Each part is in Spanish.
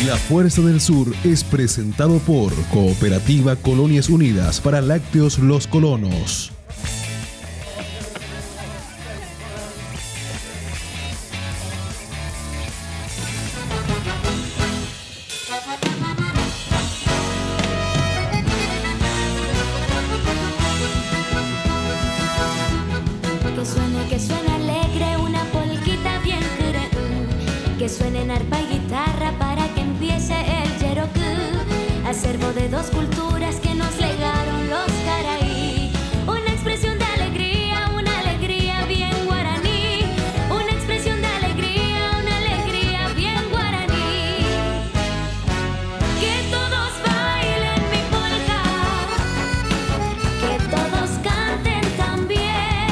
La Fuerza del Sur es presentado por Cooperativa Colonias Unidas para Lácteos Los Colonos. Que suene alegre una polquita bien curada, que suenen arpa y guitarra para que empiece el yeroku, acervo de dos culturas que nos legaron los caraí, una expresión de alegría, una alegría bien guaraní, una expresión de alegría, una alegría bien guaraní. Que todos bailen mi polka, que todos canten también.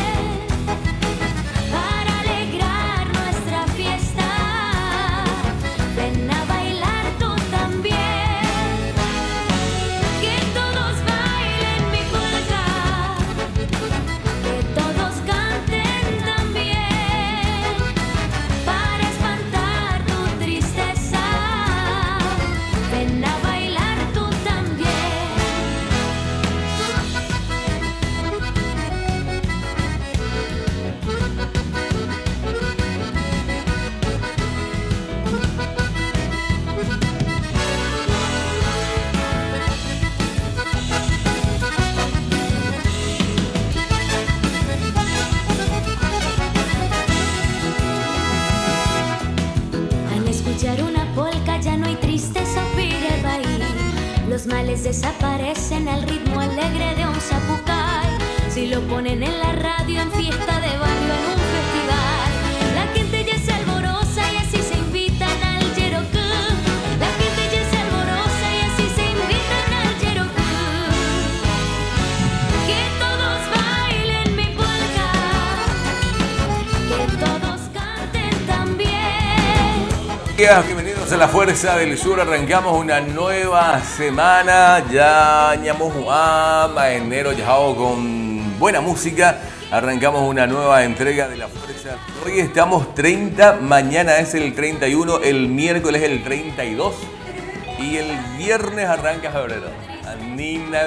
Los males desaparecen al ritmo alegre de un zapucay. Si lo ponen en la radio, en fiesta de barrio, en un festival, la gente ya se alboroza y así se invitan al yeroku. La gente ya se alboroza y así se invitan al yeroku. Que todos bailen mi polka, que todos canten también. Bienvenidos a La Fuerza del Sur. Arrancamos una nueva semana. Ya añamos enero ya con buena música. Arrancamos una nueva entrega de La Fuerza. Hoy estamos 30, mañana es el 31, el miércoles el 32 y el viernes arranca febrero. Nina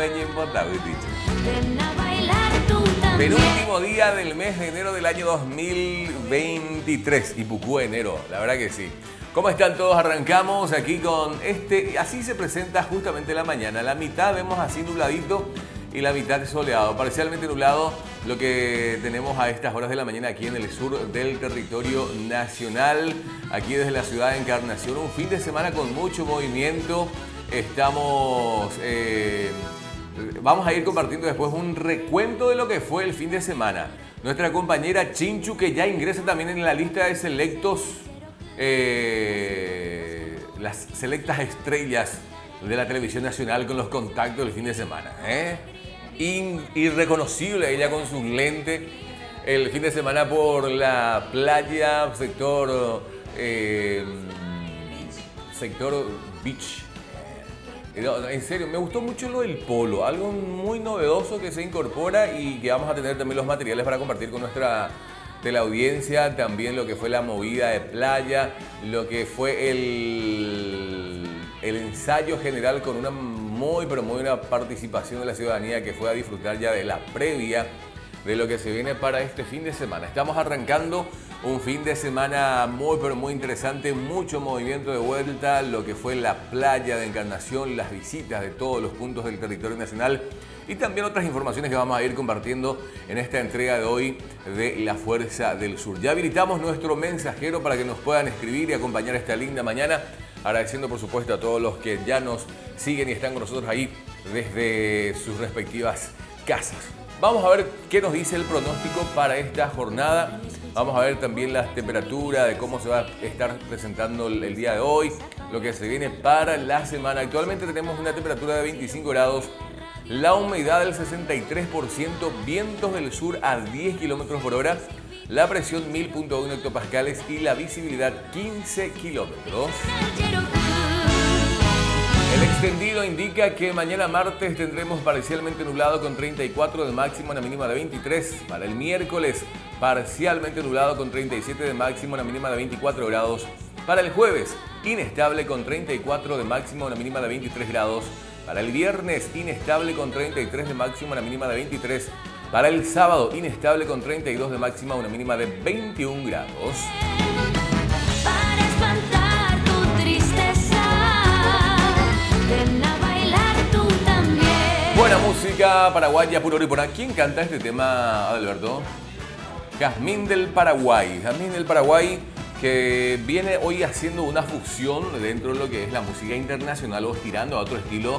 penúltimo día del mes de enero del año 2023 y Pucú enero, la verdad que sí. ¿Cómo están todos? Arrancamos aquí con así se presenta justamente la mañana. La mitad vemos así nubladito y la mitad soleado, parcialmente nublado lo que tenemos a estas horas de la mañana aquí en el sur del territorio nacional, aquí desde la ciudad de Encarnación. Un fin de semana con mucho movimiento. Vamos a ir compartiendo después un recuento de lo que fue el fin de semana. Nuestra compañera Chinchu, que ya ingresa también en la lista de selectos, las selectas estrellas de la televisión nacional con los contactos del fin de semana. Irreconocible ella con sus lentes el fin de semana por la playa, sector beach. En serio, me gustó mucho lo del polo, algo muy novedoso que se incorpora y que vamos a tener también los materiales para compartir con nuestra teleaudiencia, también lo que fue la movida de playa, lo que fue el ensayo general con una muy buena participación de la ciudadanía que fue a disfrutar ya de la previa de lo que se viene para este fin de semana. Estamos arrancando un fin de semana muy interesante, mucho movimiento de vuelta, lo que fue la playa de Encarnación, las visitas de todos los puntos del territorio nacional y también otras informaciones que vamos a ir compartiendo en esta entrega de hoy de La Fuerza del Sur. Ya habilitamos nuestro mensajero para que nos puedan escribir y acompañar esta linda mañana, agradeciendo por supuesto a todos los que ya nos siguen y están con nosotros ahí desde sus respectivas casas. Vamos a ver qué nos dice el pronóstico para esta jornada. Vamos a ver también la temperatura de cómo se va a estar presentando el día de hoy, lo que se viene para la semana. Actualmente tenemos una temperatura de 25 grados, la humedad del 63%, vientos del sur a 10 kilómetros por hora, la presión 1000.1 hectopascales y la visibilidad 15 kilómetros. El extendido indica que mañana martes tendremos parcialmente nublado con 34 de máximo, una mínima de 23. Para el miércoles, parcialmente nublado con 37 de máximo, una mínima de 24 grados. Para el jueves, inestable con 34 de máxima, una mínima de 23 grados. Para el viernes, inestable con 33 de máxima, una mínima de 23. Para el sábado, inestable con 32 de máxima, una mínima de 21 grados. Para espantar tu tristeza, ven a bailar tú también. Buena música paraguaya, puro oro y pura. ¿Quién canta este tema, Alberto? Jazmín del Paraguay. Jazmín del Paraguay, que viene hoy haciendo una fusión dentro de lo que es la música internacional o tirando a otro estilo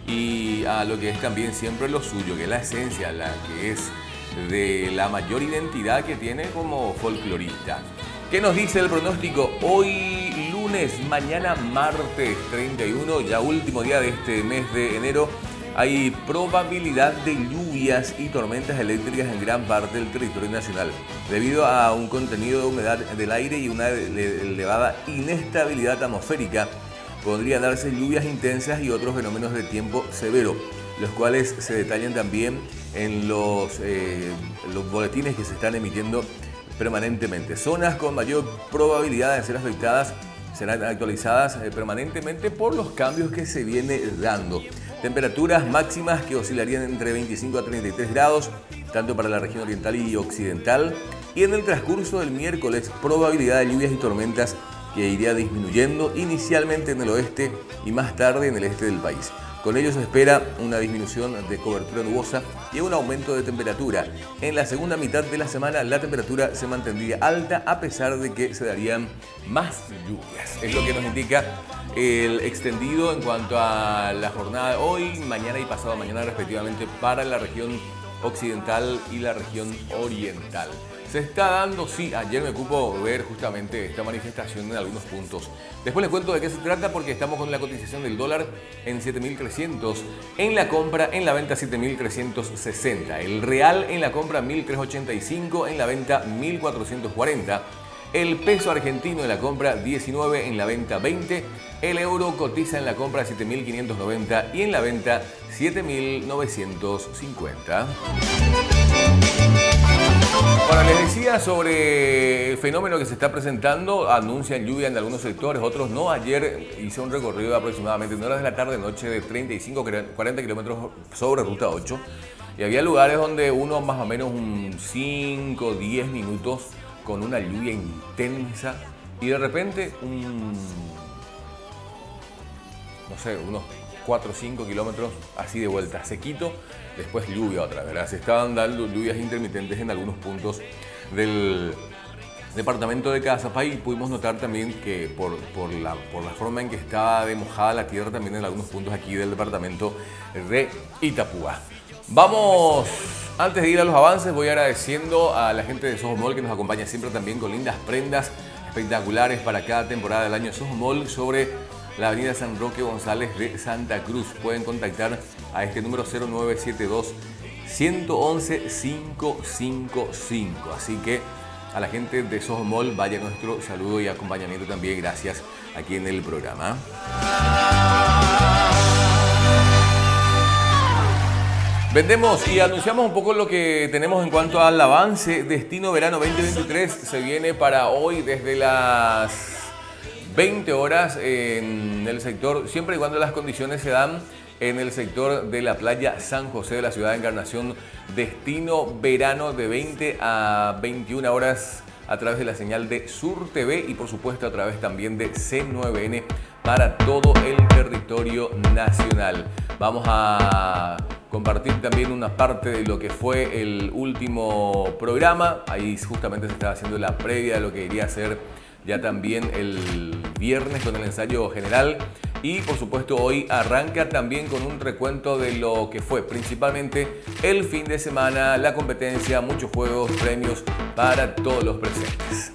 y a lo que es también siempre lo suyo, que es la esencia, la que es de la mayor identidad que tiene como folclorista. ¿Qué nos dice el pronóstico? Hoy lunes, mañana martes 31, ya último día de este mes de enero, hay probabilidad de lluvias y tormentas eléctricas en gran parte del territorio nacional, debido a un contenido de humedad del aire y una elevada inestabilidad atmosférica. Podrían darse lluvias intensas y otros fenómenos de tiempo severo, los cuales se detallan también en los boletines que se están emitiendo permanentemente. Zonas con mayor probabilidad de ser afectadas serán actualizadas permanentemente por los cambios que se viene dando. Temperaturas máximas que oscilarían entre 25 a 33 grados, tanto para la región oriental y occidental. Y en el transcurso del miércoles, probabilidad de lluvias y tormentas que iría disminuyendo inicialmente en el oeste y más tarde en el este del país. Con ello se espera una disminución de cobertura nubosa y un aumento de temperatura. En la segunda mitad de la semana la temperatura se mantendría alta a pesar de que se darían más lluvias. Es lo que nos indica el extendido en cuanto a la jornada de hoy, mañana y pasado mañana respectivamente para la región occidental y la región oriental. Se está dando, sí, ayer me ocupo ver justamente esta manifestación en algunos puntos. Después les cuento de qué se trata porque estamos con la cotización del dólar en 7.300, en la compra, en la venta 7.360, el real en la compra 1.385, en la venta 1.440, el peso argentino en la compra 19, en la venta 20, el euro cotiza en la compra 7.590 y en la venta 7.950. Bueno, les decía sobre el fenómeno que se está presentando. Anuncian lluvia en algunos sectores, otros no. Ayer hice un recorrido de aproximadamente en horas de la tarde-noche de 35-40 kilómetros sobre Ruta 8. Y había lugares donde uno más o menos un 5-10 minutos con una lluvia intensa. Y de repente no sé, unos 4 o 5 kilómetros así de vuelta, sequito, después lluvia otra vez, ¿verdad? Se estaban dando lluvias intermitentes en algunos puntos del departamento de Casapay y pudimos notar también que por la forma en que estaba de mojada la tierra también en algunos puntos aquí del departamento de Itapúa. Vamos, antes de ir a los avances, voy agradeciendo a la gente de Sojomol que nos acompaña siempre también con lindas prendas espectaculares para cada temporada del año. Sojomol sobre la avenida San Roque González de Santa Cruz. Pueden contactar a este número 0972-111-555. Así que a la gente de Sojomol vaya nuestro saludo y acompañamiento también. Gracias aquí en el programa. Vendemos y anunciamos un poco lo que tenemos en cuanto al avance. Destino Verano 2023 se viene para hoy desde las 20 horas en el sector, siempre y cuando las condiciones se dan, en el sector de la playa San José de la ciudad de Encarnación. Destino Verano de 20 a 21 horas a través de la señal de Sur TV y por supuesto a través también de C9N para todo el territorio nacional. Vamos a compartir también una parte de lo que fue el último programa. Ahí justamente se estaba haciendo la previa de lo que iría a ser ya también el viernes con el ensayo general. Y por supuesto hoy arranca también con un recuento de lo que fue principalmente el fin de semana, la competencia, muchos juegos, premios para todos los presentes.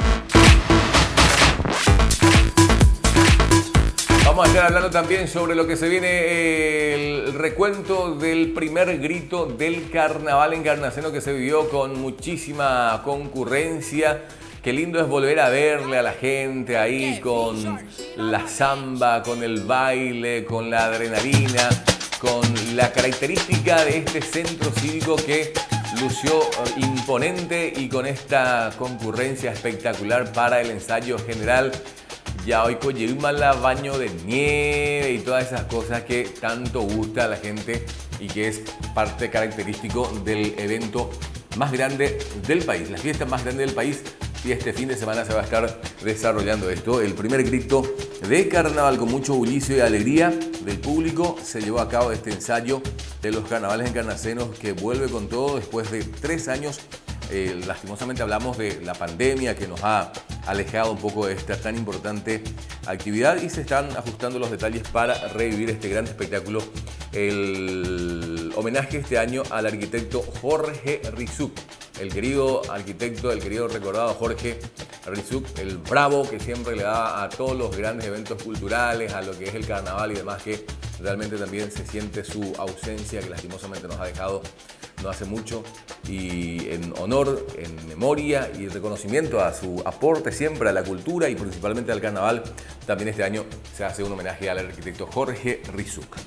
Vamos a estar hablando también sobre lo que se viene, el recuento del primer grito del carnaval encarnaceno que se vivió con muchísima concurrencia. Qué lindo es volver a verle a la gente ahí con la samba, con el baile, con la adrenalina, con la característica de este centro cívico que lució imponente y con esta concurrencia espectacular para el ensayo general. Ya hoy la baño de nieve y todas esas cosas que tanto gusta a la gente y que es parte característico del evento más grande del país, la fiesta más grande del país. Y este fin de semana se va a estar desarrollando esto. El primer grito de carnaval con mucho bullicio y alegría del público. Se llevó a cabo este ensayo de los carnavales encarnacenos que vuelve con todo después de 3 años. Lastimosamente hablamos de la pandemia que nos ha alejado un poco de esta tan importante actividad y se están ajustando los detalles para revivir este gran espectáculo. El homenaje este año al arquitecto Jorge Rizuk, el querido arquitecto, el querido recordado Jorge Rizuk, el bravo que siempre le da a todos los grandes eventos culturales, a lo que es el carnaval y demás, que realmente también se siente su ausencia, que lastimosamente nos ha dejado no hace mucho, y en honor, en memoria y reconocimiento a su aporte siempre a la cultura y principalmente al carnaval, también este año se hace un homenaje al arquitecto Jorge Rizuk.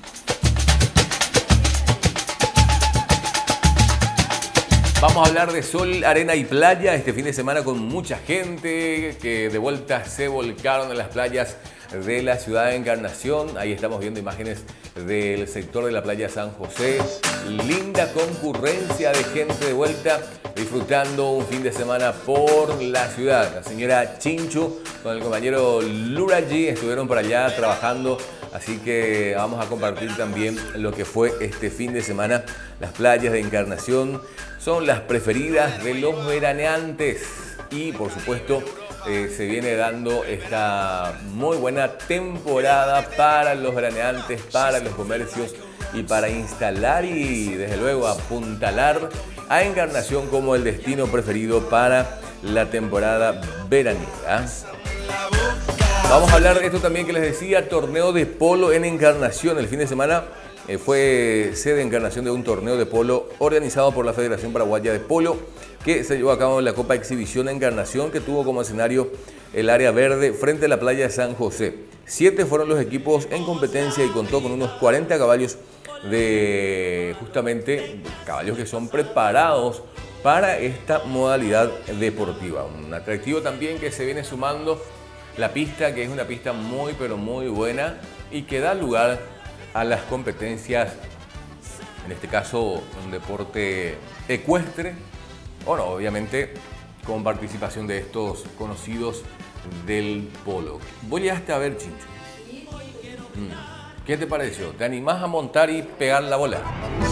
Vamos a hablar de sol, arena y playa este fin de semana con mucha gente que de vuelta se volcaron en las playas de la ciudad de Encarnación. Ahí estamos viendo imágenes del sector de la playa San José. Linda concurrencia de gente de vuelta disfrutando un fin de semana por la ciudad. La señora Chinchu con el compañero Luraji estuvieron por allá trabajando. Así que vamos a compartir también lo que fue este fin de semana. Las playas de Encarnación son las preferidas de los veraneantes y por supuesto se viene dando esta muy buena temporada para los veraneantes, para los comercios y para instalar y desde luego apuntalar a Encarnación como el destino preferido para la temporada veraniega. Vamos a hablar de esto también que les decía, torneo de polo en Encarnación. El fin de semana fue sede Encarnación de un torneo de polo organizado por la Federación Paraguaya de Polo que se llevó a cabo en la Copa Exhibición Encarnación, que tuvo como escenario el área verde frente a la playa de San José. 7 fueron los equipos en competencia y contó con unos 40 caballos de justamente caballos que son preparados para esta modalidad deportiva. Un atractivo también que se viene sumando la pista, que es una pista muy pero muy buena y que da lugar a las competencias, en este caso un deporte ecuestre, bueno, obviamente con participación de estos conocidos del polo. Voy hasta a ver, Chincho. ¿Qué te pareció? ¿Te animás a montar y pegar la bola?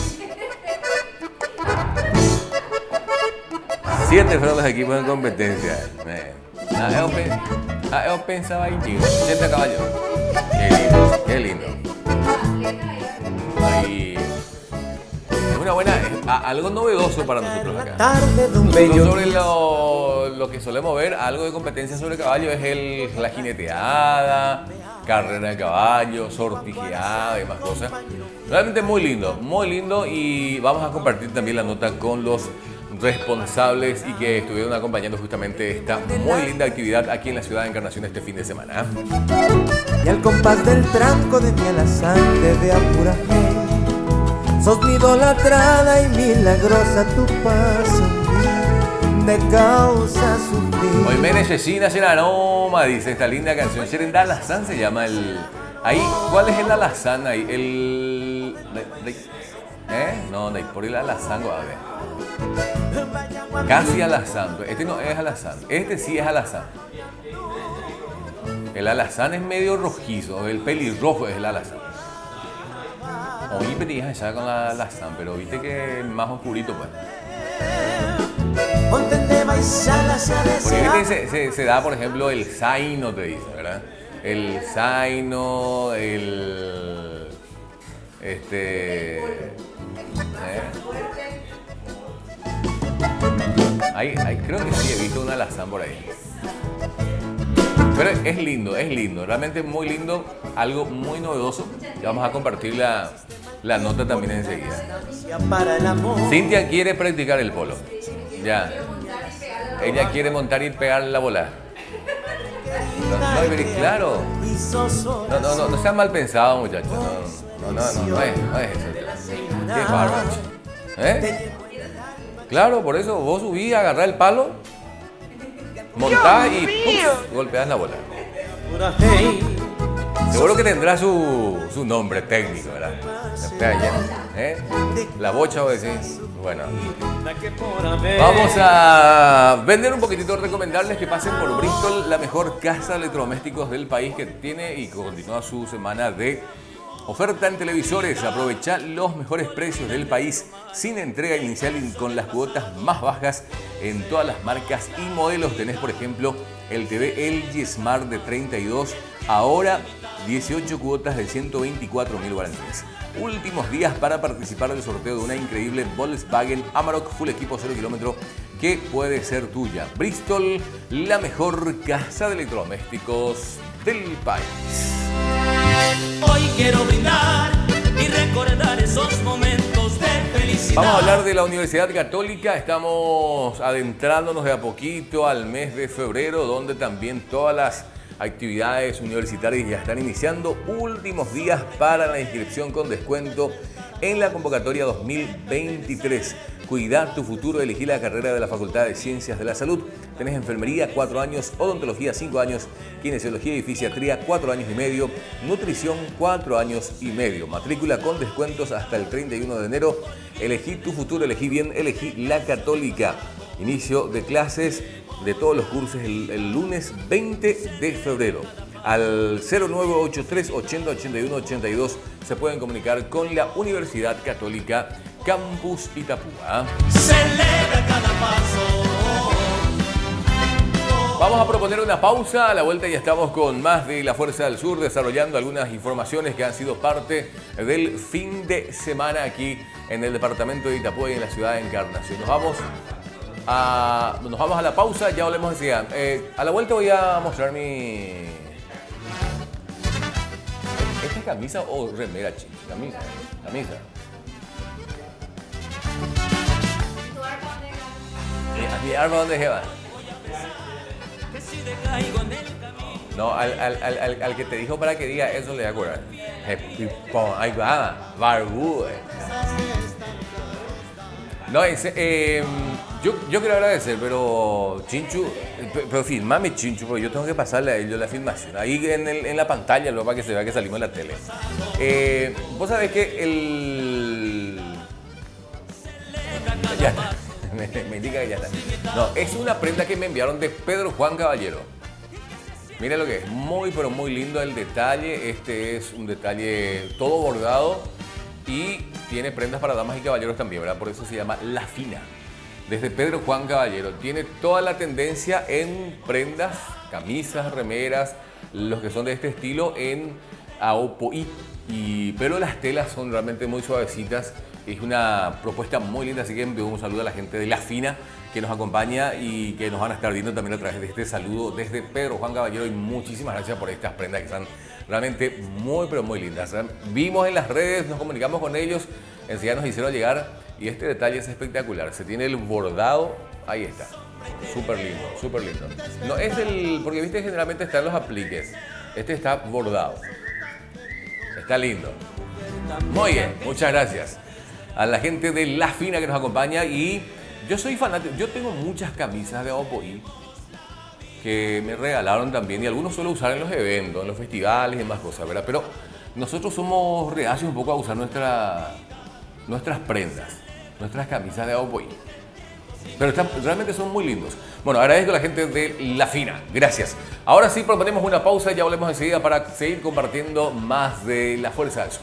7 fueron los equipos en competencia. Yo pensaba en 80 caballos. Qué lindo, qué lindo. Y es una buena, algo novedoso para nosotros acá. Nosotros sobre lo que solemos ver, algo de competencia sobre caballo es la jineteada, carrera de caballo, sortijeada y más cosas. Realmente muy lindo y vamos a compartir también la nota con los responsables y que estuvieron acompañando justamente esta muy linda actividad aquí en la ciudad de Encarnación este fin de semana. Y al compás del tranco de mi alazán de apuraje, sos mi idolatrada y milagrosa tu paso de causa sufrir. Hoy me necesitas el aroma, dice esta linda canción. Sherenda Alazán se llama el... Ahí, ¿cuál es el alazán ahí? El... No, por el alazán, a ver. Casi alazán. Este no es alazán. Este sí es alazán. El alazán es medio rojizo. El pelirrojo es el alazán. Hoy pedí allá con la alazán, pero viste que es más oscurito, pues. Porque se da, por ejemplo, el zaino, te dice, ¿verdad? El zaino, creo que sí he visto un alazán por ahí. Pero es lindo, realmente muy lindo, algo muy novedoso. Ya vamos a compartir la nota también enseguida. Cintia quiere practicar el polo. Ya. Ella quiere montar y pegar la bola. Claro. No sean mal pensados, muchachos. No es eso. Qué bárbaro. Claro, por eso vos subís, agarrás el palo, montás y golpeás la bola. Seguro que tendrá su nombre técnico, ¿verdad? La bocha, o decís. Bueno, vamos a vender un poquitito, recomendarles que pasen por Bristol, la mejor casa de electrodomésticos del país, que tiene y continúa su semana de oferta en televisores. Aprovecha los mejores precios del país sin entrega inicial y con las cuotas más bajas en todas las marcas y modelos. Tenés, por ejemplo, el TV LG Smart de 32, ahora 18 cuotas de 124.000 guaraníes. Últimos días para participar del sorteo de una increíble Volkswagen Amarok Full Equipo 0 kilómetro que puede ser tuya. Bristol, la mejor casa de electrodomésticos del país. Hoy quiero brindar y recordar esos momentos de felicidad. Vamos a hablar de la Universidad Católica. Estamos adentrándonos de a poquito al mes de febrero, donde también todas las actividades universitarias ya están iniciando. Últimos días para la inscripción con descuento en la convocatoria 2023. Cuidar tu futuro, elegí la carrera de la Facultad de Ciencias de la Salud. Tenés enfermería 4 años, odontología 5 años, kinesiología y fisiatría 4 años y medio, nutrición 4 años y medio. Matrícula con descuentos hasta el 31 de enero. Elegí tu futuro, elegí bien, elegí la Católica. Inicio de clases de todos los cursos el lunes 20 de febrero. Al 0983 80 81 82 se pueden comunicar con la Universidad Católica Campus Itapúa. Celebra cada paso. Vamos a proponer una pausa. A la vuelta ya estamos con más de La Fuerza del Sur, desarrollando algunas informaciones que han sido parte del fin de semana aquí en el departamento de Itapúa y en la ciudad de Encarnación. Nos vamos a la pausa, ya hablemos enseguida. A la vuelta voy a mostrar mi... ¿Esta es camisa o remera, chicos? Camisa. ¿Mi arma dónde se va? No, al que te dijo para que diga eso le voy a acordar. Ahí va, barbudo. No, yo quiero agradecer, pero Chinchu, pero filmame Chinchu, porque yo tengo que pasarle a ellos la filmación. Ahí en la pantalla, luego para que se vea que salimos en la tele. Vos sabés que ya está. Me indica que ya está. No, es una prenda que me enviaron de Pedro Juan Caballero. Mira lo que es, muy pero muy lindo el detalle. Este es un detalle todo bordado y tiene prendas para damas y caballeros también, ¿verdad? Por eso se llama La Fina. Desde Pedro Juan Caballero. Tiene toda la tendencia en prendas, camisas, remeras, los que son de este estilo en Aopoí. Pero las telas son realmente muy suavecitas. Es una propuesta muy linda, así que envío un saludo a la gente de La Fina que nos acompaña y que nos van a estar viendo también a través de este saludo desde Pedro Juan Caballero. Y muchísimas gracias por estas prendas que están realmente muy pero muy lindas. Vimos en las redes, nos comunicamos con ellos, enseguida nos hicieron llegar y este detalle es espectacular. Se tiene el bordado, ahí está, súper lindo, súper lindo. No es porque viste generalmente están los apliques, este está bordado, está lindo. Muy bien, muchas gracias a la gente de La Fina que nos acompaña. Y yo soy fanático, yo tengo muchas camisas de Aopoí que me regalaron también y algunos suelo usar en los eventos, en los festivales y demás cosas, ¿verdad? Pero nosotros somos reacios un poco a usar nuestras prendas, nuestras camisas de Aopoí. Pero realmente son muy lindos. Bueno, agradezco a la gente de La Fina, gracias. Ahora sí proponemos una pausa y ya volvemos enseguida para seguir compartiendo más de La Fuerza del Sur.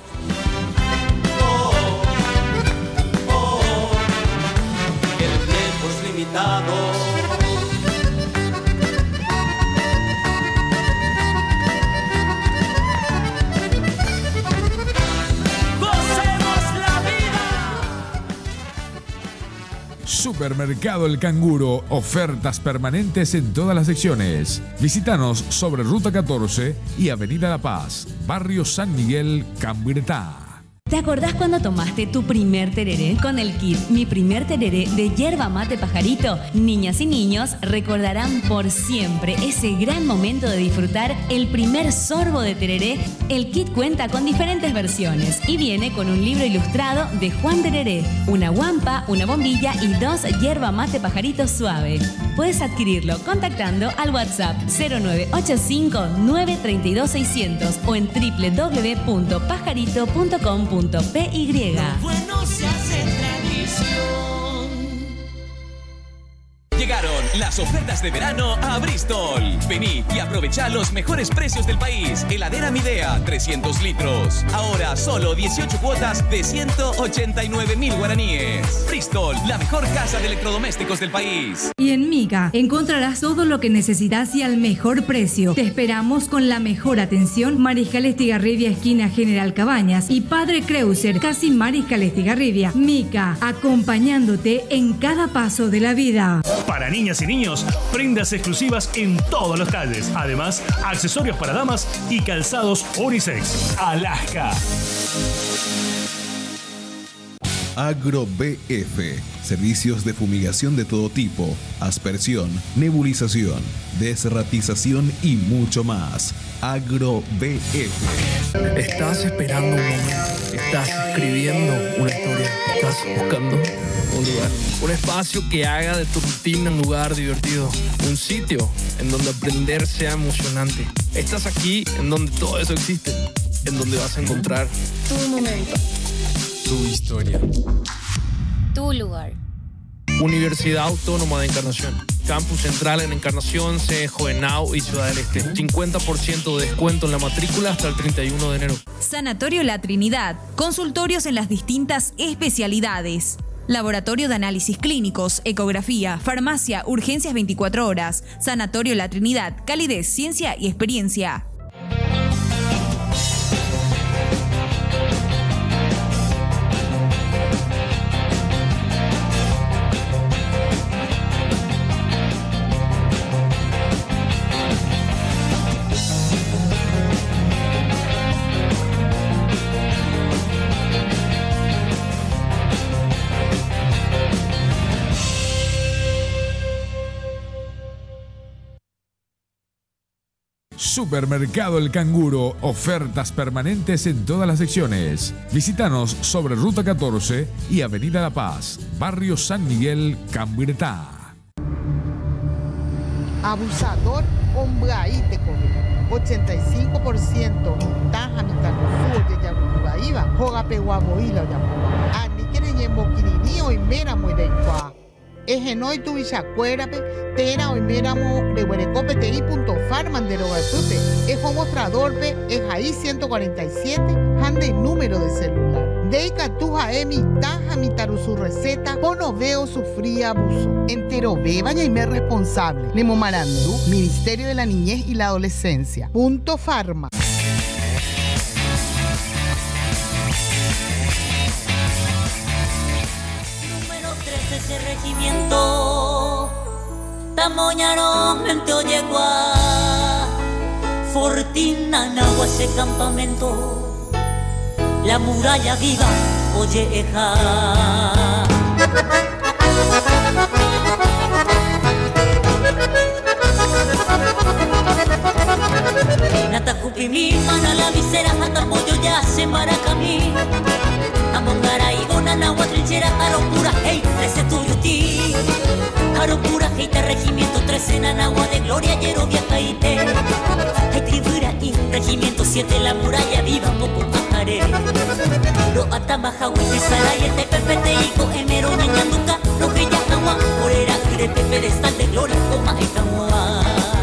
Supermercado El Canguro, ofertas permanentes en todas las secciones. Visítanos sobre Ruta 14 y Avenida La Paz, Barrio San Miguel, Camburetá. ¿Te acordás cuando tomaste tu primer tereré? Con el kit Mi Primer Tereré de Yerba Mate Pajarito, niñas y niños recordarán por siempre ese gran momento de disfrutar el primer sorbo de tereré. El kit cuenta con diferentes versiones y viene con un libro ilustrado de Juan Tereré, una guampa, una bombilla y 2 Yerba Mate Pajarito suave. Puedes adquirirlo contactando al WhatsApp 0985-932-600 o en www.pajarito.com.py. Lo bueno se hace tradición. Llegaron las ofertas de verano a Bristol. Vení y aprovecha los mejores precios del país. Heladera Midea, 300 litros. Ahora solo 18 cuotas de 189.000 guaraníes. Bristol, la mejor casa de electrodomésticos del país. Y en Mica encontrarás todo lo que necesitas y al mejor precio. Te esperamos con la mejor atención. Mariscal Estigarribia, esquina General Cabañas, y Padre Creuser, casi Mariscal Estigarribia. Mica, acompañándote en cada paso de la vida. Para niñas y niños, prendas exclusivas en todos los talles. Además, accesorios para damas y calzados unisex. Alaska. Agro BF. Servicios de fumigación de todo tipo, aspersión, nebulización, desratización y mucho más. Agro BF. Estás esperando un momento, estás escribiendo una historia, estás buscando un lugar, un espacio que haga de tu rutina un lugar divertido, un sitio en donde aprender sea emocionante. Estás aquí en donde todo eso existe, en donde vas a encontrar tu momento, tu historia, tu lugar. Universidad Autónoma de Encarnación. Campus Central en Encarnación, sede Jovenao y Ciudad del Este. 50% de descuento en la matrícula hasta el 31 de enero. Sanatorio La Trinidad. Consultorios en las distintas especialidades. Laboratorio de análisis clínicos, ecografía, farmacia, urgencias 24 horas. Sanatorio La Trinidad. Calidez, ciencia y experiencia. Supermercado El Canguro, ofertas permanentes en todas las secciones. Visítanos sobre Ruta 14 y Avenida La Paz, Barrio San Miguel, Camburetá. Abusador, hombre ahí te come. 85% taja mitad de Yabuaiba, joga peguaboila Yabuaiba. Ani quieren yemoquini o mera muereikwa. Ejenoi tu bichacuérape, tera o méramo de huerecope te punto farman de rogatute. Ejo mostradorpe, es ahí 147, hande número de celular. Deika tu jaemi, taja mitaru su receta, pono veo sufría abuso. Entero beba y me responsable. Nemo Marandú, Ministerio de la Niñez y la Adolescencia. Punto Farma. Ese regimiento Tamoñaro mente oyegua Fortina nagua ese campamento La muralla viva oye eja Natacupi mi mana la visera hasta pollo ya se maracamí Amongara y gona nagua trinchera Aropura hey, 13 tuyo ti Aropura hey, te regimiento 13 nanagua de gloria Yero viaja y te Hey, tribura y regimiento 7 la muralla viva poco pajaré Lo atamaja huite sala y el tepepete hijo emero ñañanduca Lo que ya agua por era de pepe de estal de gloria Coma y camua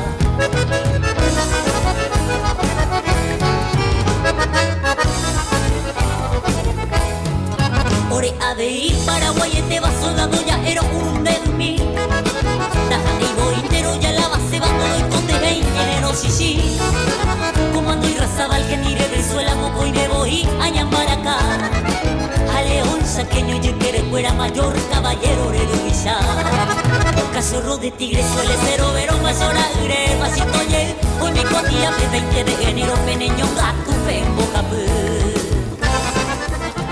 Ore a de ir Paraguay te va soldado ya era un de mí Taja y bointero ya la base va todo y con de 20 enero sí Comando y raza que mire Venezuela moco y debo ir a Ñambaracá A León saqueño y que fuera mayor caballero de Luisa Cazorro de tigre suele ser overo más hora ure pasito ye Hoy me cogía de 20 de enero peneño gato fembo capú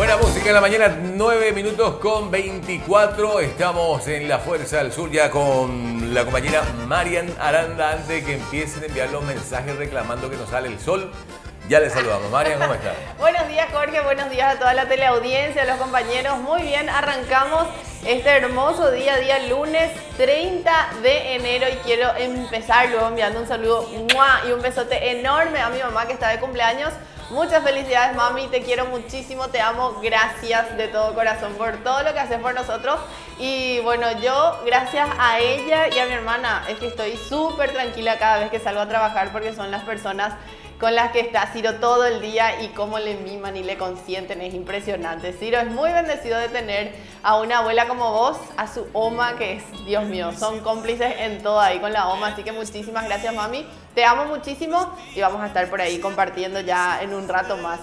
Buena música en la mañana, 9 minutos con 24. Estamos en La Fuerza del Sur ya con la compañera Marian Aranda. Antes de que empiecen a enviar los mensajes reclamando que nos sale el sol, ya les saludamos. Marian, ¿cómo estás? Buenos días, Jorge. Buenos días a toda la teleaudiencia, a los compañeros. Muy bien, arrancamos este hermoso día lunes 30 de enero y quiero empezar luego enviando un saludo y un besote enorme a mi mamá que está de cumpleaños. Muchas felicidades, mami, te quiero muchísimo, te amo, gracias de todo corazón por todo lo que haces por nosotros. Y bueno, yo gracias a ella y a mi hermana es que estoy súper tranquila cada vez que salgo a trabajar porque son las personas con las que está Ciro todo el día y cómo le miman y le consienten, es impresionante. Ciro es muy bendecido de tener a una abuela como vos, a su oma que es, Dios mío, son cómplices en todo ahí con la oma, así que muchísimas gracias, mami. Te amo muchísimo y vamos a estar por ahí compartiendo ya en un rato más.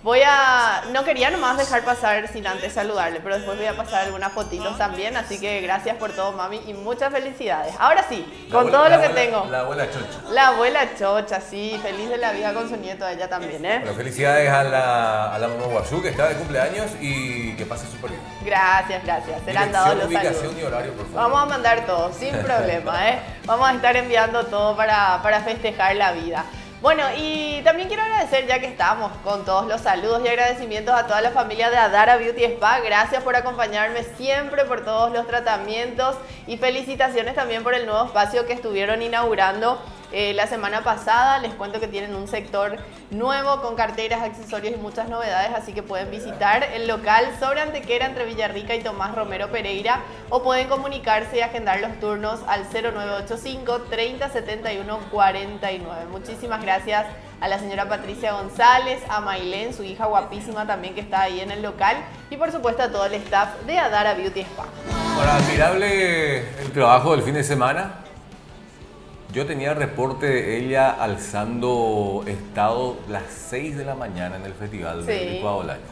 No quería nomás dejar pasar sin antes saludarle, pero después voy a pasar algunas fotitos también, así que gracias por todo, mami, y muchas felicidades. Ahora sí, con todo lo que tengo. La abuela Chocha. La abuela Chocha, sí, feliz de la vida con su nieto, ella también, ¿eh? Bueno, felicidades a la mamá Guazú, que está de cumpleaños y que pase súper bien. Gracias, gracias. Se le han dado los ubicación saludos. Y horario, por favor. Vamos a mandar todo, sin problema, ¿eh? Vamos a estar enviando todo para festejar la vida. Bueno, y también quiero agradecer, ya que estamos con todos los saludos y agradecimientos a toda la familia de Adara Beauty Spa. Gracias por acompañarme siempre, por todos los tratamientos y felicitaciones también por el nuevo espacio que estuvieron inaugurando la semana pasada. Les cuento que tienen un sector nuevo con carteras, accesorios y muchas novedades, así que pueden visitar el local sobre Antequera entre Villarrica y Tomás Romero Pereira o pueden comunicarse y agendar los turnos al 0985 30 71 49. Muchísimas gracias a la señora Patricia González, a Mailén, su hija guapísima también que está ahí en el local y por supuesto a todo el staff de Adara Beauty Spa. Ahora, admirable el trabajo del fin de semana. Yo tenía reporte de ella alzando estado las 6 de la mañana en el festival de Licuado Bolaños.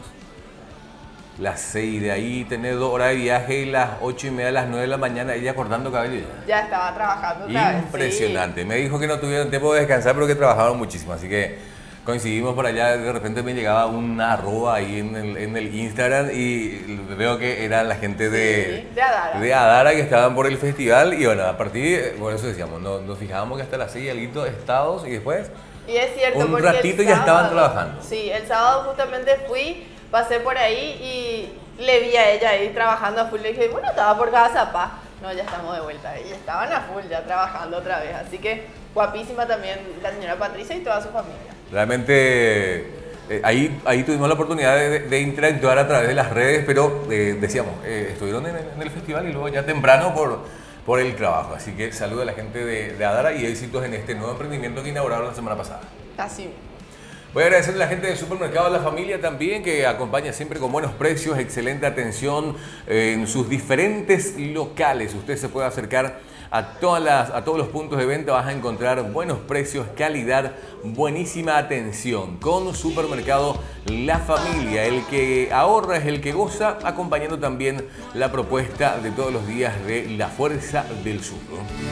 Las 6, de ahí tener 2 horas de viaje y las 8:30 a las 9 de la mañana ella cortando cabello. Ya estaba trabajando otra vez. Impresionante. Sí. Me dijo que no tuvieron tiempo de descansar pero que trabajaron muchísimo, así que coincidimos por allá. De repente me llegaba una arroba ahí en el Instagram y veo que era la gente de Adara que estaban por el festival y bueno, a partir, por eso decíamos, nos fijábamos que hasta las 6 algo estados y después y es cierto, un ratito ya estaban trabajando. Sí, el sábado justamente pasé por ahí y le vi a ella ahí trabajando a full. Le dije, bueno, estaba por Gazapá. No, ya estamos de vuelta. Y estaban a full ya trabajando otra vez. Así que guapísima también la señora Patricia y toda su familia. Realmente ahí tuvimos la oportunidad de interactuar a través de las redes, pero decíamos, estuvieron en el festival y luego ya temprano por el trabajo. Así que saludo a la gente de Adara y éxitos en este nuevo emprendimiento que inauguraron la semana pasada. Así. Voy a agradecerle a la gente del Supermercado La Familia también, que acompaña siempre con buenos precios, excelente atención en sus diferentes locales. Usted se puede acercar a todos los puntos de venta, vas a encontrar buenos precios, calidad, buenísima atención. Con Supermercado La Familia, el que ahorra es el que goza, acompañando también la propuesta de todos los días de La Fuerza del Sur.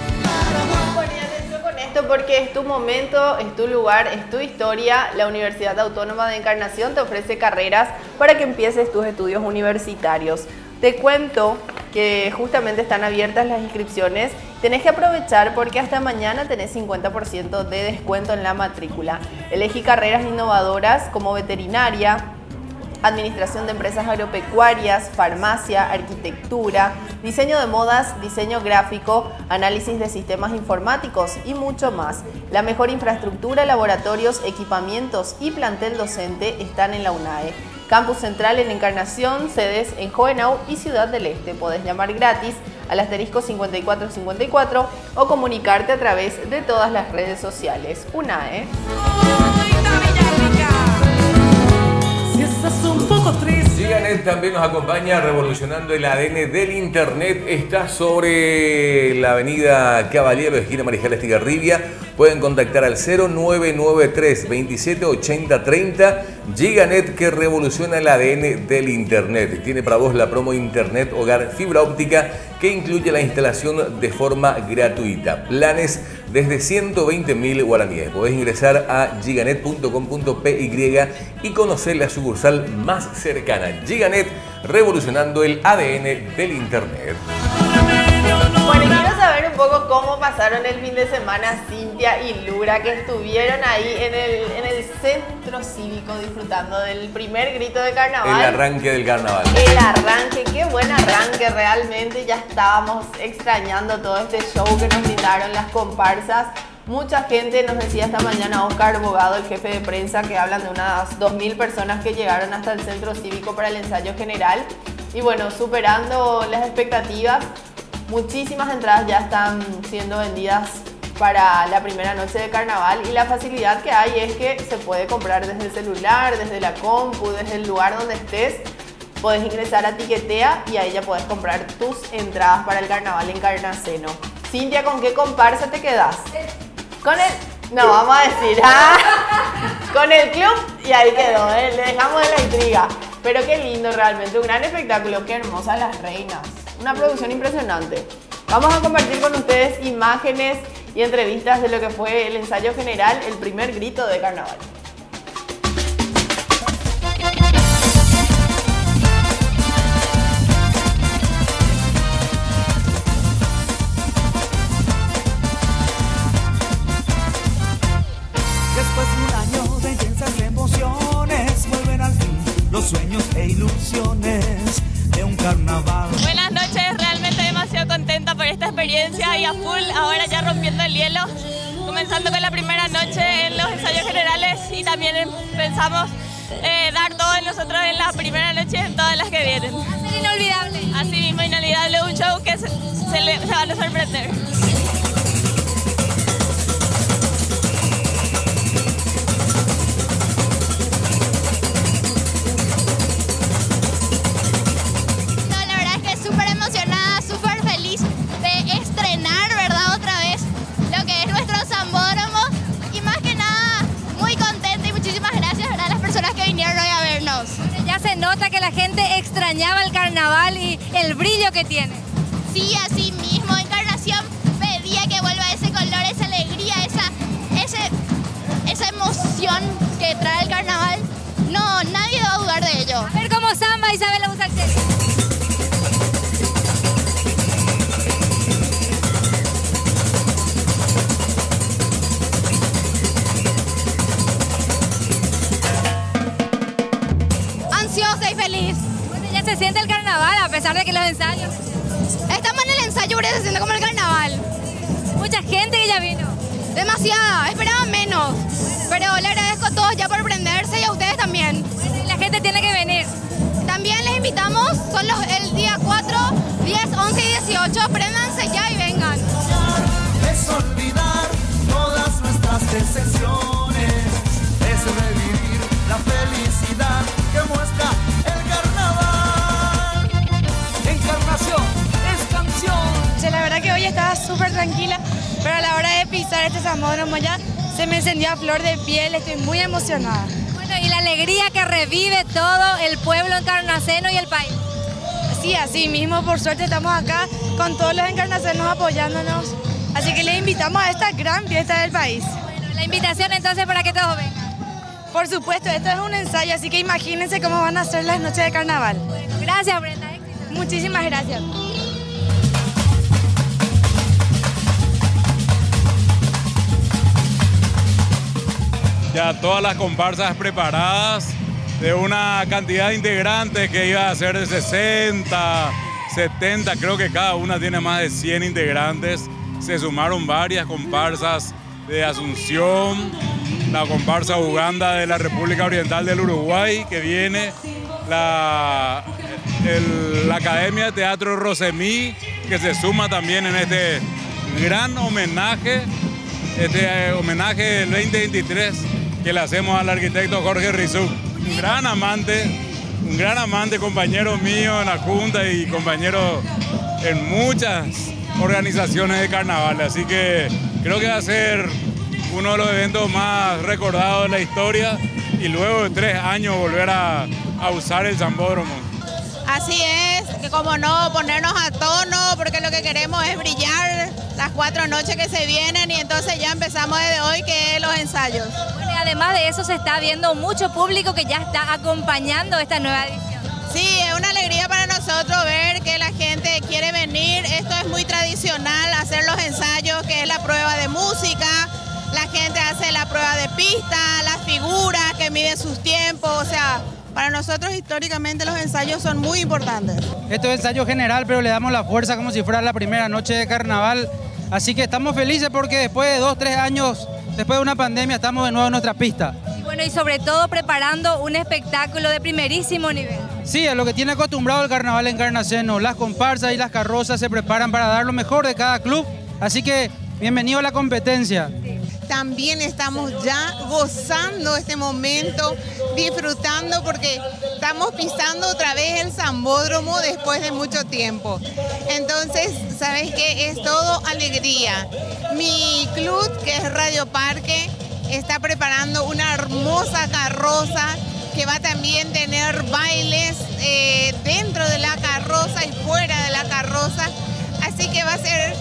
Porque es tu momento, es tu lugar, es tu historia. La Universidad Autónoma de Encarnación te ofrece carreras para que empieces tus estudios universitarios. Te cuento que justamente están abiertas las inscripciones. Tenés que aprovechar porque hasta mañana tenés 50% de descuento en la matrícula. Elegí carreras innovadoras como veterinaria, administración de empresas agropecuarias, farmacia, arquitectura, diseño de modas, diseño gráfico, análisis de sistemas informáticos y mucho más. La mejor infraestructura, laboratorios, equipamientos y plantel docente están en la UNAE. Campus Central en Encarnación, sedes en Hohenau y Ciudad del Este. Podés llamar gratis al asterisco 5454 o comunicarte a través de todas las redes sociales. UNAE. Giganet también nos acompaña revolucionando el ADN del Internet. Está sobre la avenida Caballero, esquina Mariscal Estigarribia. pueden contactar al 0993 27 80 30. Giganet, que revoluciona el ADN del Internet. Tiene para vos la promo Internet Hogar Fibra Óptica, que incluye la instalación de forma gratuita. Planes desde 120.000 guaraníes. Podés ingresar a giganet.com.py y conocer la sucursal más cercana. Giganet, revolucionando el ADN del Internet. Bueno, quiero saber un poco cómo pasaron el fin de semana Cintia y Lura, que estuvieron ahí en el centro cívico disfrutando del primer grito de carnaval. El arranque del carnaval. El arranque, qué buen arranque realmente. Ya estábamos extrañando todo este show que nos brindaron las comparsas. Mucha gente nos decía esta mañana, Oscar Bogado, el jefe de prensa, que hablan de unas 2.000 personas que llegaron hasta el centro cívico para el ensayo general. Y bueno, superando las expectativas. Muchísimas entradas ya están siendo vendidas para la primera noche de carnaval, y la facilidad que hay es que se puede comprar desde el celular, desde la compu, desde el lugar donde estés. Podés ingresar a Tiquetea y ahí ya podés comprar tus entradas para el carnaval en Carnaceno. Cintia, ¿con qué comparsa te quedás? Con el... No, vamos a decir, con el club, y ahí quedó, le dejamos de la intriga. Pero qué lindo realmente, un gran espectáculo, qué hermosas las reinas. Una producción impresionante. Vamos a compartir con ustedes imágenes y entrevistas de lo que fue el ensayo general, el primer grito de carnaval. Después de un año de intensas emociones, vuelven al fin los sueños e ilusiones de un carnaval. Buenas noches, realmente demasiado contenta por esta experiencia y a full, ahora ya rompiendo el hielo, comenzando con la primera noche en los ensayos generales, y también pensamos dar todo de nosotros en la primera noche y en todas las que vienen. Inolvidable. Así mismo, inolvidable, un show que se van a sorprender. Nota que la gente extrañaba el carnaval y el brillo que tiene. Sí, así mismo, Encarnación pedía que vuelva ese color, esa alegría, esa emoción que trae el carnaval. No, nadie va a dudar de ello. A ver cómo samba Isabela Busalceri. Feliz. Bueno, ya se siente el carnaval a pesar de que los ensayos. Estamos en el ensayo, pero se siente como el carnaval. Mucha gente que ya vino. Demasiada, esperaban menos. Pero le agradezco a todos ya por prenderse y a ustedes también. Bueno, y la gente tiene que venir. También les invitamos, son el día 4, 10, 11 y 18. Préndanse ya y vengan. Es olvidar todas nuestras decepciones, es revivir la felicidad que muestra el carnaval. Encarnación es canción. La verdad que hoy estaba súper tranquila, pero a la hora de pisar este sambódromo ya se me encendió a flor de piel, estoy muy emocionada. Bueno, y la alegría que revive todo el pueblo encarnaceno y el país. Sí, así mismo, por suerte estamos acá con todos los encarnacenos apoyándonos, así que les invitamos a esta gran fiesta del país. Bueno, la invitación entonces para que todos vengan. Por supuesto, esto es un ensayo, así que imagínense cómo van a ser las noches de carnaval. Bueno, gracias, Brenda. Muchísimas gracias. Ya todas las comparsas preparadas, de una cantidad de integrantes que iba a ser de 60, 70, creo que cada una tiene más de 100 integrantes. Se sumaron varias comparsas de Asunción, la comparsa Uganda de la República Oriental del Uruguay, que viene, la Academia de Teatro Rosemí, que se suma también en este gran homenaje, del 2023 que le hacemos al arquitecto Jorge Rizú, un gran amante, compañero mío en la Junta y compañero en muchas organizaciones de carnaval, así que creo que va a ser uno de los eventos más recordados de la historia y luego de 3 años volver a usar el Sambódromo. Así es, que como no ponernos a tono, porque lo que queremos es brillar las 4 noches que se vienen y entonces ya empezamos desde hoy que es los ensayos. Bueno, y además de eso se está viendo mucho público que ya está acompañando esta nueva edición. Sí, es una alegría para nosotros ver que la gente quiere venir. Esto es muy tradicional, hacer los ensayos, que es la prueba de música. La gente hace la prueba de pista, las figuras, que miden sus tiempos, o sea, para nosotros históricamente los ensayos son muy importantes. Esto es ensayo general, pero le damos la fuerza como si fuera la primera noche de carnaval. Así que estamos felices porque después de 2, 3 años, después de una pandemia, estamos de nuevo en nuestra pista. Y bueno, y sobre todo preparando un espectáculo de primerísimo nivel. Sí, a lo que tiene acostumbrado el carnaval Encarnaceno. Las comparsas y las carrozas se preparan para dar lo mejor de cada club. Así que bienvenido a la competencia. También estamos ya gozando este momento, disfrutando porque estamos pisando otra vez el Sambódromo después de mucho tiempo. Entonces, ¿sabes qué? Es todo alegría. Mi club, que es Radio Parque, está preparando una hermosa carroza que va a también tener bailes dentro de la carroza y fuera de la carroza. Así que va a ser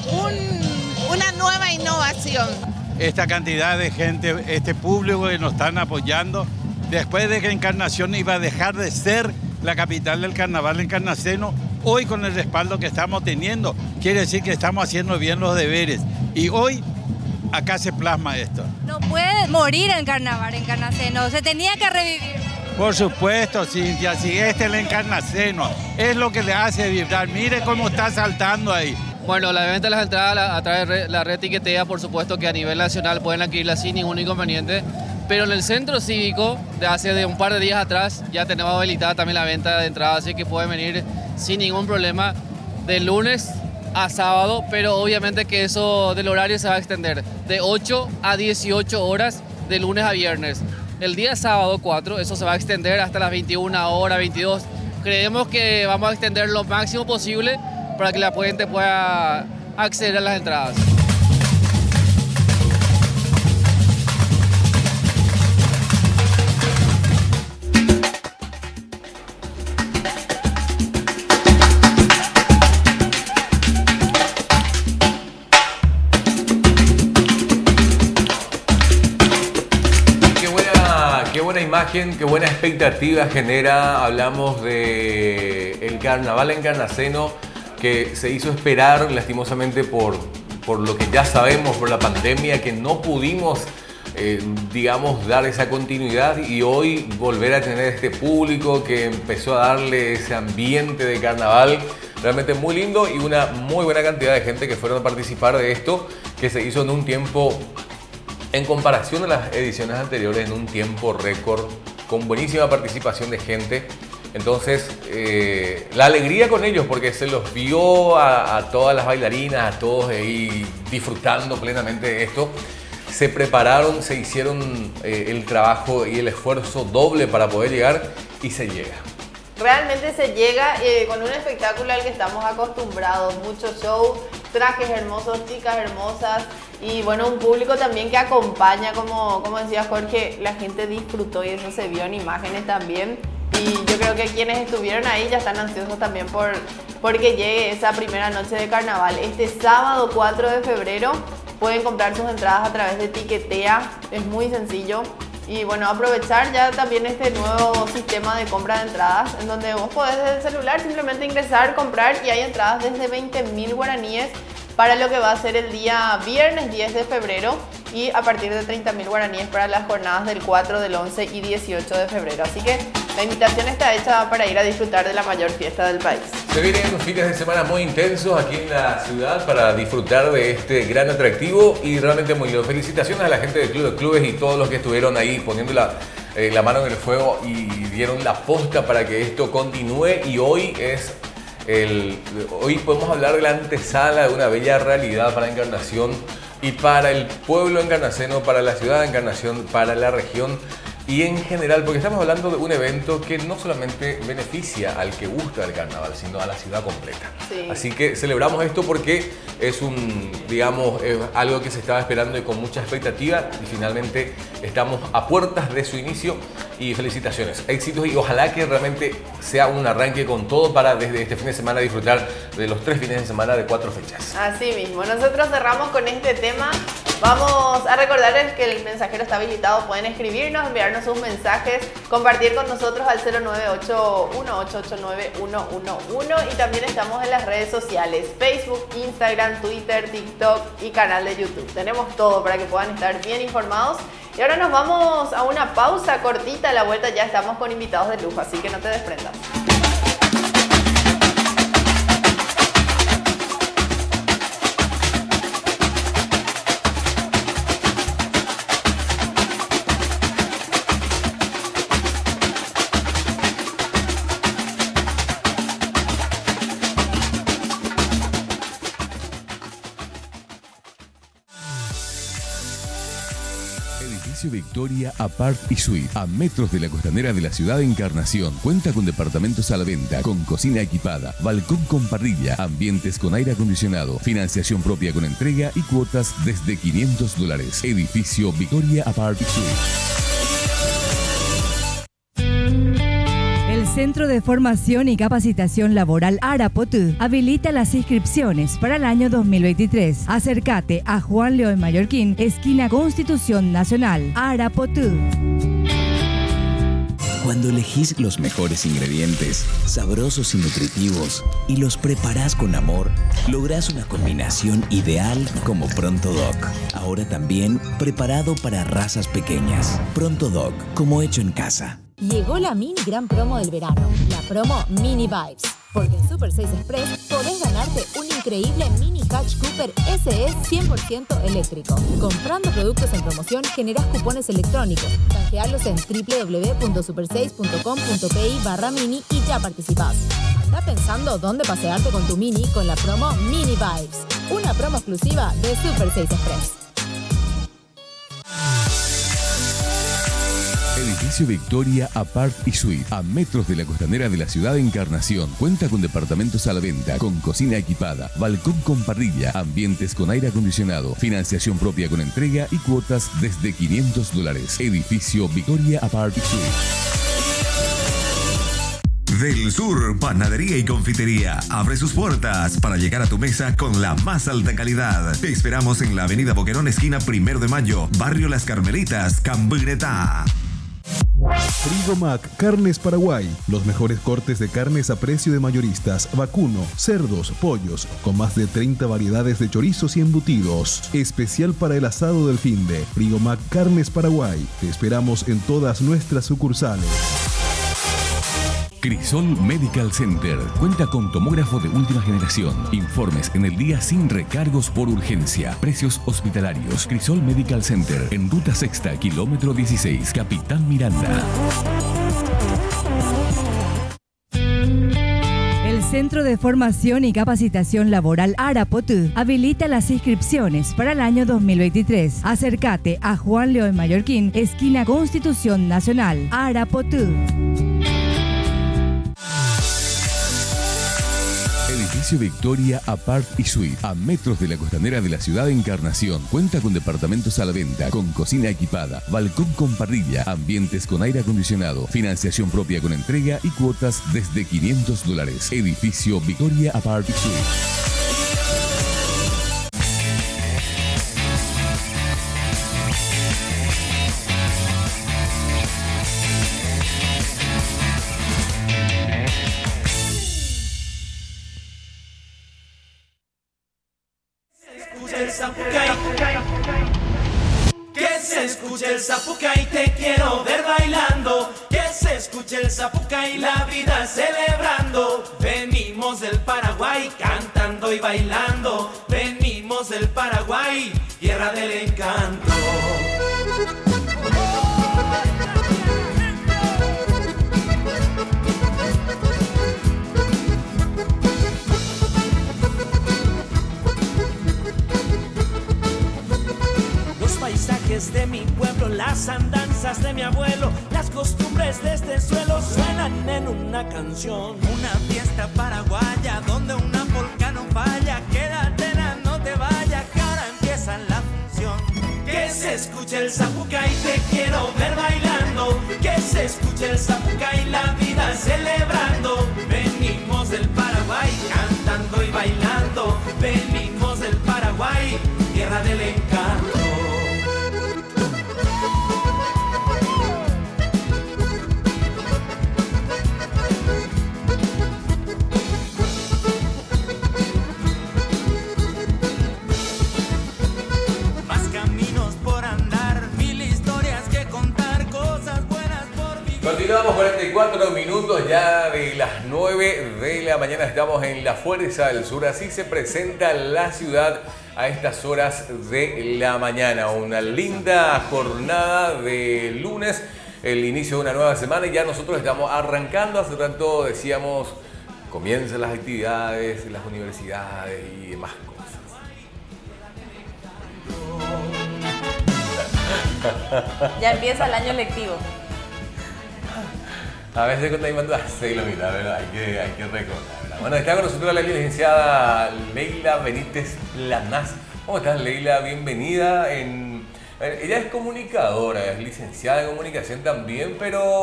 una nueva innovación. Esta cantidad de gente, este público que nos están apoyando, después de que Encarnación iba a dejar de ser la capital del carnaval encarnaceno, hoy con el respaldo que estamos teniendo, quiere decir que estamos haciendo bien los deberes. Y hoy acá se plasma esto. No puede morir el carnaval encarnaceno, se tenía que revivir. Por supuesto, Cintia, si este es el encarnaceno, es lo que le hace vibrar. Mire cómo está saltando ahí. Bueno, la venta de las entradas a través de la red Tiquetea, por supuesto que a nivel nacional pueden adquirirla sin ningún inconveniente, pero en el centro cívico, de un par de días atrás, ya tenemos habilitada también la venta de entradas, así que pueden venir sin ningún problema de lunes a sábado, pero obviamente que eso del horario se va a extender de 8 a 18 horas de lunes a viernes. El día sábado 4, eso se va a extender hasta las 21 horas, 22. Creemos que vamos a extender lo máximo posible para que la gente pueda acceder a las entradas. Qué buena imagen, qué buena expectativa genera. Hablamos de el carnaval encarnaceno, que se hizo esperar lastimosamente por lo que ya sabemos, por la pandemia, que no pudimos, digamos, dar esa continuidad, y hoy volver a tener este público que empezó a darle ese ambiente de carnaval realmente muy lindo, y una muy buena cantidad de gente que fueron a participar de esto, que se hizo en un tiempo, en comparación a las ediciones anteriores, en un tiempo récord, con buenísima participación de gente. Entonces, la alegría con ellos, porque se los vio a todas las bailarinas, a todos ahí disfrutando plenamente de esto. Se prepararon, se hicieron el trabajo y el esfuerzo doble para poder llegar, y se llega. Realmente se llega con un espectáculo al que estamos acostumbrados, mucho show, trajes hermosos, chicas hermosas y bueno, un público también que acompaña, como decía Jorge, la gente disfrutó y eso se vio en imágenes también. Y yo creo que quienes estuvieron ahí ya están ansiosos también porque llegue esa primera noche de carnaval. Este sábado 4 de febrero pueden comprar sus entradas a través de Tiquetea, es muy sencillo. Y bueno, aprovechar ya también este nuevo sistema de compra de entradas, en donde vos podés desde el celular simplemente ingresar, comprar, y hay entradas desde 20.000 guaraníes para lo que va a ser el día viernes 10 de febrero y a partir de 30.000 guaraníes para las jornadas del 4, del 11 y 18 de febrero. Así que la invitación está hecha para ir a disfrutar de la mayor fiesta del país. Se vienen unos fines de semana muy intensos aquí en la ciudad para disfrutar de este gran atractivo, y realmente muy lindo. Felicitaciones a la gente del Club de Clubes y todos los que estuvieron ahí poniendo la mano en el fuego y dieron la posta para que esto continúe. Y hoy podemos hablar de la antesala de una bella realidad para Encarnación y para el pueblo encarnaceno, para la ciudad de Encarnación, para la región, y en general, porque estamos hablando de un evento que no solamente beneficia al que gusta del carnaval, sino a la ciudad completa. Sí. Así que celebramos esto porque es algo que se estaba esperando y con mucha expectativa, y finalmente estamos a puertas de su inicio. Y felicitaciones, éxitos, y ojalá que realmente sea un arranque con todo para desde este fin de semana disfrutar de los 3 fines de semana de 4 fechas. Así mismo, nosotros cerramos con este tema. Vamos a recordarles que el mensajero está habilitado, pueden escribirnos, enviarnos sus mensajes, compartir con nosotros al 098-1889-111 y también estamos en las redes sociales, Facebook, Instagram, Twitter, TikTok y canal de YouTube. Tenemos todo para que puedan estar bien informados. Y ahora nos vamos a una pausa cortita, a la vuelta ya estamos con invitados de lujo, así que no te desprendas. Edificio Victoria Apart y Suite, a metros de la costanera de la ciudad de Encarnación. Cuenta con departamentos a la venta, con cocina equipada, balcón con parrilla, ambientes con aire acondicionado, financiación propia con entrega y cuotas desde $500. Edificio Victoria Apart y Suite. El Centro de Formación y Capacitación Laboral Arapotu habilita las inscripciones para el año 2023. Acércate a Juan León Mallorquín, esquina Constitución Nacional, Arapotu. Cuando elegís los mejores ingredientes, sabrosos y nutritivos, y los preparás con amor, lográs una combinación ideal como Pronto Doc. Ahora también preparado para razas pequeñas. Pronto Doc, como hecho en casa. Llegó la mini gran promo del verano, la promo Mini Vibes. Porque en Super 6 Express podés ganarte un increíble Mini Hatch Cooper SE 100% eléctrico. Comprando productos en promoción generás cupones electrónicos. Canjearlos en www.super6.com.pi/mini y ya participás. Anda pensando dónde pasearte con tu Mini con la promo Mini Vibes. Una promo exclusiva de Super 6 Express. Edificio Victoria Apart y Suite, a metros de la costanera de la ciudad de Encarnación. Cuenta con departamentos a la venta, con cocina equipada, balcón con parrilla, ambientes con aire acondicionado, financiación propia con entrega y cuotas desde $500. Edificio Victoria Apart y Suite. Del Sur, Panadería y Confitería abre sus puertas para llegar a tu mesa con la más alta calidad. Te esperamos en la avenida Boquerón, esquina 1 de Mayo, barrio Las Carmelitas, Cambuinetá. Frigomac Carnes Paraguay, los mejores cortes de carnes a precio de mayoristas, vacuno, cerdos, pollos, con más de 30 variedades de chorizos y embutidos. Especial para el asado del finde. Frigomac Carnes Paraguay. Te esperamos en todas nuestras sucursales. Crisol Medical Center cuenta con tomógrafo de última generación. Informes en el día sin recargos por urgencia. Precios hospitalarios. Crisol Medical Center en Ruta Sexta, kilómetro 16, Capitán Miranda. El Centro de Formación y Capacitación Laboral Arapotu habilita las inscripciones para el año 2023. Acércate a Juan León Mallorquín, esquina Constitución Nacional, Arapotu. Edificio Victoria Apart y Suite, a metros de la costanera de la ciudad de Encarnación. Cuenta con departamentos a la venta, con cocina equipada, balcón con parrilla, ambientes con aire acondicionado, financiación propia con entrega y cuotas desde $500. Edificio Victoria Apart y Suite. Que se escuche el Zapucay, te quiero ver bailando. Que se escuche el Zapucay, la vida celebrando. Venimos del Paraguay cantando y bailando. Venimos del Paraguay, tierra del encanto. Los paisajes es de mi pueblo, las andanzas de mi abuelo, las costumbres de este suelo suenan en una canción. Una fiesta paraguaya donde una polca no falla. Quédate, no te vayas, que ahora empieza la función. Que se escuche el zapucay, te quiero ver bailando. Que se escuche el zapucay, la vida celebrando. Venimos del Paraguay cantando y bailando. Venimos del Paraguay, tierra del encanto. Continuamos 44 minutos ya de las 9 de la mañana. Estamos en la Fuerza del Sur. Así se presenta la ciudad a estas horas de la mañana. Una linda jornada de lunes, el inicio de una nueva semana. Y ya nosotros estamos arrancando. Hace rato decíamos, comienzan las actividades, las universidades y demás cosas. Ya empieza el año lectivo. A veces cuando hay mandas se ilumina, ¿verdad? Hay que recordar. Bueno, está con nosotros la licenciada Leila Benítez Planás. ¿Cómo estás, Leila? Bienvenida. Ella es comunicadora, es licenciada en comunicación también,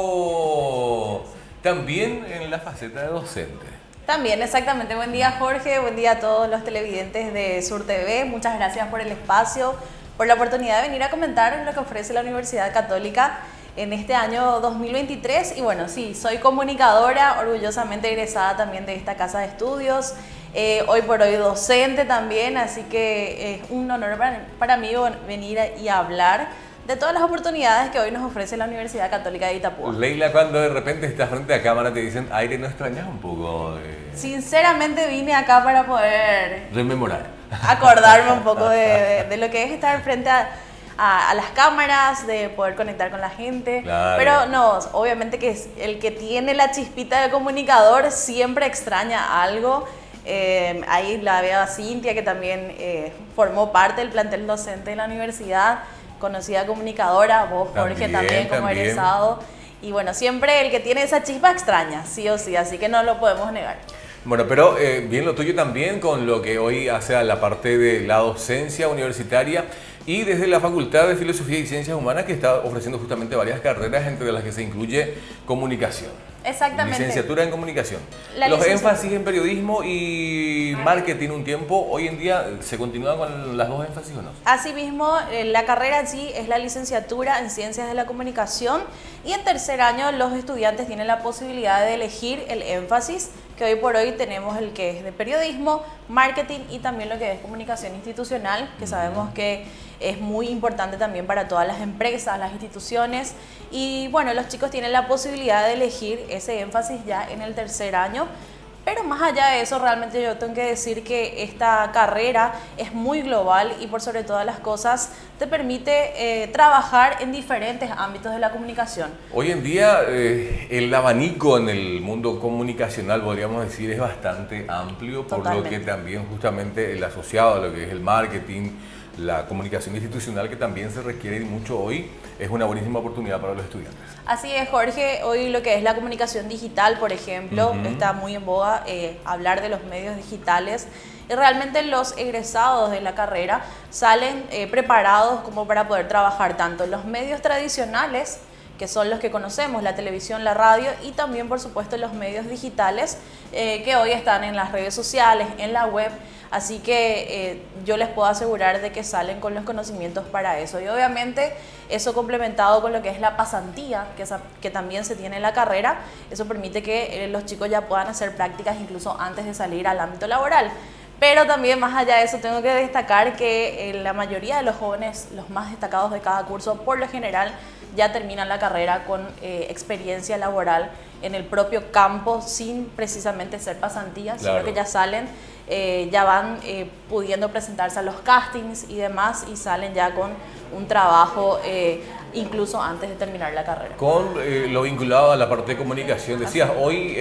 pero también en la faceta de docente. También, exactamente. Buen día, Jorge. Buen día a todos los televidentes de Sur TV. Muchas gracias por el espacio, por la oportunidad de venir a comentar lo que ofrece la Universidad Católica en este año 2023. Y bueno, sí, soy comunicadora, orgullosamente egresada también de esta casa de estudios, hoy por hoy docente también, así que es un honor para mí venir y hablar de todas las oportunidades que hoy nos ofrece la Universidad Católica de Itapúa. Leila, cuando de repente estás frente a cámara te dicen, aire, ¿no extrañas un poco? Sinceramente vine acá para poder rememorar, acordarme un poco de lo que es estar frente a las cámaras, de poder conectar con la gente. Claro. Pero no, obviamente que el que tiene la chispita de comunicador siempre extraña algo. Ahí la veo a Cintia, que también formó parte del plantel docente de la universidad, conocida comunicadora, vos Jorge también como egresado. Y bueno, siempre el que tiene esa chispa extraña, sí o sí, así que no lo podemos negar. Bueno, pero bien lo tuyo también con lo que hoy hace a la parte de la docencia universitaria y desde la Facultad de Filosofía y Ciencias Humanas, que está ofreciendo justamente varias carreras, entre las que se incluye comunicación. Exactamente. Licenciatura en comunicación. Los énfasis en periodismo y marketing un tiempo, hoy en día ¿se continúan con las dos énfasis o no? Asimismo, la carrera en sí es la licenciatura en Ciencias de la Comunicación y en tercer año los estudiantes tienen la posibilidad de elegir el énfasis, que hoy por hoy tenemos el que es de periodismo, marketing y también lo que es comunicación institucional, que sabemos que es muy importante también para todas las empresas, las instituciones. Y bueno, los chicos tienen la posibilidad de elegir ese énfasis ya en el tercer año. Pero más allá de eso, realmente yo tengo que decir que esta carrera es muy global y por sobre todas las cosas te permite trabajar en diferentes ámbitos de la comunicación. Hoy en día el abanico en el mundo comunicacional, podríamos decir, es bastante amplio, por lo que también justamente el asociado a lo que es el marketing, la comunicación institucional, que también se requiere mucho hoy, es una buenísima oportunidad para los estudiantes. Así es, Jorge. Hoy lo que es la comunicación digital, por ejemplo, está muy en boga hablar de los medios digitales. Y realmente los egresados de la carrera salen preparados como para poder trabajar tanto en los medios tradicionales, que son los que conocemos, la televisión, la radio, y también, por supuesto, los medios digitales que hoy están en las redes sociales, en la web. Así que yo les puedo asegurar de que salen con los conocimientos para eso. Y obviamente eso complementado con lo que es la pasantía, que también se tiene en la carrera, eso permite que los chicos ya puedan hacer prácticas incluso antes de salir al ámbito laboral. Pero también más allá de eso tengo que destacar que la mayoría de los jóvenes, los más destacados de cada curso, por lo general ya terminan la carrera con experiencia laboral en el propio campo sin precisamente ser pasantías, sino que ya salen, ya van pudiendo presentarse a los castings y demás y salen ya con un trabajo incluso antes de terminar la carrera. Con lo vinculado a la parte de comunicación, decías hoy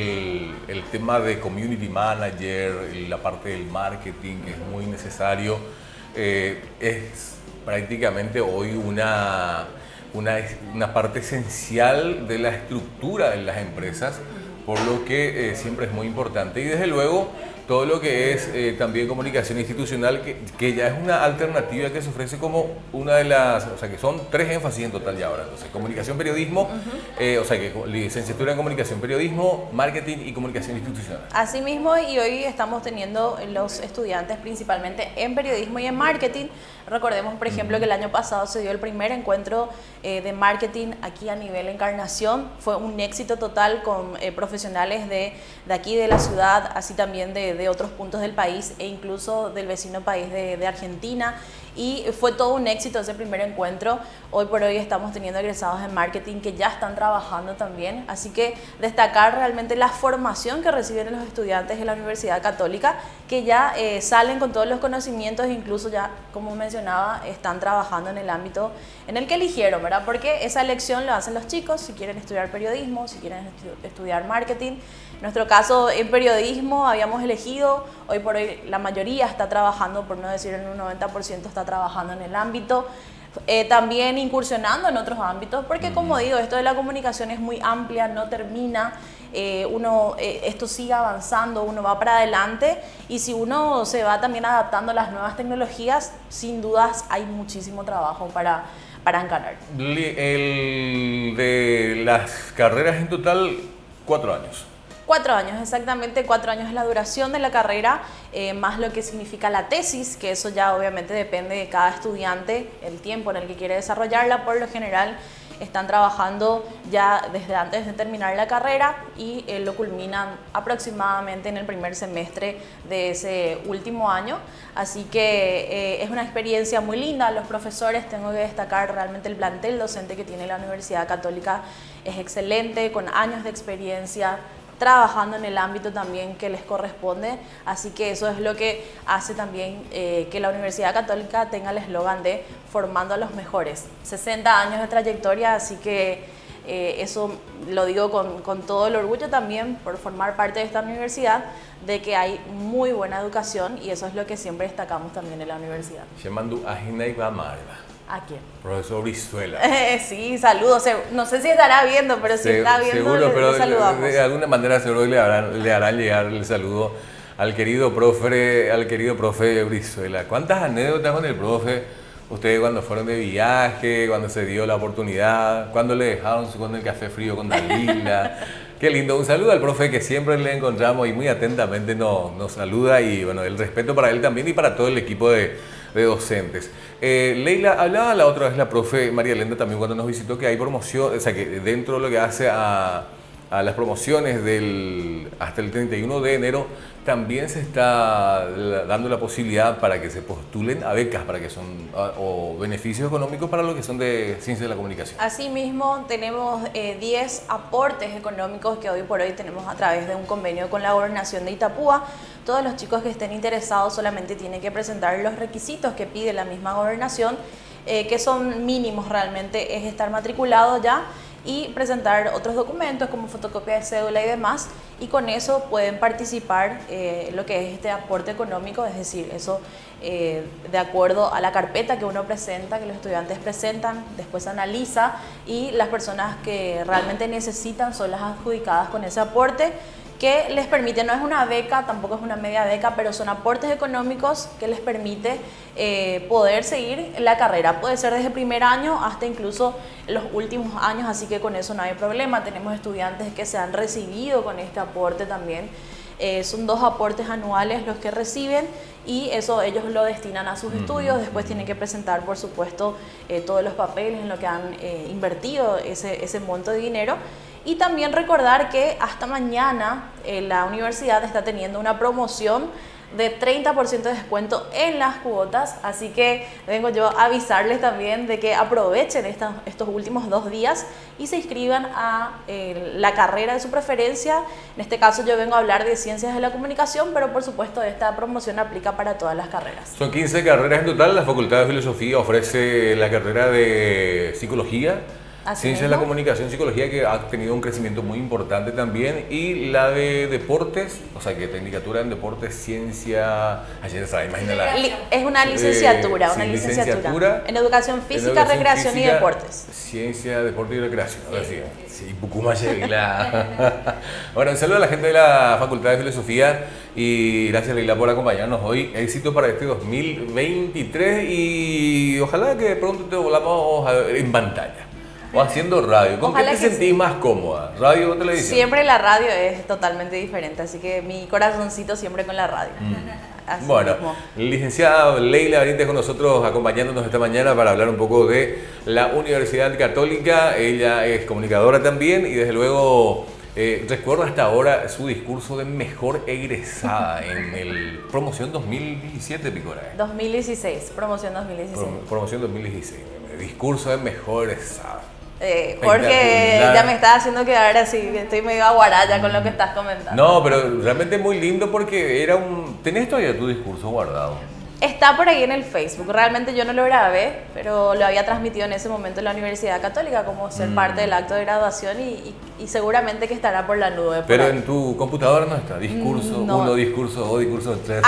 el tema de community manager, la parte del marketing, que es muy necesario, es prácticamente hoy una parte esencial de la estructura de las empresas, por lo que siempre es muy importante. Y desde luego todo lo que es también comunicación institucional, que ya es una alternativa que se ofrece como una de las, o sea que son 3 énfasis en total ya ahora. Entonces, comunicación, periodismo, o sea que licenciatura en comunicación, periodismo, marketing y comunicación institucional. Así mismo, y hoy estamos teniendo los estudiantes principalmente en periodismo y en marketing. Recordemos, por ejemplo, que el año pasado se dio el primer encuentro de marketing aquí a nivel Encarnación. Fue un éxito total con profesionales de aquí de la ciudad, así también de otros puntos del país e incluso del vecino país de Argentina. Y fue todo un éxito ese primer encuentro. Hoy por hoy estamos teniendo egresados en marketing que ya están trabajando también. Así que destacar realmente la formación que reciben los estudiantes de la Universidad Católica, que ya salen con todos los conocimientos e incluso ya, como mencionaba, están trabajando en el ámbito en el que eligieron, ¿verdad? Porque esa elección lo hacen los chicos si quieren estudiar periodismo, si quieren estudiar marketing. En nuestro caso, en periodismo habíamos elegido, hoy por hoy la mayoría está trabajando, por no decir en un 90% está trabajando en el ámbito, también incursionando en otros ámbitos, porque como digo, esto de la comunicación es muy amplia, no termina, esto sigue avanzando, uno va para adelante y si uno se va también adaptando a las nuevas tecnologías, sin dudas hay muchísimo trabajo para encarar. De las carreras en total, 4 años. 4 años, exactamente 4 años es la duración de la carrera, más lo que significa la tesis, que eso ya obviamente depende de cada estudiante, el tiempo en el que quiere desarrollarla. Por lo general están trabajando ya desde antes de terminar la carrera y lo culminan aproximadamente en el primer semestre de ese último año. Así que es una experiencia muy linda. Los profesores, tengo que destacar realmente el plantel docente que tiene la Universidad Católica, es excelente, con años de experiencia, trabajando en el ámbito también que les corresponde, así que eso es lo que hace también que la Universidad Católica tenga el eslogan de formando a los mejores. 60 años de trayectoria, así que eso lo digo con todo el orgullo también por formar parte de esta universidad, de que hay muy buena educación y eso es lo que siempre destacamos también en la universidad. ¿A quién? Profesor Brizuela. Sí, saludos. No sé si estará viendo, pero si está viendo, seguro, pero le saludamos. De alguna manera seguro le harán llegar el saludo al querido profe Brizuela. ¿Cuántas anécdotas con el profe? Ustedes cuando fueron de viaje, cuando se dio la oportunidad, cuando le dejaron con el café frío con Dalila. Qué lindo. Un saludo al profe que siempre le encontramos y muy atentamente nos saluda, y bueno, el respeto para él también y para todo el equipo de docentes. Leila, hablaba la otra vez la profe María Elena también cuando nos visitó que hay promoción, o sea que dentro de lo que hace a las promociones hasta el 31 de enero también se está dando la posibilidad para que se postulen a becas o beneficios económicos para lo que son de ciencia de la comunicación. Asimismo, tenemos 10 aportes económicos que hoy por hoy tenemos a través de un convenio con la Gobernación de Itapúa. Todos los chicos que estén interesados solamente tienen que presentar los requisitos que pide la misma Gobernación, que son mínimos realmente, es estar matriculado ya y presentar otros documentos como fotocopia de cédula y demás, y con eso pueden participar lo que es este aporte económico, es decir, eso de acuerdo a la carpeta que uno presenta, que los estudiantes presentan, después se analiza y las personas que realmente necesitan son las adjudicadas con ese aporte, que les permite, no es una beca, tampoco es una media beca, pero son aportes económicos que les permite poder seguir la carrera. Puede ser desde el primer año hasta incluso los últimos años, así que con eso no hay problema. Tenemos estudiantes que se han recibido con este aporte también. Son 2 aportes anuales los que reciben y eso ellos lo destinan a sus estudios. Después tienen que presentar, por supuesto, todos los papeles en lo que han invertido ese monto de dinero. Y también recordar que hasta mañana la universidad está teniendo una promoción de 30% de descuento en las cuotas, así que vengo yo a avisarles también de que aprovechen estos últimos 2 días y se inscriban a la carrera de su preferencia. En este caso yo vengo a hablar de Ciencias de la Comunicación, pero por supuesto esta promoción aplica para todas las carreras. Son 15 carreras en total. La Facultad de Filosofía ofrece la carrera de Psicología, Ciencia de la comunicación, psicología, que ha tenido un crecimiento muy importante también. Y la de deportes, o sea, que tecnicatura en deportes, ciencia... Ayer se imagina es una licenciatura, sí, licenciatura en educación física, recreación y deportes. Ciencia, deporte y recreación. Ahora sí, Pucuma Bueno, un saludo a la gente de la Facultad de Filosofía y gracias, Leila, por acompañarnos hoy. Éxito para este 2023 y ojalá que pronto te volvamos a ver en pantalla o haciendo radio. ¿Con ojalá qué te sentís más cómoda? ¿Radio o televisión? Siempre la radio es totalmente diferente, así que mi corazoncito siempre con la radio. Bueno, licenciada Leila Benítez con nosotros, acompañándonos esta mañana para hablar un poco de la Universidad Católica. Ella es comunicadora también y desde luego recuerdo hasta ahora su discurso de mejor egresada en el promoción 2017, Picora. 2016, promoción 2016. Promoción 2016, discurso de mejor egresada. Jorge ya me está haciendo quedar así, estoy medio aguaraya con lo que estás comentando. No, pero realmente muy lindo porque era ¿tenés todavía tu discurso guardado? Está por ahí en el Facebook, realmente yo no lo grabé, pero lo había transmitido en ese momento en la Universidad Católica como ser parte del acto de graduación y seguramente que estará por la nube. Pero en tu computadora no está, discurso 1, discurso 2, discurso 3.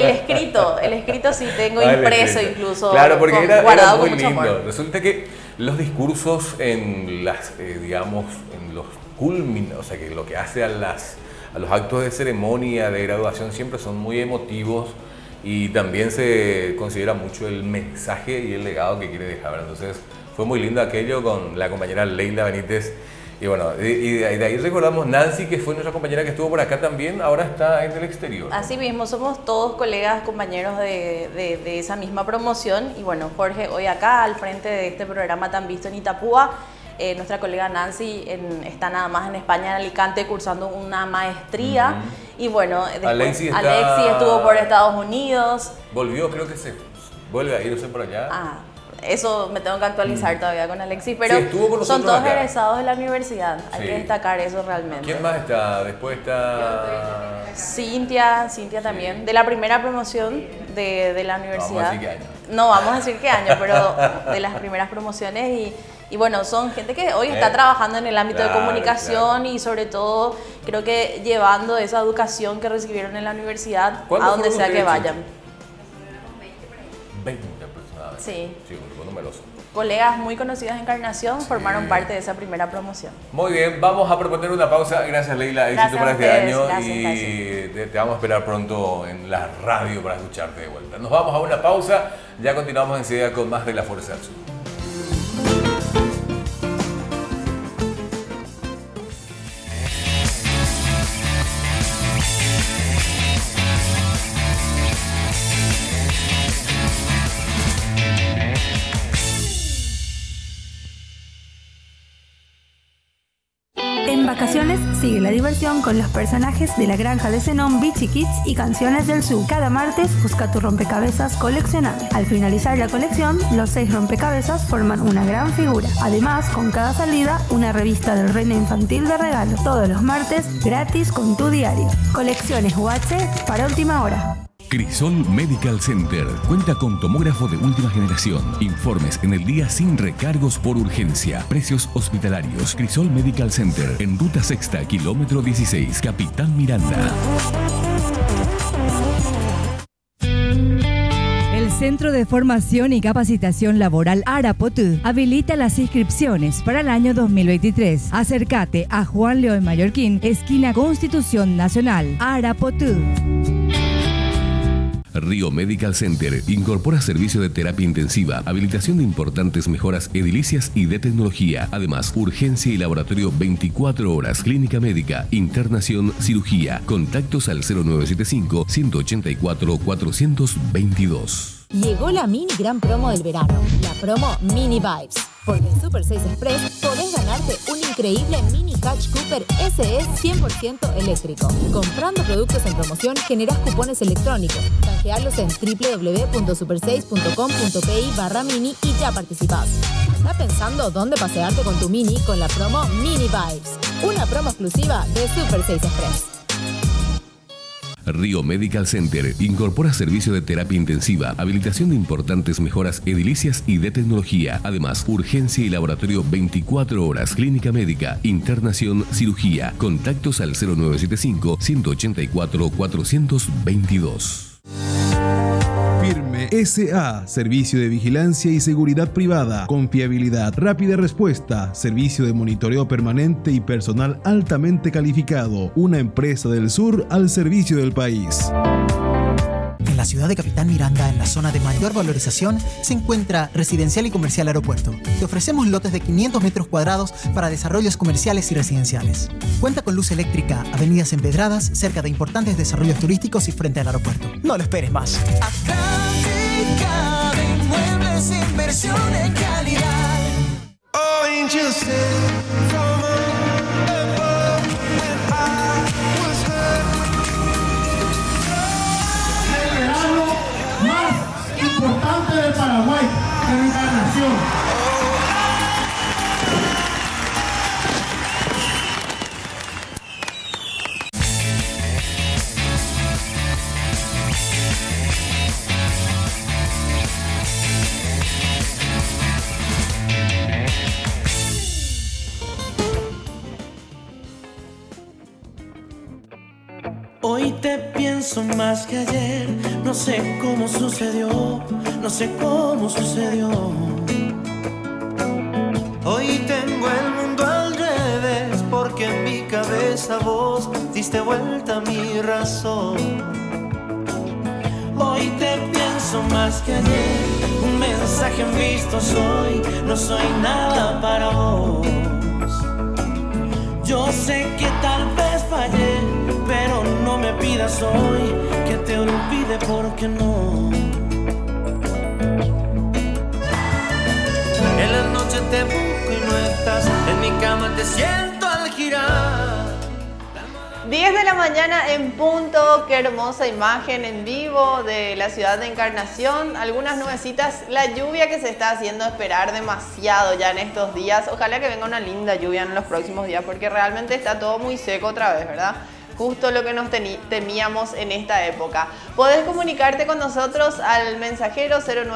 El escrito sí tengo impreso incluso. Claro, porque era muy lindo. Amor. Resulta que los discursos en las, digamos, en los culminos, o sea, que lo que hace a los actos de ceremonia de graduación siempre son muy emotivos y también se considera mucho el mensaje y el legado que quiere dejar. Entonces fue muy lindo aquello con la compañera Leila Benítez. Y bueno, y de ahí recordamos Nancy, que fue nuestra compañera que estuvo por acá también, ahora está en el exterior. Así mismo, somos todos colegas, compañeros de esa misma promoción. Y bueno, Jorge, hoy acá al frente de este programa tan visto en Itapúa. Nuestra colega Nancy está nada más en España, en Alicante, cursando una maestría. Y bueno, Alexis estuvo por Estados Unidos. Volvió, creo que vuelve a irse por allá. Eso me tengo que actualizar todavía con Alexis, pero sí, son todos egresados de la universidad. Hay que destacar eso realmente. ¿Quién más está? Después está... Cintia también, de la primera promoción de la universidad. Vamos a decir qué año. No vamos a decir qué año, pero de las primeras promociones y bueno, son gente que hoy está trabajando en el ámbito de comunicación y sobre todo creo que llevando esa educación que recibieron en la universidad a donde sea que vayan. 20 aproximadamente. Sí. Sí, un grupo numeroso. Colegas muy conocidos en Encarnación formaron parte de esa primera promoción. Muy bien, vamos a proponer una pausa. Gracias, Leila, éxito para este año. Gracias. Te vamos a esperar pronto en la radio para escucharte de vuelta. Nos vamos a una pausa, ya continuamos enseguida con más de La Fuerza del Sur. En vacaciones sigue la diversión con los personajes de la granja de Zenón, Beachy Kids y Canciones del Zoo. Cada martes busca tu rompecabezas coleccionable. Al finalizar la colección, los 6 rompecabezas forman una gran figura. Además, con cada salida, una revista del reino infantil de regalo. Todos los martes, gratis con tu diario. Colecciones UH para última hora. Crisol Medical Center cuenta con tomógrafo de última generación. Informes en el día sin recargos por urgencia. Precios hospitalarios. Crisol Medical Center en Ruta Sexta, kilómetro 16, Capitán Miranda. El Centro de Formación y Capacitación Laboral Arapotu habilita las inscripciones para el año 2023. Acércate a Juan León Mallorquín, esquina Constitución Nacional, Arapotu. Río Medical Center incorpora servicio de terapia intensiva, habilitación de importantes mejoras edilicias y de tecnología. Además, urgencia y laboratorio 24 horas, clínica médica, internación, cirugía. Contactos al 0975-184-422. Llegó la mini gran promo del verano, la promo Mini Vibes. Porque en Super 6 Express podés ganarte un increíble Mini Catch Cooper SE 100% eléctrico. Comprando productos en promoción generás cupones electrónicos. Canjealos en www.super6.com.pi/mini y ya participás. ¿Estás pensando dónde pasearte con tu Mini con la promo Mini Vibes? Una promo exclusiva de Super 6 Express. Río Medical Center incorpora servicio de terapia intensiva, habilitación de importantes mejoras edilicias y de tecnología. Además, urgencia y laboratorio 24 horas, clínica médica, internación, cirugía. Contactos al 0975-184-422. Firme SA, servicio de vigilancia y seguridad privada, confiabilidad, rápida respuesta, servicio de monitoreo permanente y personal altamente calificado. Una empresa del sur al servicio del país. En la ciudad de Capitán Miranda, en la zona de mayor valorización, se encuentra Residencial y Comercial Aeropuerto. Te ofrecemos lotes de 500 metros cuadrados para desarrollos comerciales y residenciales. Cuenta con luz eléctrica, avenidas empedradas, cerca de importantes desarrollos turísticos y frente al aeropuerto. No lo esperes más. Atlántica de Inmuebles, inversión en calidad. Oh, ain't you said from above when I was hurt. El verano más importante de Paraguay, de la Encarnación. Hoy te pienso más que ayer, no sé cómo sucedió, no sé cómo sucedió. Hoy tengo el mundo al revés, porque en mi cabeza vos diste vuelta a mi razón. Hoy te pienso más que ayer, un mensaje en visto soy, no soy nada para vos. Yo sé que tal vez fallé, pero no me pidas hoy que te olvide, porque no. En la noche te busco y no estás, en mi cama te siento al girar. 10 de la mañana en punto, qué hermosa imagen en vivo de la ciudad de Encarnación. Algunas nubecitas, la lluvia que se está haciendo esperar demasiado ya en estos días. Ojalá que venga una linda lluvia en los próximos días, porque realmente está todo muy seco otra vez, ¿verdad? Justo lo que nos temíamos en esta época. Podés comunicarte con nosotros al mensajero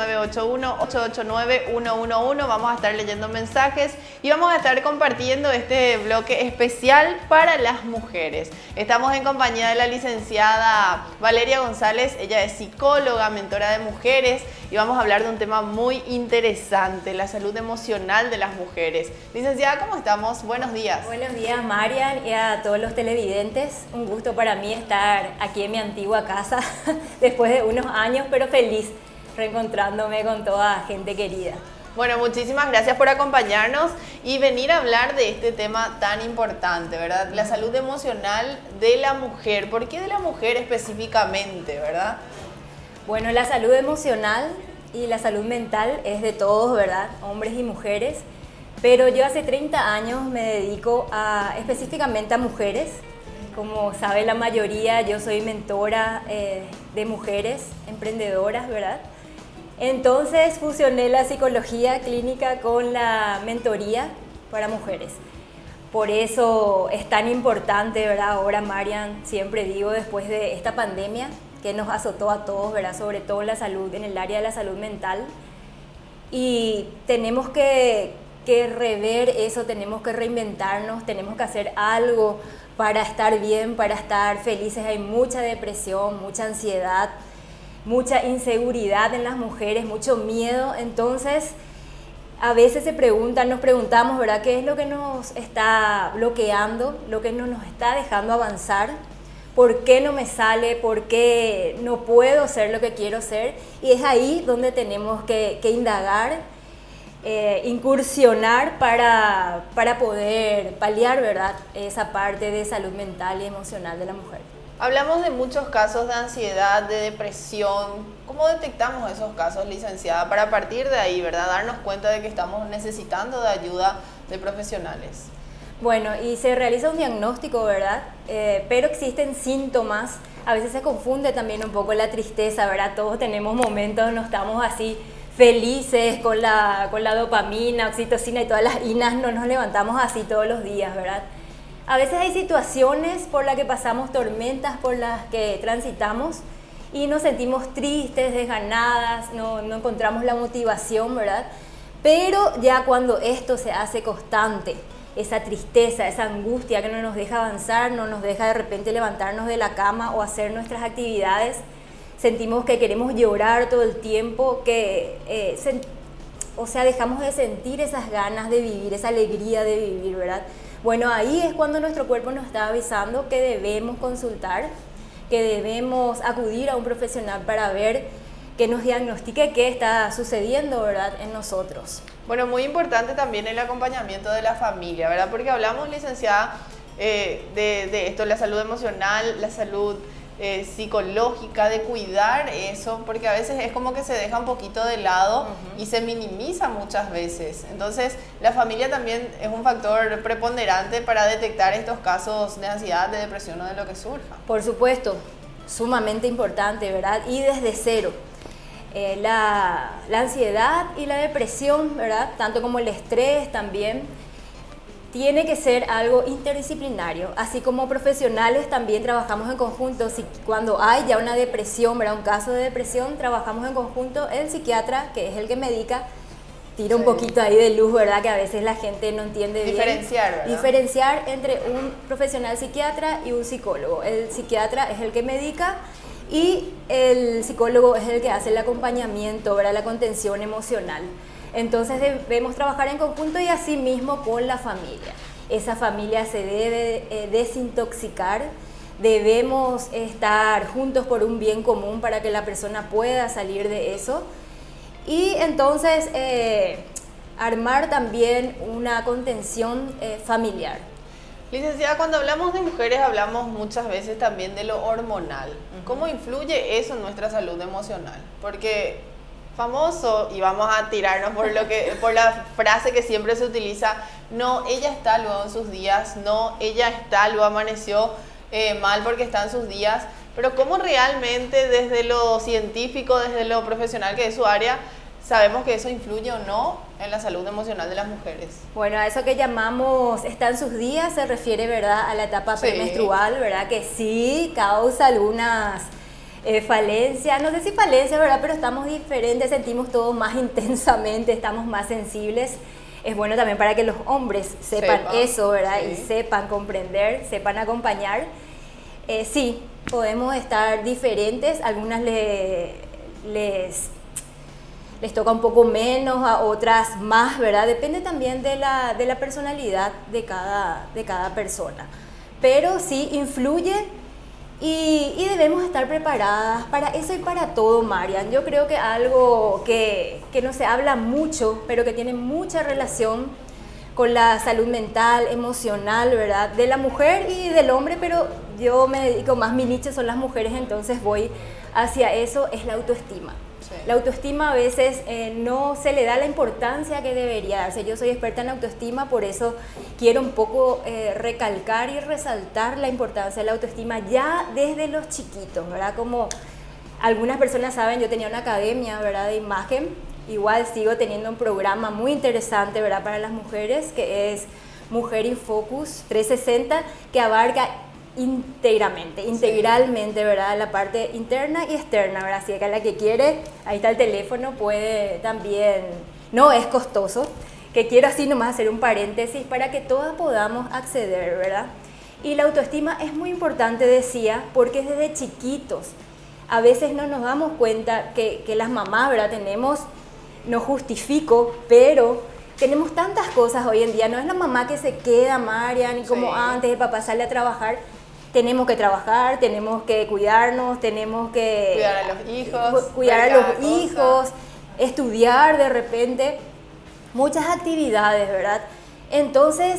0981-889-111. Vamos a estar leyendo mensajes y vamos a estar compartiendo este bloque especial para las mujeres. Estamos en compañía de la licenciada Valeria González. Ella es psicóloga, mentora de mujeres, y vamos a hablar de un tema muy interesante, la salud emocional de las mujeres. Licenciada, ¿cómo estamos? Buenos días. Buenos días, Marian, y a todos los televidentes. Un gusto para mí estar aquí en mi antigua casa después de unos años, pero feliz reencontrándome con toda gente querida. Bueno, muchísimas gracias por acompañarnos y venir a hablar de este tema tan importante, ¿verdad? La salud emocional de la mujer. ¿Por qué de la mujer específicamente, verdad? Bueno, la salud emocional y la salud mental es de todos, ¿verdad? Hombres y mujeres. Pero yo hace 30 años me dedico específicamente a mujeres. Como sabe la mayoría, yo soy mentora de mujeres emprendedoras, ¿verdad? Entonces fusioné la psicología clínica con la mentoría para mujeres. Por eso es tan importante, ¿verdad? Ahora, Marian, siempre digo, después de esta pandemia que nos azotó a todos, ¿verdad? Sobre todo en la salud, en el área de la salud mental. Y tenemos que rever eso, tenemos que reinventarnos, tenemos que hacer algo para estar bien, para estar felices. Hay mucha depresión, mucha ansiedad, mucha inseguridad en las mujeres, mucho miedo. Entonces, a veces nos preguntamos, ¿verdad? ¿Qué es lo que nos está bloqueando, lo que no nos está dejando avanzar? ¿Por qué no me sale? ¿Por qué no puedo ser lo que quiero ser? Y es ahí donde tenemos que indagar, incursionar para poder paliar, ¿verdad?, esa parte de salud mental y emocional de la mujer. Hablamos de muchos casos de ansiedad, de depresión. ¿Cómo detectamos esos casos, licenciada? Para partir de ahí, ¿verdad?, darnos cuenta de que estamos necesitando de ayuda de profesionales. Bueno, y se realiza un diagnóstico, ¿verdad? Pero existen síntomas. A veces se confunde también un poco la tristeza, ¿verdad? Todos tenemos momentos, no estamos así felices con la dopamina, oxitocina y todas las inas, no nos levantamos así todos los días, ¿verdad? A veces hay situaciones por las que pasamos, tormentas por las que transitamos y nos sentimos tristes, desganadas, no encontramos la motivación, ¿verdad? Pero ya cuando esto se hace constante, esa tristeza, esa angustia que no nos deja avanzar, no nos deja de repente levantarnos de la cama o hacer nuestras actividades, sentimos que queremos llorar todo el tiempo, o sea, dejamos de sentir esas ganas de vivir, esa alegría de vivir, ¿verdad? Bueno, ahí es cuando nuestro cuerpo nos está avisando que debemos consultar, que debemos acudir a un profesional para ver, que nos diagnostique qué está sucediendo, ¿verdad?, en nosotros. Bueno, muy importante también el acompañamiento de la familia, ¿verdad? Porque hablamos, licenciada, de esto, la salud emocional, la salud psicológica, de cuidar eso, porque a veces es como que se deja un poquito de lado y se minimiza muchas veces. Entonces, la familia también es un factor preponderante para detectar estos casos de ansiedad, de depresión o de lo que surja. Por supuesto, sumamente importante, ¿verdad? Y desde cero. La ansiedad y la depresión, ¿verdad?, tanto como el estrés también, tiene que ser algo interdisciplinario. Así como profesionales también trabajamos en conjunto. Cuando hay ya una depresión, ¿verdad?, un caso de depresión, trabajamos en conjunto. El psiquiatra, que es el que medica, tira un poquito ahí de luz, ¿verdad?, que a veces la gente no entiende bien. ¿Verdad? Diferenciar entre un profesional psiquiatra y un psicólogo. El psiquiatra es el que medica y el psicólogo es el que hace el acompañamiento, ¿verdad?, la contención emocional. Entonces debemos trabajar en conjunto y así mismo con la familia. Esa familia se debe desintoxicar, debemos estar juntos por un bien común para que la persona pueda salir de eso. Y entonces armar también una contención familiar. Licenciada, cuando hablamos de mujeres hablamos muchas veces también de lo hormonal. ¿Cómo influye eso en nuestra salud emocional? Porque famoso, y vamos a tirarnos por la frase que siempre se utiliza, no, ella está luego en sus días, no, ella está luego amaneció mal porque está en sus días, pero ¿cómo realmente desde lo científico, desde lo profesional que es su área, sabemos que eso influye o no en la salud emocional de las mujeres? Bueno, a eso que llamamos está en sus días se refiere, ¿verdad?, a la etapa premenstrual, ¿verdad?, que sí causa algunas falencias, no sé si falencias, ¿verdad?, pero estamos diferentes, sentimos todo más intensamente, estamos más sensibles. Es bueno también para que los hombres sepan eso, ¿verdad?, y sepan comprender, sepan acompañar. Sí, podemos estar diferentes, algunas les toca un poco menos, a otras más, ¿verdad? Depende también de la personalidad de cada persona. Pero sí influye y debemos estar preparadas para eso y para todo, Marian. Yo creo que algo que no se habla mucho, pero que tiene mucha relación con la salud mental, emocional, ¿verdad?, de la mujer y del hombre, pero yo me dedico más, mi nicho son las mujeres, entonces voy hacia eso, es la autoestima. La autoestima a veces no se le da la importancia que debería darse. Yo soy experta en autoestima, por eso quiero un poco recalcar y resaltar la importancia de la autoestima ya desde los chiquitos, ¿verdad? Como algunas personas saben, yo tenía una academia, ¿verdad?, de imagen. Igual sigo teniendo un programa muy interesante, ¿verdad?, para las mujeres, que es Mujer in Focus 360, que abarca integralmente, ¿verdad?, la parte interna y externa, ¿verdad? Así que a la que quiere, ahí está el teléfono, puede también, no es costoso, que quiero así nomás hacer un paréntesis para que todas podamos acceder, ¿verdad? Y la autoestima es muy importante, decía, porque desde chiquitos a veces no nos damos cuenta que las mamás, ¿verdad?, tenemos, no justifico, pero tenemos tantas cosas hoy en día, no es la mamá que se queda, Marian, y como antes el papá sale a trabajar. Tenemos que trabajar, tenemos que cuidarnos, tenemos que cuidar a los hijos, estudiar de repente, muchas actividades, ¿verdad? Entonces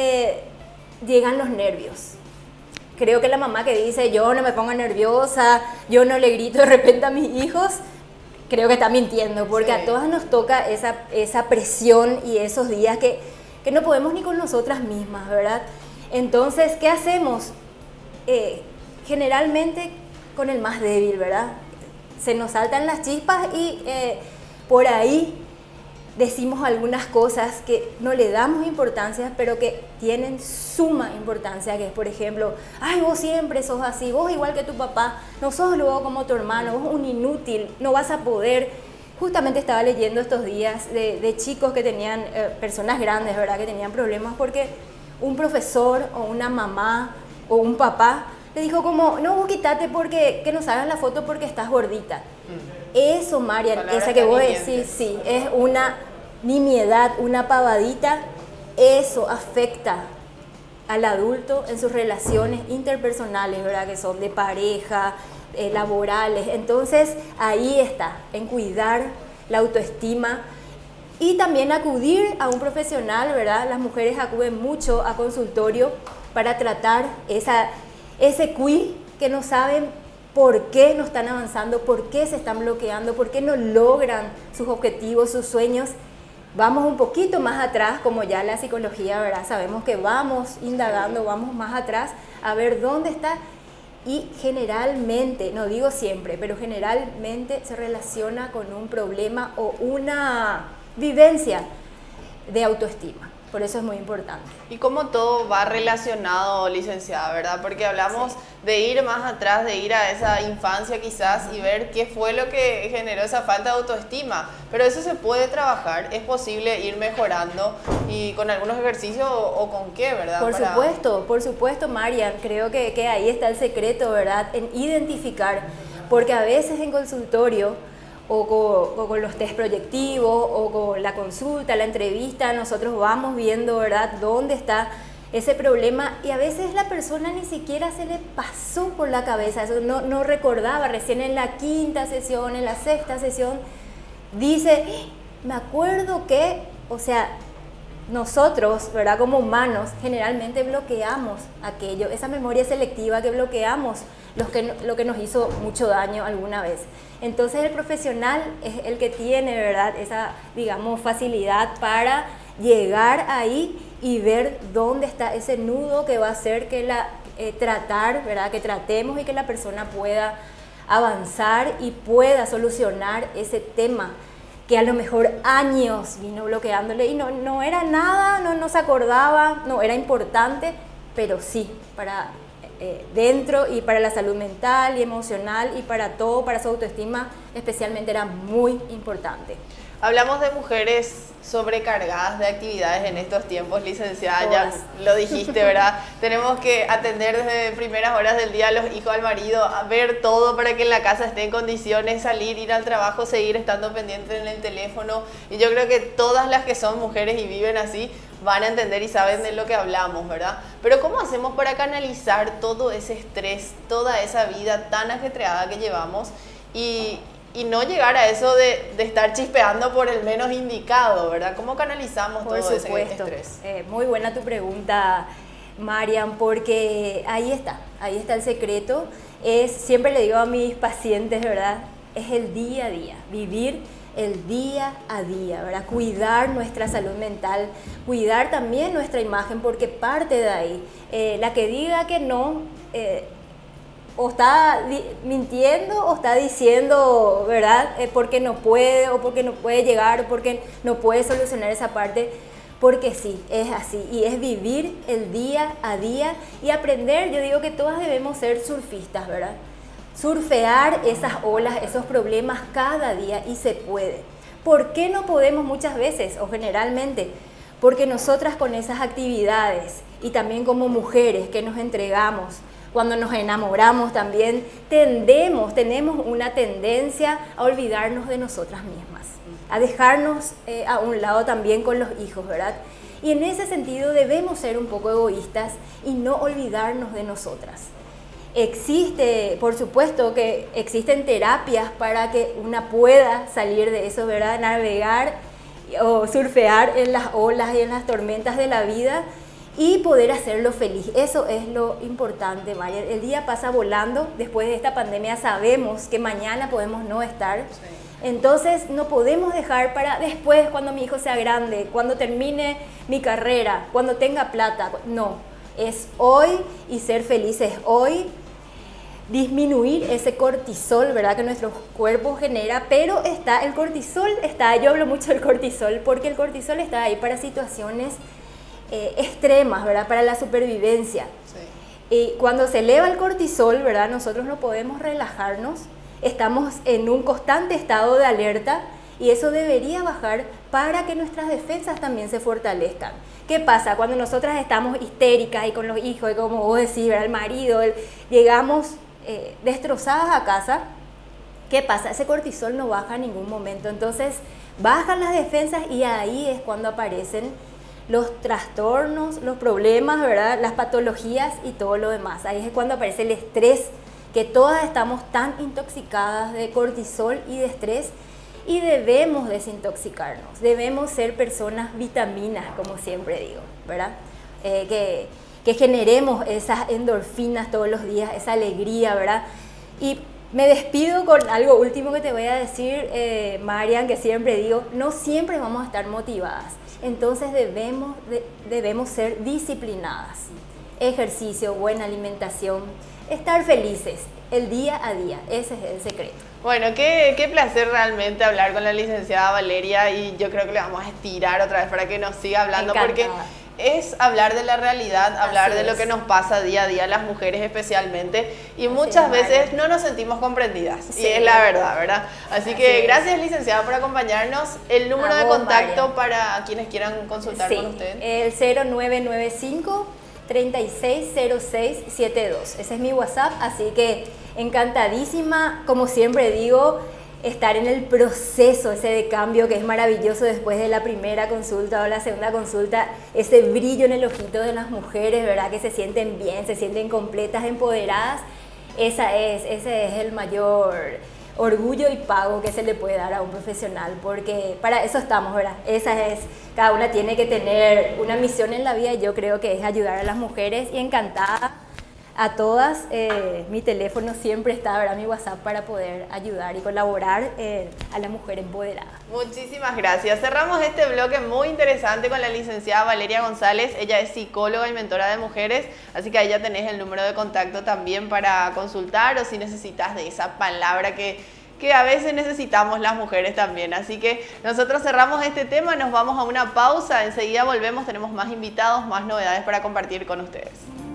llegan los nervios. Creo que la mamá que dice, yo no me pongo nerviosa, yo no le grito de repente a mis hijos, creo que está mintiendo, porque a todas nos toca esa presión y esos días que no podemos ni con nosotras mismas, ¿verdad? Entonces, ¿qué hacemos? Generalmente con el más débil, ¿verdad? Se nos saltan las chispas y por ahí decimos algunas cosas que no le damos importancia, pero que tienen suma importancia, que es, por ejemplo, ay, vos siempre sos así, vos igual que tu papá, no sos luego como tu hermano, vos un inútil, no vas a poder. Justamente estaba leyendo estos días de chicos que tenían, personas grandes, ¿verdad?, que tenían problemas porque un profesor o una mamá o un papá le dijo como, no, vos quítate porque que nos hagan la foto porque estás gordita. Eso, Marian, esa que vos decís, sí, es una nimiedad, una pavadita. Eso afecta al adulto en sus relaciones interpersonales, ¿verdad?, que son de pareja, laborales. Entonces ahí está, en cuidar la autoestima y también acudir a un profesional, ¿verdad? Las mujeres acuden mucho a consultorio para tratar ese quiz que no saben por qué no están avanzando, por qué se están bloqueando, por qué no logran sus objetivos, sus sueños. Vamos un poquito más atrás, como ya la psicología, ¿verdad? Sabemos que vamos indagando, vamos más atrás a ver dónde está. Y generalmente, no digo siempre, pero generalmente se relaciona con un problema o una vivencia de autoestima. Por eso es muy importante. Y cómo todo va relacionado, licenciada, ¿verdad? Porque hablamos de ir más atrás, de ir a esa infancia quizás y ver qué fue lo que generó esa falta de autoestima. Pero eso se puede trabajar, es posible ir mejorando y con algunos ejercicios o con qué, ¿verdad? Por supuesto, Marian. Creo que ahí está el secreto, ¿verdad? En identificar, porque a veces en consultorio o con los test proyectivos o con la consulta, la entrevista, nosotros vamos viendo, ¿verdad?, dónde está ese problema y a veces la persona ni siquiera se le pasó por la cabeza, eso no recordaba, recién en la quinta sesión, en la sexta sesión, dice, me acuerdo que, o sea, nosotros, ¿verdad?, como humanos, generalmente bloqueamos aquello, esa memoria selectiva que bloqueamos, lo que nos hizo mucho daño alguna vez. Entonces el profesional es el que tiene, ¿verdad?, esa, digamos, facilidad para llegar ahí y ver dónde está ese nudo que va a hacer que tratar, ¿verdad?, que tratemos y que la persona pueda avanzar y pueda solucionar ese tema que a lo mejor años vino bloqueándole y no era nada, no se acordaba, no era importante, pero sí, para dentro y para la salud mental y emocional y para todo, para su autoestima especialmente era muy importante. Hablamos de mujeres sobrecargadas de actividades en estos tiempos, licenciada, ya lo dijiste, ¿verdad? Tenemos que atender desde primeras horas del día a los hijos, al marido, a ver todo para que en la casa esté en condiciones, salir, ir al trabajo, seguir estando pendiente en el teléfono. Y yo creo que todas las que son mujeres y viven así van a entender y saben de lo que hablamos, ¿verdad? Pero ¿cómo hacemos para canalizar todo ese estrés, toda esa vida tan ajetreada que llevamos y no llegar a eso de estar chispeando por el menos indicado, ¿verdad? ¿Cómo canalizamos todo ese estrés? Muy buena tu pregunta, Marian, porque ahí está el secreto. Siempre le digo a mis pacientes, ¿verdad?, es el día a día, vivir el día a día, ¿verdad? Cuidar nuestra salud mental, cuidar también nuestra imagen, porque parte de ahí. La que diga que no, o está mintiendo o está diciendo, ¿verdad?, porque no puede o porque no puede llegar o porque no puede solucionar esa parte, porque sí, es así y es vivir el día a día y aprender. Yo digo que todas debemos ser surfistas, ¿verdad? Surfear esas olas, esos problemas cada día y se puede. ¿Por qué no podemos muchas veces o generalmente? Porque nosotras con esas actividades y también como mujeres que nos entregamos, cuando nos enamoramos también tenemos una tendencia a olvidarnos de nosotras mismas, a dejarnos a un lado también con los hijos, ¿verdad? Y en ese sentido debemos ser un poco egoístas y no olvidarnos de nosotras. Por supuesto que existen terapias para que una pueda salir de eso, ¿verdad? Navegar o surfear en las olas y en las tormentas de la vida y poder hacerlo feliz. Eso es lo importante, María. El día pasa volando. Después de esta pandemia sabemos que mañana podemos no estar. Entonces no podemos dejar para después, cuando mi hijo sea grande, cuando termine mi carrera, cuando tenga plata. No, es hoy y ser felices hoy. disminuir ese cortisol, ¿verdad?, que nuestro cuerpo genera, pero está el cortisol, yo hablo mucho del cortisol, porque el cortisol está ahí para situaciones extremas, ¿verdad?, para la supervivencia. Sí. Y cuando se eleva el cortisol, ¿verdad?, nosotros no podemos relajarnos, estamos en un constante estado de alerta y eso debería bajar para que nuestras defensas también se fortalezcan. ¿Qué pasa? Cuando nosotras estamos histéricas y con los hijos, y como vos decís, ¿verdad?, el marido, llegamos destrozadas a casa, ¿qué pasa? Ese cortisol no baja en ningún momento, entonces bajan las defensas y ahí es cuando aparecen los trastornos, los problemas, ¿verdad?, las patologías y todo lo demás. Ahí es cuando aparece el estrés, que todas estamos tan intoxicadas de cortisol y de estrés y debemos desintoxicarnos, debemos ser personas vitaminas, como siempre digo, ¿verdad? Que generemos esas endorfinas todos los días, esa alegría, ¿verdad? Y me despido con algo último que te voy a decir, Marian, que siempre digo, no siempre vamos a estar motivadas, entonces debemos ser disciplinadas. Ejercicio, buena alimentación, estar felices el día a día, ese es el secreto. Bueno, qué placer realmente hablar con la licenciada Valeria y yo creo que le vamos a estirar otra vez para que nos siga hablando porque es hablar de la realidad, hablar de lo que nos pasa día a día, las mujeres especialmente, y muchas veces no nos sentimos comprendidas, y es la verdad, ¿verdad? Así que gracias, licenciada, por acompañarnos. El número de contacto para quienes quieran consultar con usted. El 0995 360672. Ese es mi WhatsApp, así que encantadísima, como siempre digo, estar en el proceso ese de cambio que es maravilloso después de la primera consulta o la segunda consulta, ese brillo en el ojito de las mujeres, ¿verdad?, que se sienten bien, se sienten completas, empoderadas. Ese es el mayor orgullo y pago que se le puede dar a un profesional, porque para eso estamos, ¿verdad? Cada una tiene que tener una misión en la vida y yo creo que es ayudar a las mujeres, y encantada a todas. Mi teléfono siempre está, ¿verdad?, mi WhatsApp, para poder ayudar y colaborar a la mujer empoderada. Muchísimas gracias. Cerramos este bloque muy interesante con la licenciada Valeria González. Ella es psicóloga y mentora de mujeres, así que ahí ya tenés el número de contacto también para consultar, o si necesitas de esa palabra que a veces necesitamos las mujeres también. Así que nosotros cerramos este tema, nos vamos a una pausa, enseguida volvemos, tenemos más invitados, más novedades para compartir con ustedes.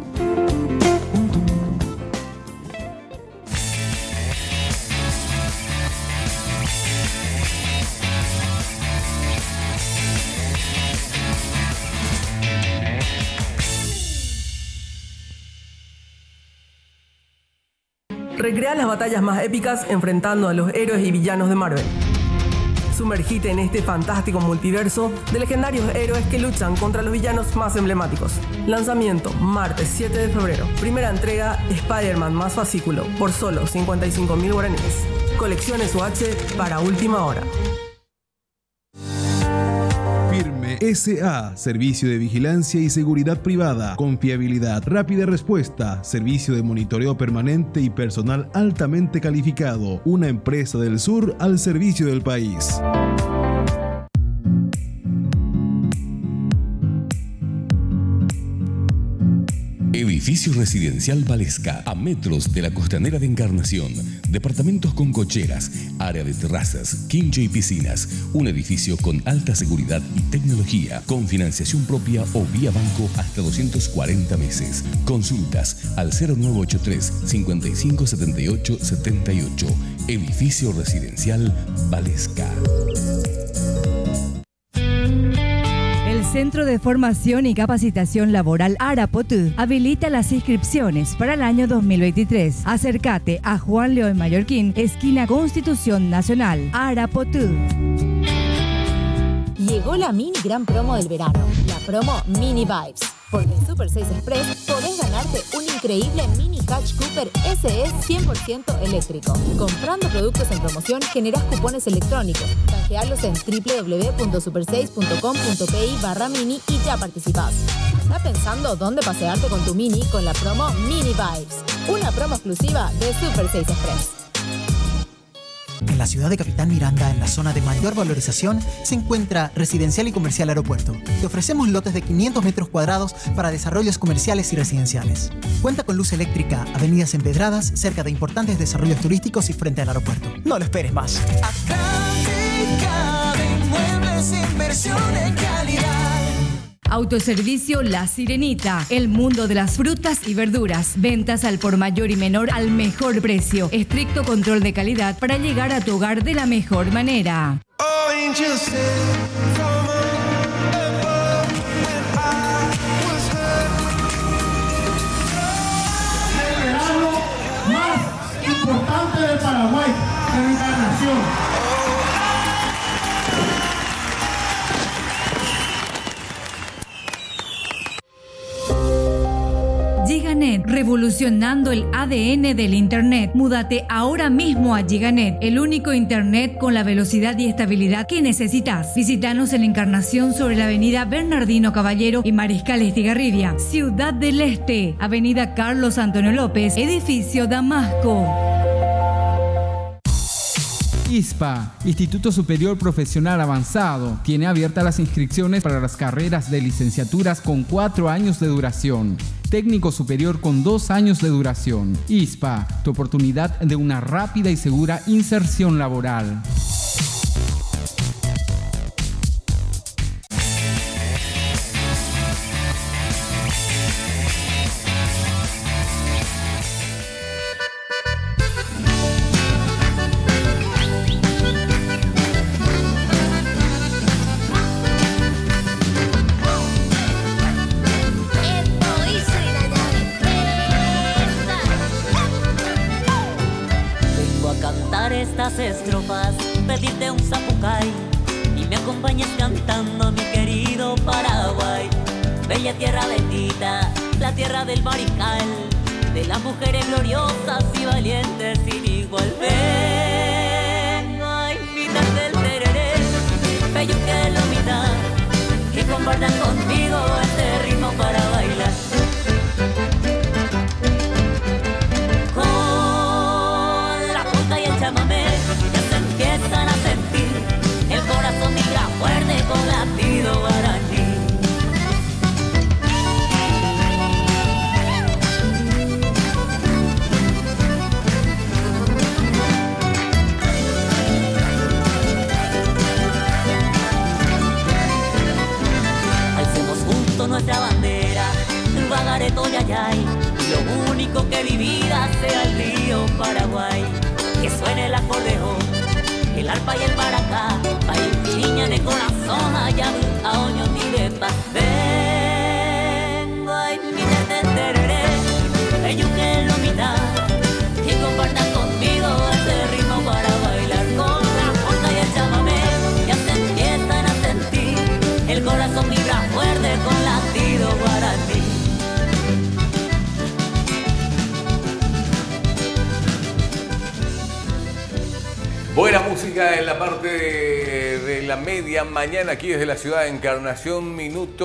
Recrea las batallas más épicas enfrentando a los héroes y villanos de Marvel. Sumergite en este fantástico multiverso de legendarios héroes que luchan contra los villanos más emblemáticos. Lanzamiento, martes 7 de febrero. Primera entrega, Spider-Man más fascículo, por solo 55.000 guaraníes. Colecciones UH para última hora. SA, servicio de vigilancia y seguridad privada, confiabilidad, rápida respuesta, servicio de monitoreo permanente y personal altamente calificado. Una empresa del sur al servicio del país. Edificio residencial Valesca, a metros de la costanera de Encarnación. Departamentos con cocheras, área de terrazas, quincho y piscinas. Un edificio con alta seguridad y tecnología, con financiación propia o vía banco hasta 240 meses. Consultas al 0983 55 78 78. Edificio residencial Valesca. El Centro de Formación y Capacitación Laboral Arapotu habilita las inscripciones para el año 2023. Acércate a Juan León Mallorquín, esquina Constitución Nacional, Arapotu. Llegó la mini gran promo del verano, la promo Mini Vibes. Porque en Super 6 Express podés ganarte un increíble Mini Catch Cooper SE 100% eléctrico. Comprando productos en promoción generás cupones electrónicos. Canjearlos en www.super6.com.pi/mini y ya participás. ¿Estás pensando dónde pasearte con tu Mini con la promo Mini Vibes? Una promo exclusiva de Super 6 Express. En la ciudad de Capitán Miranda, en la zona de mayor valorización, se encuentra Residencial y Comercial Aeropuerto. Te ofrecemos lotes de 500 metros cuadrados para desarrollos comerciales y residenciales. Cuenta con luz eléctrica, avenidas empedradas, cerca de importantes desarrollos turísticos y frente al aeropuerto. No lo esperes más. Atlántica de Inmuebles, inversión en calidad. Autoservicio La Sirenita, el mundo de las frutas y verduras. Ventas al por mayor y menor al mejor precio. Estricto control de calidad para llegar a tu hogar de la mejor manera. El verano más importante de Paraguay, en Encarnación. Giganet, revolucionando el ADN del Internet. Múdate ahora mismo a Giganet, el único Internet con la velocidad y estabilidad que necesitas. Visítanos en Encarnación sobre la avenida Bernardino Caballero y Mariscal Estigarribia. Ciudad del Este, avenida Carlos Antonio López, edificio Damasco. ISPA, Instituto Superior Profesional Avanzado, tiene abiertas las inscripciones para las carreras de licenciaturas con 4 años de duración. Técnico superior con 2 años de duración. ISPA, tu oportunidad de una rápida y segura inserción laboral. Estas estrofas, pedirte un zapucay y me acompañes cantando, mi querido Paraguay. Bella tierra bendita, la tierra del Mariscal, de las mujeres gloriosas y valientes sin igual. Vengo a invitarte el tereré, peyuque lo mitad, que compartan conmigo este ritmo para bailar. Ya se empiezan a sentir, el corazón vibra fuerte con latido guaraní. Alcemos juntos nuestra bandera, el bagareto yayay, y lo único que vivida sea el río Paraguay. Que suene el acordeón, el arpa y el maracá, país niña de corazón, allá a oño tire paz. Vengo a invitarte el tereré, peyuque lo mitad, que compartan conmigo este ritmo para bailar. Con la polka y el chamamé, ya se empiezan a sentir, el corazón vibra fuerte con latido guaraní. Buena música en la parte de la media mañana aquí desde la ciudad de Encarnación,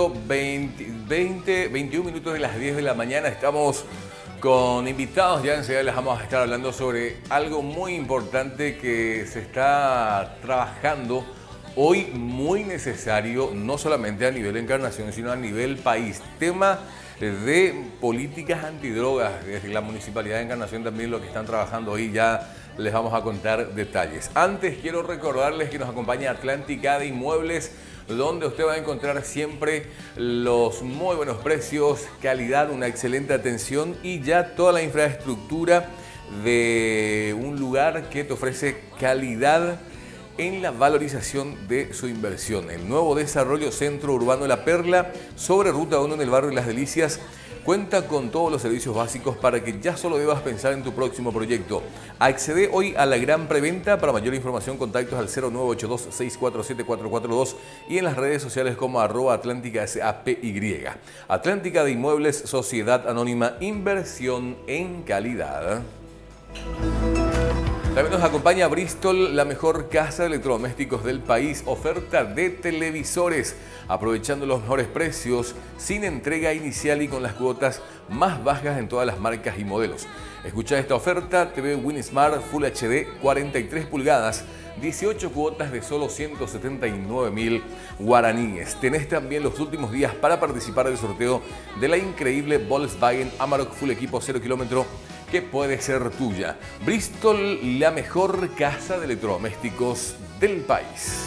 21 minutos de las 10 de la mañana. Estamos con invitados, ya enseguida les vamos a estar hablando sobre algo muy importante que se está trabajando hoy, muy necesario, no solamente a nivel Encarnación, sino a nivel país. Tema de políticas antidrogas, desde la Municipalidad de Encarnación también lo que están trabajando hoy, ya les vamos a contar detalles. Antes quiero recordarles que nos acompaña Atlántica de Inmuebles, donde usted va a encontrar siempre los muy buenos precios, calidad, una excelente atención y ya toda la infraestructura de un lugar que te ofrece calidad en la valorización de su inversión. El nuevo desarrollo Centro Urbano La Perla, sobre Ruta 1 en el barrio Las Delicias, cuenta con todos los servicios básicos para que ya solo debas pensar en tu próximo proyecto. Accede hoy a la gran preventa. Para mayor información, contactos al 0982-647-442 y en las redes sociales como @AtlánticaSAPY. Atlántica de Inmuebles, Sociedad Anónima, Inversión en Calidad. También nos acompaña Bristol, la mejor casa de electrodomésticos del país. Oferta de televisores, aprovechando los mejores precios, sin entrega inicial y con las cuotas más bajas en todas las marcas y modelos. Escucha esta oferta, TV Winsmart Full HD 43 pulgadas, 18 cuotas de solo 179.000 guaraníes. Tenés también los últimos días para participar del sorteo de la increíble Volkswagen Amarok Full Equipo 0 kilómetro que puede ser tuya. Bristol, la mejor casa de electrodomésticos del país.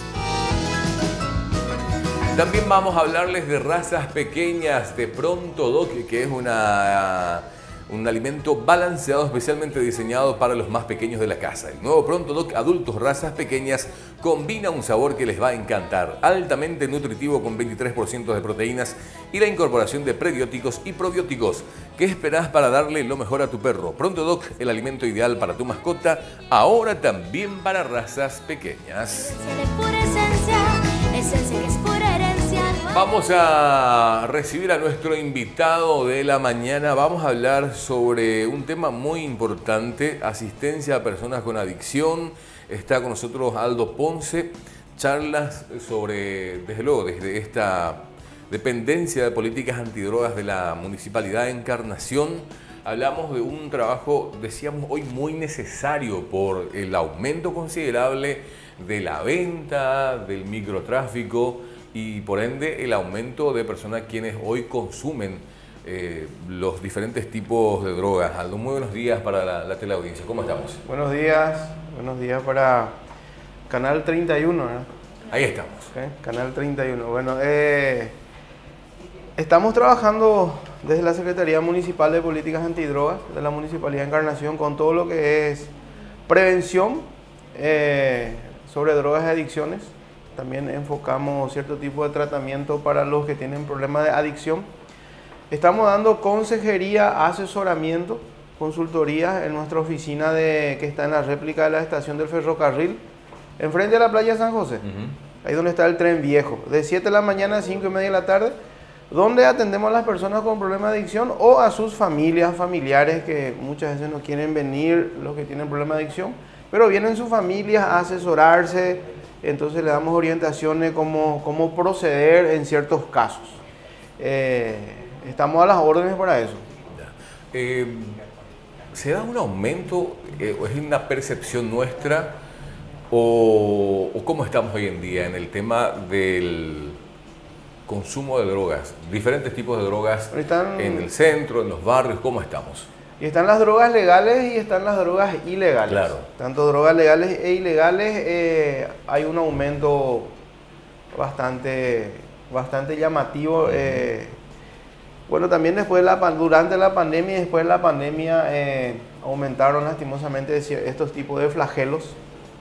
También vamos a hablarles de razas pequeñas de Pronto Doc, que es un alimento balanceado especialmente diseñado para los más pequeños de la casa. El nuevo Pronto Doc Adultos Razas Pequeñas combina un sabor que les va a encantar. Altamente nutritivo con 23% de proteínas y la incorporación de prebióticos y probióticos. ¿Qué esperás para darle lo mejor a tu perro? Pronto Doc, el alimento ideal para tu mascota, ahora también para razas pequeñas. Vamos a recibir a nuestro invitado de la mañana. Vamos a hablar sobre un tema muy importante, asistencia a personas con adicción. Está con nosotros Aldo Ponce. Charlas sobre, desde luego, desde esta dependencia de políticas antidrogas de la Municipalidad de Encarnación. Hablamos de un trabajo, decíamos hoy, muy necesario por el aumento considerable de la venta, del microtráfico y por ende el aumento de personas quienes hoy consumen los diferentes tipos de drogas. Aldo, muy buenos días para la teleaudiencia. ¿Cómo estamos? Buenos días para Canal 31, ¿verdad? Ahí estamos. Okay, Canal 31. Bueno, estamos trabajando desde la Secretaría Municipal de Políticas Antidrogas de la Municipalidad de Encarnación con todo lo que es prevención sobre drogas y adicciones. También enfocamos cierto tipo de tratamiento para los que tienen problemas de adicción. Estamos dando consejería, asesoramiento, consultorías en nuestra oficina que está en la réplica de la estación del ferrocarril, enfrente de la playa San José. Ahí donde está el tren viejo, de 7 de la mañana a 5 y media de la tarde, donde atendemos a las personas con problemas de adicción o a sus familias, familiares que muchas veces no quieren venir, los que tienen problemas de adicción, pero vienen sus familias a asesorarse. Entonces le damos orientaciones cómo proceder en ciertos casos. Estamos a las órdenes para eso. ¿Se da un aumento, o es una percepción nuestra, o cómo estamos hoy en día en el tema del consumo de drogas? Diferentes tipos de drogas en el centro, en los barrios, ¿cómo estamos? Y están las drogas legales y están las drogas ilegales. Claro. Tanto drogas legales e ilegales, hay un aumento bastante llamativo. Bueno, también durante la pandemia y después de la pandemia aumentaron lastimosamente estos tipos de flagelos.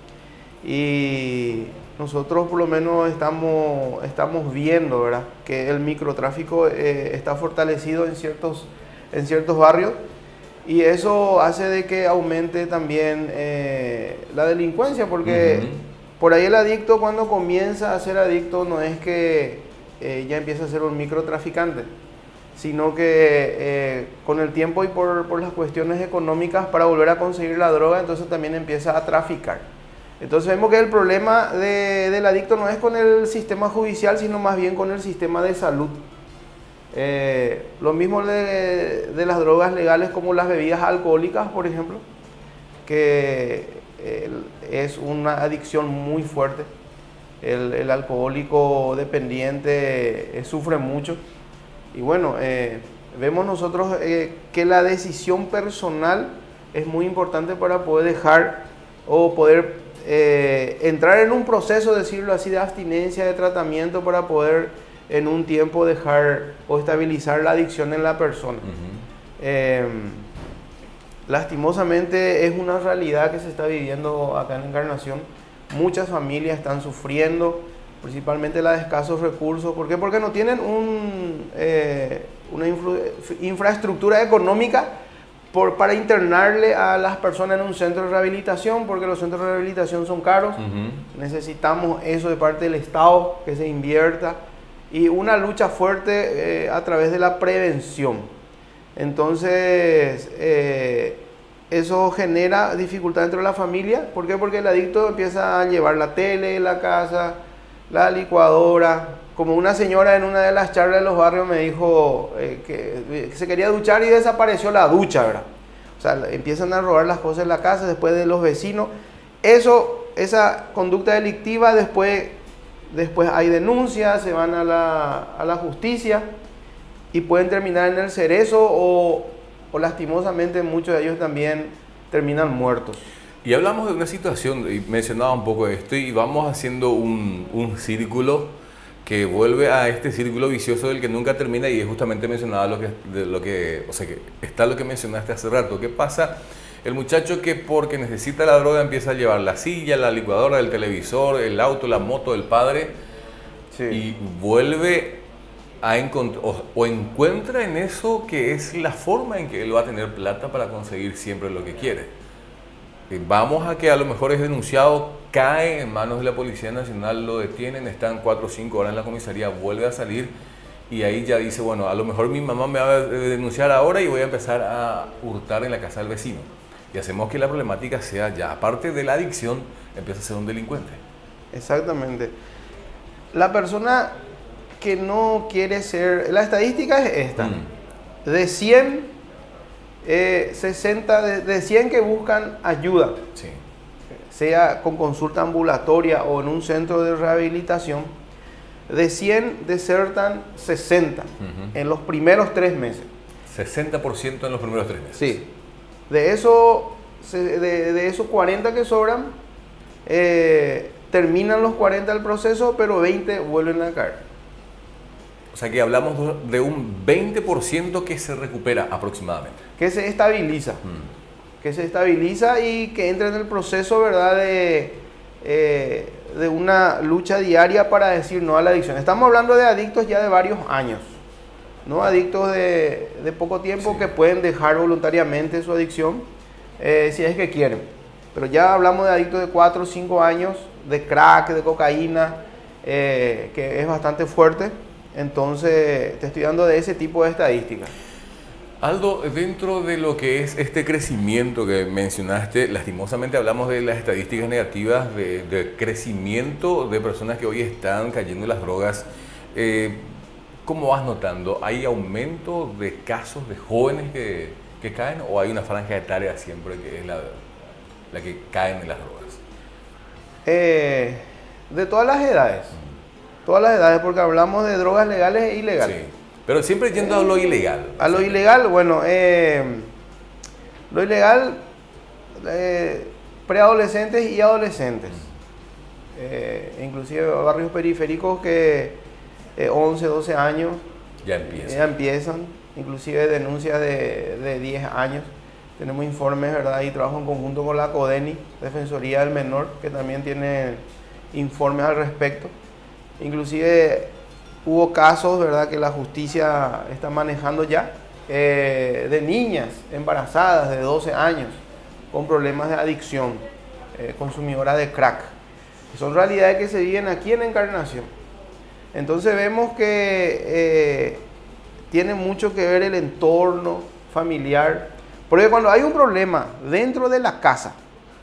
Y nosotros por lo menos estamos viendo, ¿verdad?, que el microtráfico está fortalecido en ciertos barrios. Y eso hace de que aumente también la delincuencia, porque por ahí el adicto cuando comienza a ser adicto no es que ya empieza a ser un microtraficante, sino que con el tiempo y por las cuestiones económicas para volver a conseguir la droga, entonces también empieza a traficar. Entonces vemos que el problema del adicto no es con el sistema judicial, sino más bien con el sistema de salud. Lo mismo de las drogas legales como las bebidas alcohólicas, por ejemplo, que es una adicción muy fuerte. El alcohólico dependiente sufre mucho. Y bueno, vemos nosotros que la decisión personal es muy importante para poder dejar o poder entrar en un proceso, decirlo así, de abstinencia, de tratamiento para poder en un tiempo dejar o estabilizar la adicción en la persona. Lastimosamente es una realidad que se está viviendo acá en Encarnación. Muchas familias están sufriendo, principalmente las de escasos recursos. ¿Por qué? Porque no tienen una infraestructura económica para internarle a las personas en un centro de rehabilitación, porque los centros de rehabilitación son caros. Necesitamos eso de parte del Estado, que se invierta. Y una lucha fuerte a través de la prevención. Entonces, eso genera dificultad dentro de la familia. ¿Por qué? Porque el adicto empieza a llevar la tele, la casa, la licuadora. Como una señora en una de las charlas de los barrios me dijo que se quería duchar y desapareció la ducha, ¿verdad? O O sea, empiezan a robar las cosas en la casa, después de los vecinos. Esa conducta delictiva, después hay denuncias, se van a la justicia y pueden terminar en el cerezo o lastimosamente muchos de ellos también terminan muertos. Y hablamos de una situación, y mencionaba un poco esto, y vamos haciendo un círculo que vuelve a este círculo vicioso del que nunca termina, y es justamente mencionaba lo que está lo que mencionaste hace rato. ¿Qué pasa? El muchacho que porque necesita la droga empieza a llevar la silla, la licuadora, el televisor, el auto, la moto del padre, sí, y vuelve a encuentra en eso que es la forma en que él va a tener plata para conseguir siempre lo que quiere. Vamos a que a lo mejor es denunciado, cae en manos de la Policía Nacional, lo detienen, están 4 o 5 horas en la comisaría, vuelve a salir y ahí ya dice, bueno, a lo mejor mi mamá me va a denunciar ahora y voy a empezar a hurtar en la casa del vecino. Y hacemos que la problemática sea ya, aparte de la adicción, empieza a ser un delincuente. Exactamente. La persona que no quiere ser... La estadística es esta. De 100... 60 de 100 que buscan ayuda, sí, sea con consulta ambulatoria o en un centro de rehabilitación, de 100 desertan 60 en los primeros 3 meses. 60% en los primeros 3 meses. Sí. De esos 40 que sobran, terminan los 40 del proceso, pero 20 vuelven a caer. O sea que hablamos de un 20% que se recupera aproximadamente. Que se estabiliza. Que se estabiliza y que entra en el proceso, ¿verdad?, de una lucha diaria para decir no a la adicción. Estamos hablando de adictos ya de varios años, no adictos de poco tiempo, sí, que pueden dejar voluntariamente su adicción si es que quieren. Pero ya hablamos de adictos de 4 o 5 años, de crack, de cocaína, que es bastante fuerte. Entonces, te estoy dando de ese tipo de estadísticas. Aldo, dentro de lo que es este crecimiento que mencionaste, lastimosamente hablamos de las estadísticas negativas de crecimiento de personas que hoy están cayendo en las drogas. ¿Cómo vas notando? ¿Hay aumento de casos de jóvenes que caen o hay una franja etaria siempre que es la que caen en las drogas? De todas las edades. Todas las edades, porque hablamos de drogas legales e ilegales. Sí, pero siempre yendo a lo ilegal. A lo ilegal, bueno, lo ilegal, preadolescentes y adolescentes. Inclusive barrios periféricos que 11, 12 años ya empiezan. Inclusive denuncias de 10 años. Tenemos informes, ¿verdad? Y trabajo en conjunto con la CODENI, Defensoría del Menor, que también tiene informes al respecto. Inclusive hubo casos, ¿verdad?, que la justicia está manejando ya, de niñas embarazadas de 12 años con problemas de adicción, consumidoras de crack. Son realidades que se viven aquí en Encarnación. Entonces vemos que tiene mucho que ver el entorno familiar, porque cuando hay un problema dentro de la casa,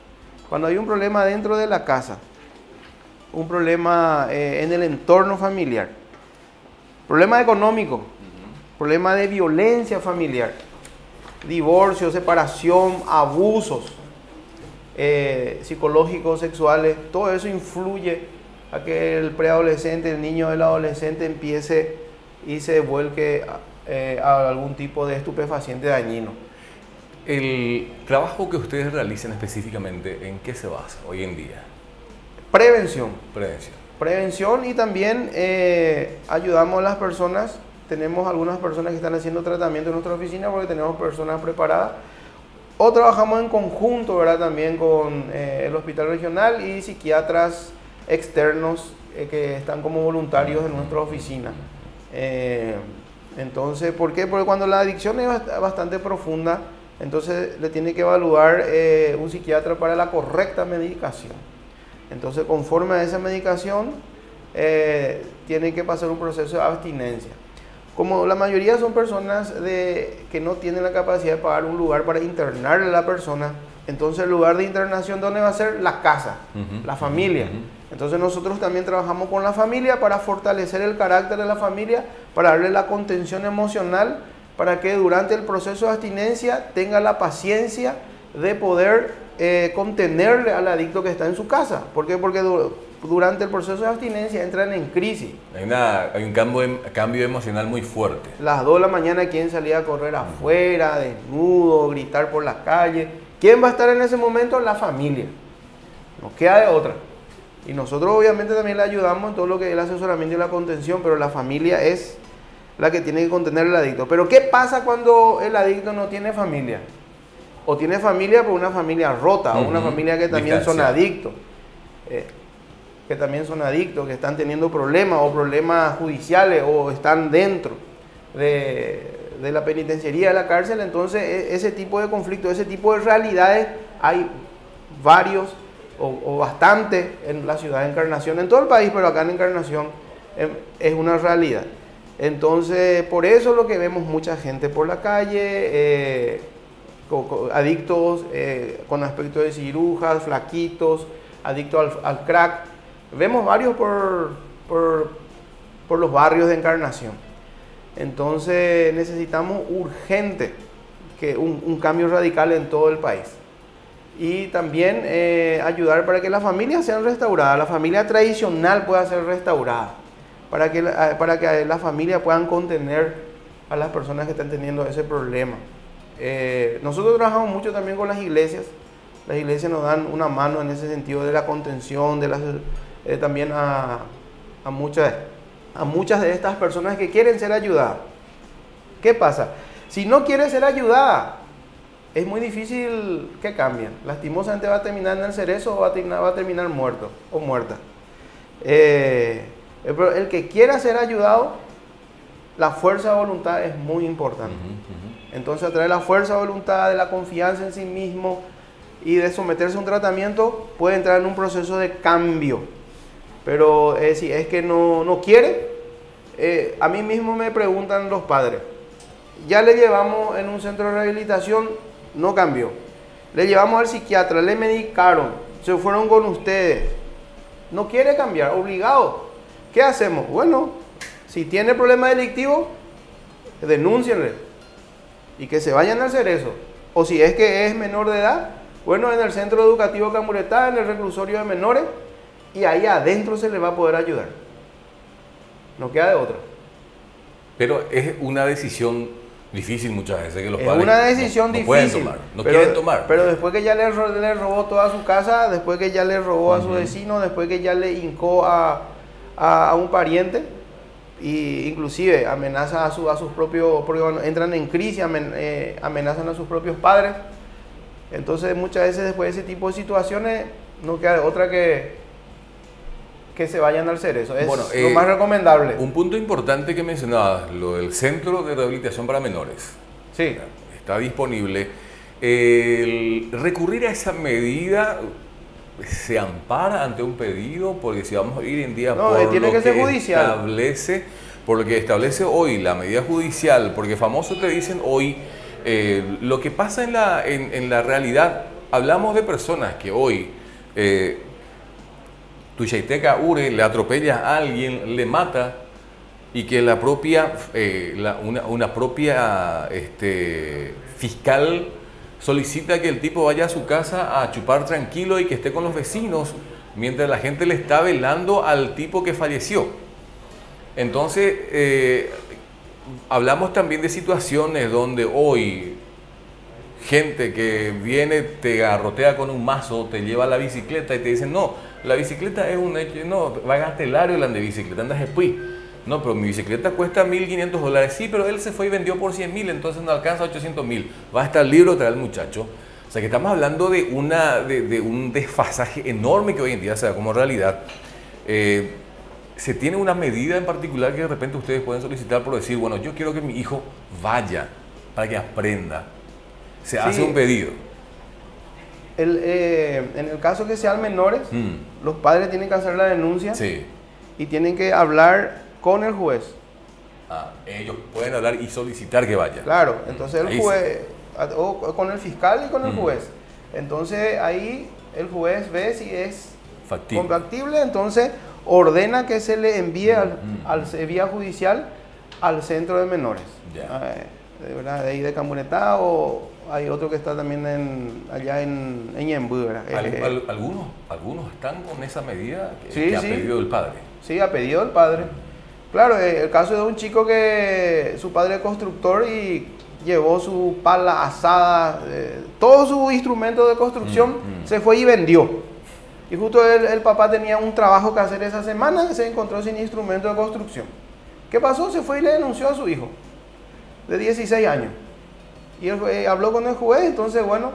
un problema en el entorno familiar, problema económico, problema de violencia familiar, divorcio, separación, abusos psicológicos, sexuales, todo eso influye a que el preadolescente, el niño del adolescente empiece y se vuelque a algún tipo de estupefaciente dañino. El trabajo que ustedes realizan específicamente, ¿en qué se basa hoy en día? Prevención. Prevención y también ayudamos a las personas. Tenemos algunas personas que están haciendo tratamiento en nuestra oficina porque tenemos personas preparadas. O trabajamos en conjunto, ¿verdad?, también con el hospital regional y psiquiatras externos que están como voluntarios en nuestra oficina. Entonces, ¿por qué? Porque cuando la adicción es bastante profunda, entonces le tiene que evaluar un psiquiatra para la correcta medicación. Entonces, conforme a esa medicación, tiene que pasar un proceso de abstinencia. Como la mayoría son personas que no tienen la capacidad de pagar un lugar para internar a la persona, entonces el lugar de internación, ¿dónde va a ser? La casa, la familia. Entonces nosotros también trabajamos con la familia para fortalecer el carácter de la familia, para darle la contención emocional para que durante el proceso de abstinencia tenga la paciencia de poder contenerle al adicto que está en su casa. ¿Por qué? Porque durante el proceso de abstinencia entran en crisis. Hay un cambio emocional muy fuerte. Las 2 de la mañana, ¿quién salía a correr afuera, desnudo, gritar por las calles? ¿Quién va a estar en ese momento? La familia. No queda de otra. Y nosotros obviamente también le ayudamos en todo lo que es el asesoramiento y la contención, pero la familia es la que tiene que contener al adicto. Pero ¿qué pasa cuando el adicto no tiene familia? O tiene familia, pero una familia rota, o una familia que también son adictos. Que están teniendo problemas o problemas judiciales o están dentro de la penitenciaría, de la cárcel. Entonces ese tipo de conflictos, ese tipo de realidades hay varios o bastante en la ciudad de Encarnación, en todo el país, pero acá en Encarnación es una realidad. Entonces por eso es lo que vemos mucha gente por la calle, adictos con aspecto de cirujas, flaquitos, adictos al crack. Vemos varios por los barrios de Encarnación. Entonces necesitamos urgente un cambio radical en todo el país. Y también ayudar para que las familias sean restauradas, la familia tradicional pueda ser restaurada, para que la familia puedan contener a las personas que están teniendo ese problema. Nosotros trabajamos mucho también con las iglesias. Las iglesias nos dan una mano en ese sentido de la contención, también a muchas de estas personas que quieren ser ayudadas. ¿Qué pasa? Si no quiere ser ayudada, es muy difícil que cambien. Lastimosamente va a terminar en el cerezo o va a terminar muerto o muerta. El que quiera ser ayudado, la fuerza de voluntad es muy importante. Entonces, a través de la fuerza de voluntad, de la confianza en sí mismo y de someterse a un tratamiento, puede entrar en un proceso de cambio. Pero si es que no quiere, a mí mismo me preguntan los padres, ya le llevamos en un centro de rehabilitación, no cambió. Le llevamos al psiquiatra, le medicaron, se fueron con ustedes. No quiere cambiar, obligado. ¿Qué hacemos? Bueno, si tiene problema delictivo, denúncienle y que se vayan a hacer eso. O si es que es menor de edad, bueno, en el centro educativo Camuretá, en el reclusorio de menores, y ahí adentro se le va a poder ayudar. No queda de otra. Pero es una decisión difícil muchas veces que los padres es una decisión difícil, pueden tomar, quieren tomar. Pero después que ya le robó toda su casa, después que ya le robó a su vecino, después que ya le hincó a un pariente, e inclusive amenaza a sus propios, porque cuando entran en crisis, amenazan a sus propios padres. Entonces muchas veces después de ese tipo de situaciones no queda otra que se vayan al cerezo. Es lo más recomendable. Un punto importante que mencionabas, lo del Centro de Rehabilitación para Menores. Sí. Está disponible. El recurrir a esa medida se ampara ante un pedido, porque si vamos hoy en día por lo que establece hoy la medida judicial, porque famosos te dicen hoy lo que pasa en la realidad. Hablamos de personas que hoy Tuxaiteca Ure le atropella a alguien, le mata, y que la propia una propia fiscal solicita que el tipo vaya a su casa a chupar tranquilo y que esté con los vecinos mientras la gente le está velando al tipo que falleció. Entonces hablamos también de situaciones donde hoy gente que viene, te garrotea con un mazo, te lleva la bicicleta y te dicen, no, la bicicleta es un hecho, no, va a gastar el área de bicicleta, andas después. No, pero mi bicicleta cuesta $1.500. Sí, pero él se fue y vendió por $100.000, entonces no alcanza $800.000. Va a estar libre otra vez el muchacho. O sea que estamos hablando de un desfasaje enorme que hoy en día se da como realidad. Se tiene una medida en particular que de repente ustedes pueden solicitar por decir, bueno, yo quiero que mi hijo vaya para que aprenda. Se hace un pedido. En el caso que sean menores, los padres tienen que hacer la denuncia y tienen que hablar con el juez. Ellos pueden hablar y solicitar que vaya. Claro, entonces el juez, o con el fiscal y con el juez. Entonces ahí el juez ve si es factible, entonces ordena que se le envíe vía judicial al centro de menores. ¿verdad? De ahí de Camburetá, o hay otro que está también allá en Ñembú, ¿verdad? Algunos están con esa medida sí, que ha pedido el padre. Sí, ha pedido el padre. Claro, el caso de un chico que su padre es constructor y llevó su pala asada, todo su instrumento de construcción, se fue y vendió. Y justo el papá tenía un trabajo que hacer esa semana, se encontró sin instrumento de construcción. ¿Qué pasó? Se fue y le denunció a su hijo, de 16 años. Y él habló con el juez, entonces bueno,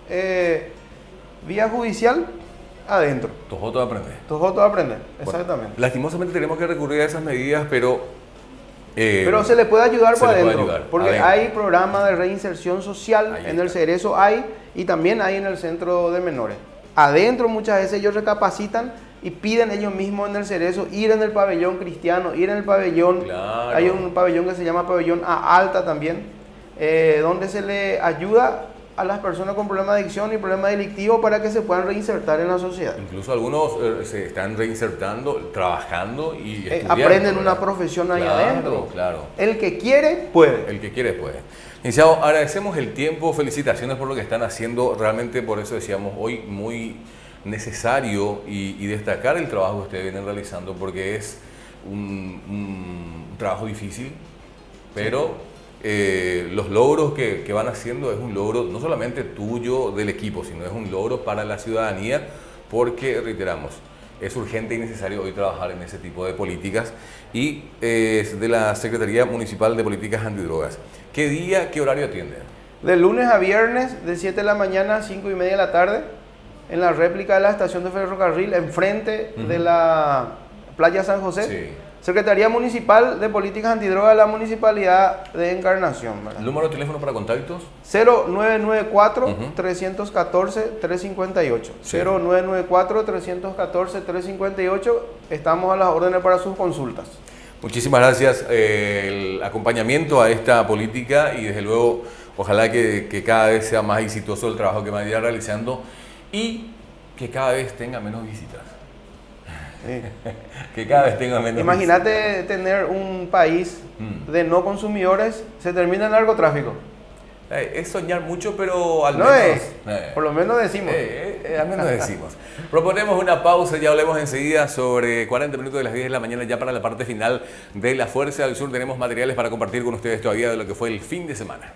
vía judicial, adentro. Todo a aprender. Todo a aprender, exactamente. Bueno, lastimosamente tenemos que recurrir a esas medidas, pero se le puede ayudar por adentro, porque adentro. hay programa de reinserción social, en el Cerezo hay, y también hay en el centro de menores. Adentro muchas veces ellos recapacitan y piden ellos mismos en el Cerezo ir en el pabellón cristiano, ir en el pabellón, hay un pabellón que se llama pabellón A Alta también, donde se le ayuda a las personas con problemas de adicción y problemas delictivos para que se puedan reinsertar en la sociedad. Incluso algunos se están reinsertando, trabajando y estudiando. Aprenden una profesión ahí adentro. Claro. El que quiere, puede. El que quiere, puede. Licenciado, agradecemos el tiempo, felicitaciones por lo que están haciendo. Realmente, por eso decíamos hoy, muy necesario y destacar el trabajo que ustedes vienen realizando, porque es un trabajo difícil, pero los logros que van haciendo es un logro no solamente tuyo, del equipo, sino es un logro para la ciudadanía, porque, reiteramos, es urgente y necesario hoy trabajar en ese tipo de políticas, y es de la Secretaría Municipal de Políticas Antidrogas. ¿Qué día, qué horario atienden? De lunes a viernes, de 7 de la mañana a 5 y media de la tarde, en la réplica de la estación de ferrocarril, enfrente de la playa San José. Sí. Secretaría Municipal de Políticas Antidrogas de la Municipalidad de Encarnación, ¿verdad? ¿Número de teléfono para contactos? 0994-314-358. Sí. 0994-314-358. Estamos a las órdenes para sus consultas. Muchísimas gracias. El acompañamiento a esta política, y desde luego, ojalá que cada vez sea más exitoso el trabajo que van a ir realizando y que cada vez tenga menos visitas. Sí. Que cada vez tenga menos. Imagínate tener un país de no consumidores, se termina el narcotráfico. Es soñar mucho, pero al no menos... es, por lo menos decimos. Al menos decimos. Proponemos una pausa, ya hablemos enseguida sobre 40 minutos de las 10 de la mañana, ya para la parte final de La Fuerza del Sur. Tenemos materiales para compartir con ustedes todavía de lo que fue el fin de semana.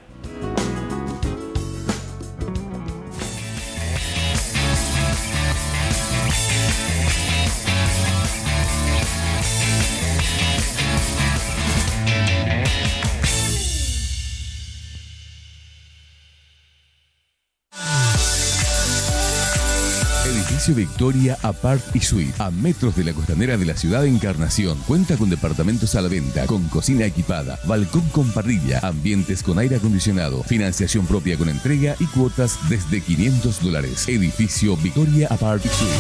Edificio Victoria Apart y Suite, a metros de la costanera de la ciudad de Encarnación. Cuenta con departamentos a la venta, con cocina equipada, balcón con parrilla, ambientes con aire acondicionado, financiación propia con entrega y cuotas desde $500. Edificio Victoria Apart y Suite.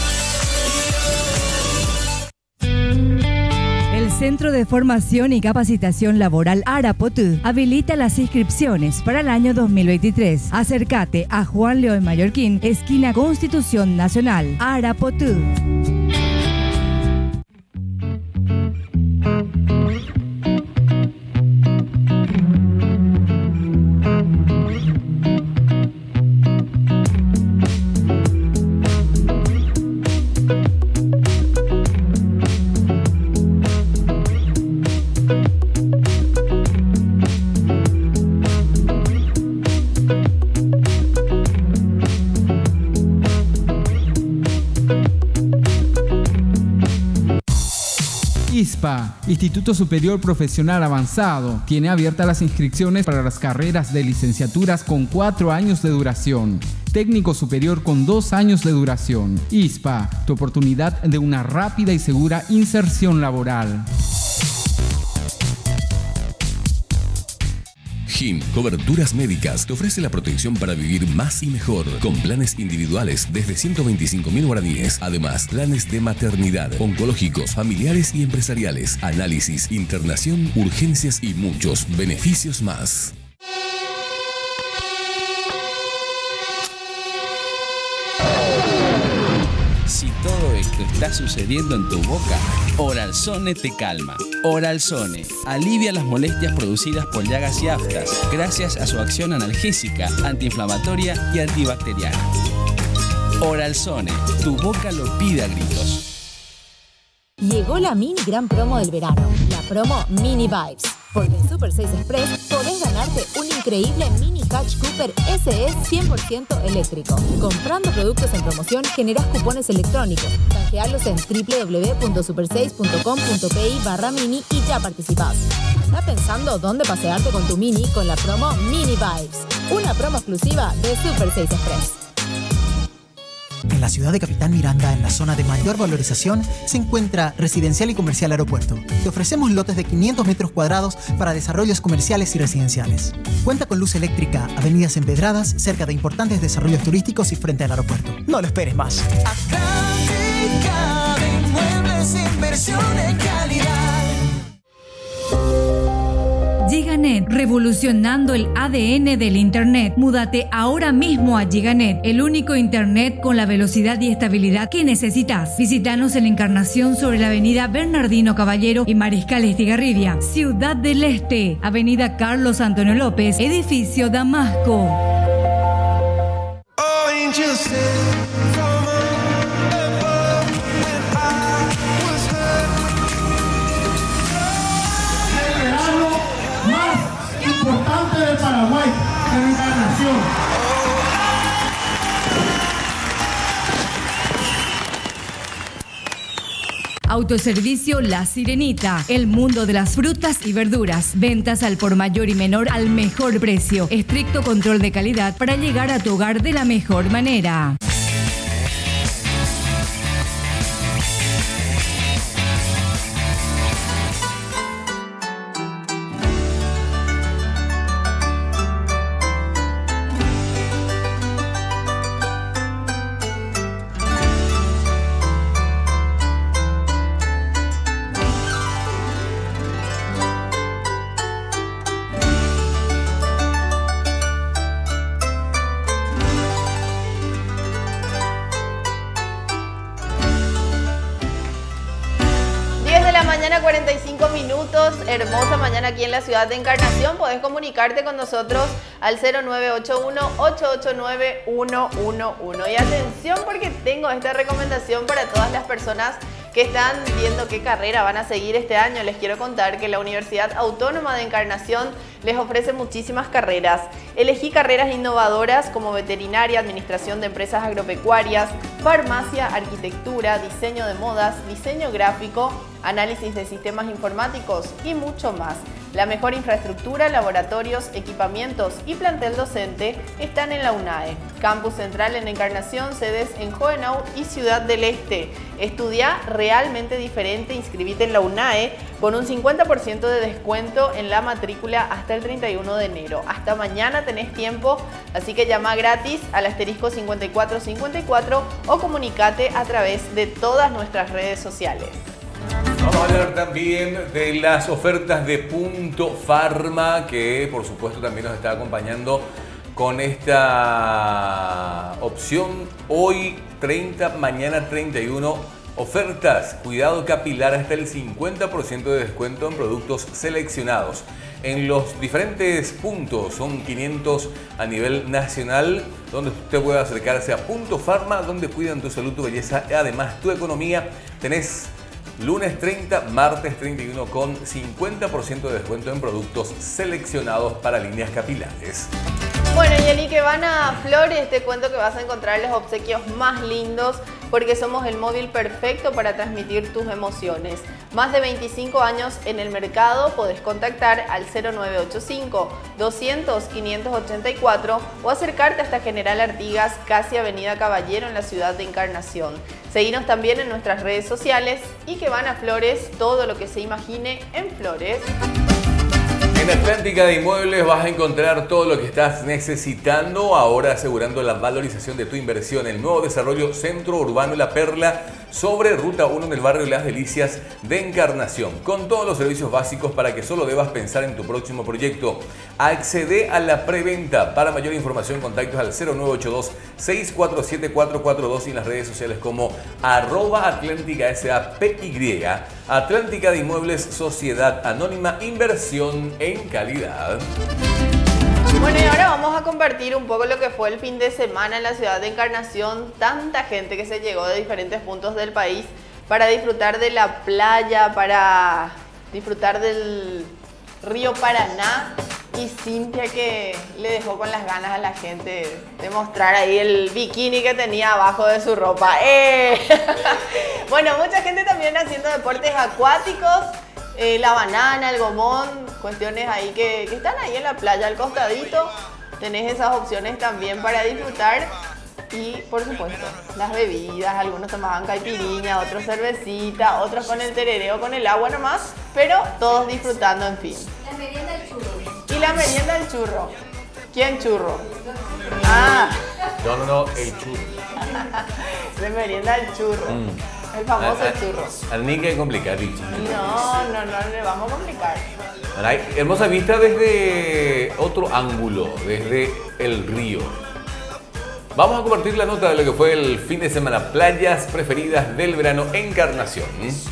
El Centro de Formación y Capacitación Laboral Arapotú habilita las inscripciones para el año 2023. Acércate a Juan León Mallorquín, esquina Constitución Nacional, Arapotú. ISPA, Instituto Superior Profesional Avanzado, tiene abiertas las inscripciones para las carreras de licenciaturas con 4 años de duración. Técnico superior con 2 años de duración. ISPA, tu oportunidad de una rápida y segura inserción laboral. GIM, Coberturas Médicas, te ofrece la protección para vivir más y mejor, con planes individuales desde 125.000 guaraníes. Además, planes de maternidad, oncológicos, familiares y empresariales, análisis, internación, urgencias y muchos beneficios más. Si todo el esto está sucediendo en tu boca, Oralzone te calma. Oralzone alivia las molestias producidas por llagas y aftas gracias a su acción analgésica, antiinflamatoria y antibacteriana. Oralzone, tu boca lo pide a gritos. Llegó la mini gran promo del verano, la promo Mini Vibes. Porque en Super 6 Express podés ganarte un increíble Mini Hatch Cooper SE 100% eléctrico. Comprando productos en promoción generás cupones electrónicos. Canjearlos en www.super6.com.pi/mini y ya participás. ¿Estás pensando dónde pasearte con tu Mini con la promo Mini Vibes? Una promo exclusiva de Super 6 Express. En la ciudad de Capitán Miranda, en la zona de mayor valorización, se encuentra Residencial y Comercial Aeropuerto. Te ofrecemos lotes de 500 metros cuadrados para desarrollos comerciales y residenciales. Cuenta con luz eléctrica, avenidas empedradas, cerca de importantes desarrollos turísticos y frente al aeropuerto. No lo esperes más. Fábrica de muebles, inversión en calidad. Giganet, revolucionando el ADN del Internet. Múdate ahora mismo a Giganet, el único Internet con la velocidad y estabilidad que necesitas. Visítanos en Encarnación sobre la avenida Bernardino Caballero y Mariscal Estigarribia. Ciudad del Este, avenida Carlos Antonio López, edificio Damasco. Importante de Paraguay, en Encarnación. Autoservicio La Sirenita, el mundo de las frutas y verduras. Ventas al por mayor y menor al mejor precio. Estricto control de calidad para llegar a tu hogar de la mejor manera. Mañana 45 minutos, hermosa mañana aquí en la ciudad de Encarnación. Podés comunicarte con nosotros al 0981-889-111. Y atención porque tengo esta recomendación para todas las personas que están viendo qué carrera van a seguir este año. Les quiero contar que la Universidad Autónoma de Encarnación les ofrece muchísimas carreras. Elegí carreras innovadoras como veterinaria, administración de empresas agropecuarias, farmacia, arquitectura, diseño de modas, diseño gráfico, análisis de sistemas informáticos y mucho más. La mejor infraestructura, laboratorios, equipamientos y plantel docente están en la UNAE. Campus Central en Encarnación, sedes en Hohenau y Ciudad del Este. Estudia realmente diferente, inscribite en la UNAE con un 50% de descuento en la matrícula hasta el 31 de enero. Hasta mañana tenés tiempo, así que llama gratis al asterisco 5454 o comunicate a través de todas nuestras redes sociales. Vamos a hablar también de las ofertas de Punto Pharma, que por supuesto también nos está acompañando con esta opción. Hoy 30, mañana 31, ofertas, cuidado capilar hasta el 50% de descuento en productos seleccionados. En los diferentes puntos, son 500 a nivel nacional, donde usted puede acercarse a Punto Pharma, donde cuidan tu salud, tu belleza y además tu economía. Tenés lunes 30, martes 31 con 50% de descuento en productos seleccionados para líneas capilares. Bueno, Yeli, que van a Flores, te cuento que vas a encontrar los obsequios más lindos porque somos el móvil perfecto para transmitir tus emociones. Más de 25 años en el mercado, podés contactar al 0985-200-584 o acercarte hasta General Artigas, casi Avenida Caballero en la ciudad de Encarnación. Seguinos también en nuestras redes sociales y que van a Flores, todo lo que se imagine en Flores. En Atlántica de Inmuebles vas a encontrar todo lo que estás necesitando, ahora asegurando la valorización de tu inversión. El nuevo desarrollo Centro Urbano La Perla sobre Ruta 1 en el barrio Las Delicias de Encarnación, con todos los servicios básicos para que solo debas pensar en tu próximo proyecto. Accede a la preventa. Para mayor información, contactos al 0982-647-442 y en las redes sociales como @AtlánticaSAPY, Atlántica de Inmuebles, Sociedad Anónima, Inversión en Calidad. Bueno, y ahora vamos a compartir un poco lo que fue el fin de semana en la ciudad de Encarnación. Tanta gente que se llegó de diferentes puntos del país para disfrutar de la playa, para disfrutar del río Paraná. Y Cintia, que le dejó con las ganas a la gente de mostrar ahí el bikini que tenía abajo de su ropa. Bueno, mucha gente también haciendo deportes acuáticos. La banana, el gomón, cuestiones ahí que están ahí en la playa al costadito. Tenés esas opciones también para disfrutar. Y por supuesto, las bebidas, algunos tomaban caipirinha, otros cervecita, otros con el terereo, con el agua nomás, pero todos disfrutando, en fin. La merienda del churro. Y la merienda del churro. ¿Quién churro? Ah. No, el churro. La merienda del churro. El famoso churro. Al ni que complicar, Richie. No, le vamos a complicar. Hay hermosa vista desde otro ángulo, desde el río. Vamos a compartir la nota de lo que fue el fin de semana. Playas preferidas del verano, Encarnación.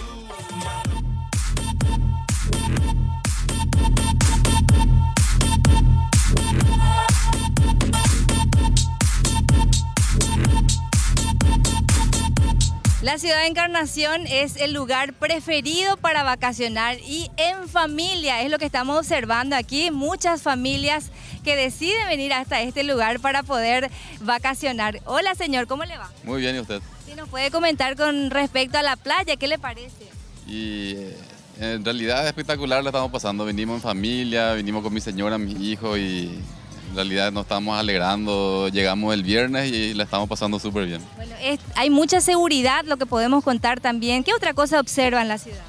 La ciudad de Encarnación es el lugar preferido para vacacionar y en familia. Es lo que estamos observando aquí. Muchas familias que deciden venir hasta este lugar para poder vacacionar. Hola, señor, ¿cómo le va? Muy bien, ¿y usted? Si nos puede comentar con respecto a la playa, ¿qué le parece? Y en realidad es espectacular, la estamos pasando. Venimos en familia, vinimos con mi señora, mi hijo y en realidad nos estamos alegrando. Llegamos el viernes y la estamos pasando súper bien. Bueno, hay mucha seguridad, lo que podemos contar también. ¿Qué otra cosa observa en la ciudad?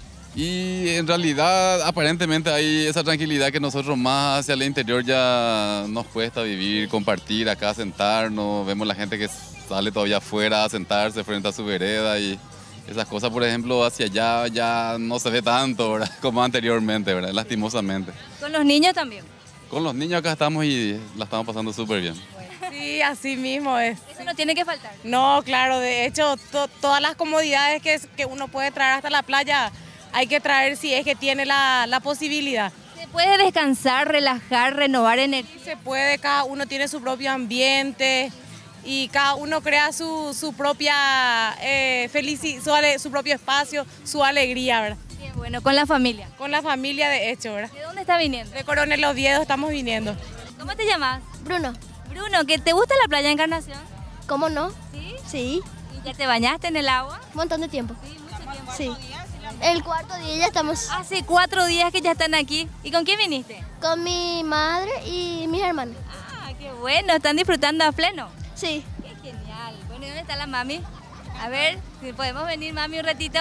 Y en realidad aparentemente hay esa tranquilidad que nosotros más hacia el interior ya nos cuesta vivir, compartir acá, sentarnos. Vemos la gente que sale todavía afuera a sentarse frente a su vereda y esas cosas, por ejemplo, hacia allá ya no se ve tanto, ¿verdad? Como anteriormente, ¿verdad? Lastimosamente. ¿Con los niños también? Con los niños acá estamos y la estamos pasando súper bien. Sí, así mismo es. ¿Eso no tiene que faltar? No, claro, de hecho todas las comodidades que uno puede traer hasta la playa hay que traer si es que tiene la posibilidad. ¿Se puede descansar, relajar, renovar energía? Se puede, cada uno tiene su propio ambiente y cada uno crea su propia felicidad, su propio espacio, su alegría, ¿verdad? Bien, bueno, ¿con la familia? Con la familia, de hecho, ¿verdad? ¿De dónde está viniendo? De Coronel Oviedo estamos viniendo. ¿Cómo te llamas? Bruno. Bruno, ¿que te gusta la playa de Encarnación? ¿Cómo no? ¿Sí? Sí. ¿Y ya te bañaste en el agua? Un montón de tiempo. Sí, mucho tiempo. Sí. El cuarto día ya estamos. Hace 4 días que ya están aquí. ¿Y con quién viniste? Con mi madre y mis hermanos. Ah, qué bueno. ¿Están disfrutando a pleno? Sí. Qué genial. Bueno, ¿y dónde está la mami? A ver, si podemos venir, mami, un ratito.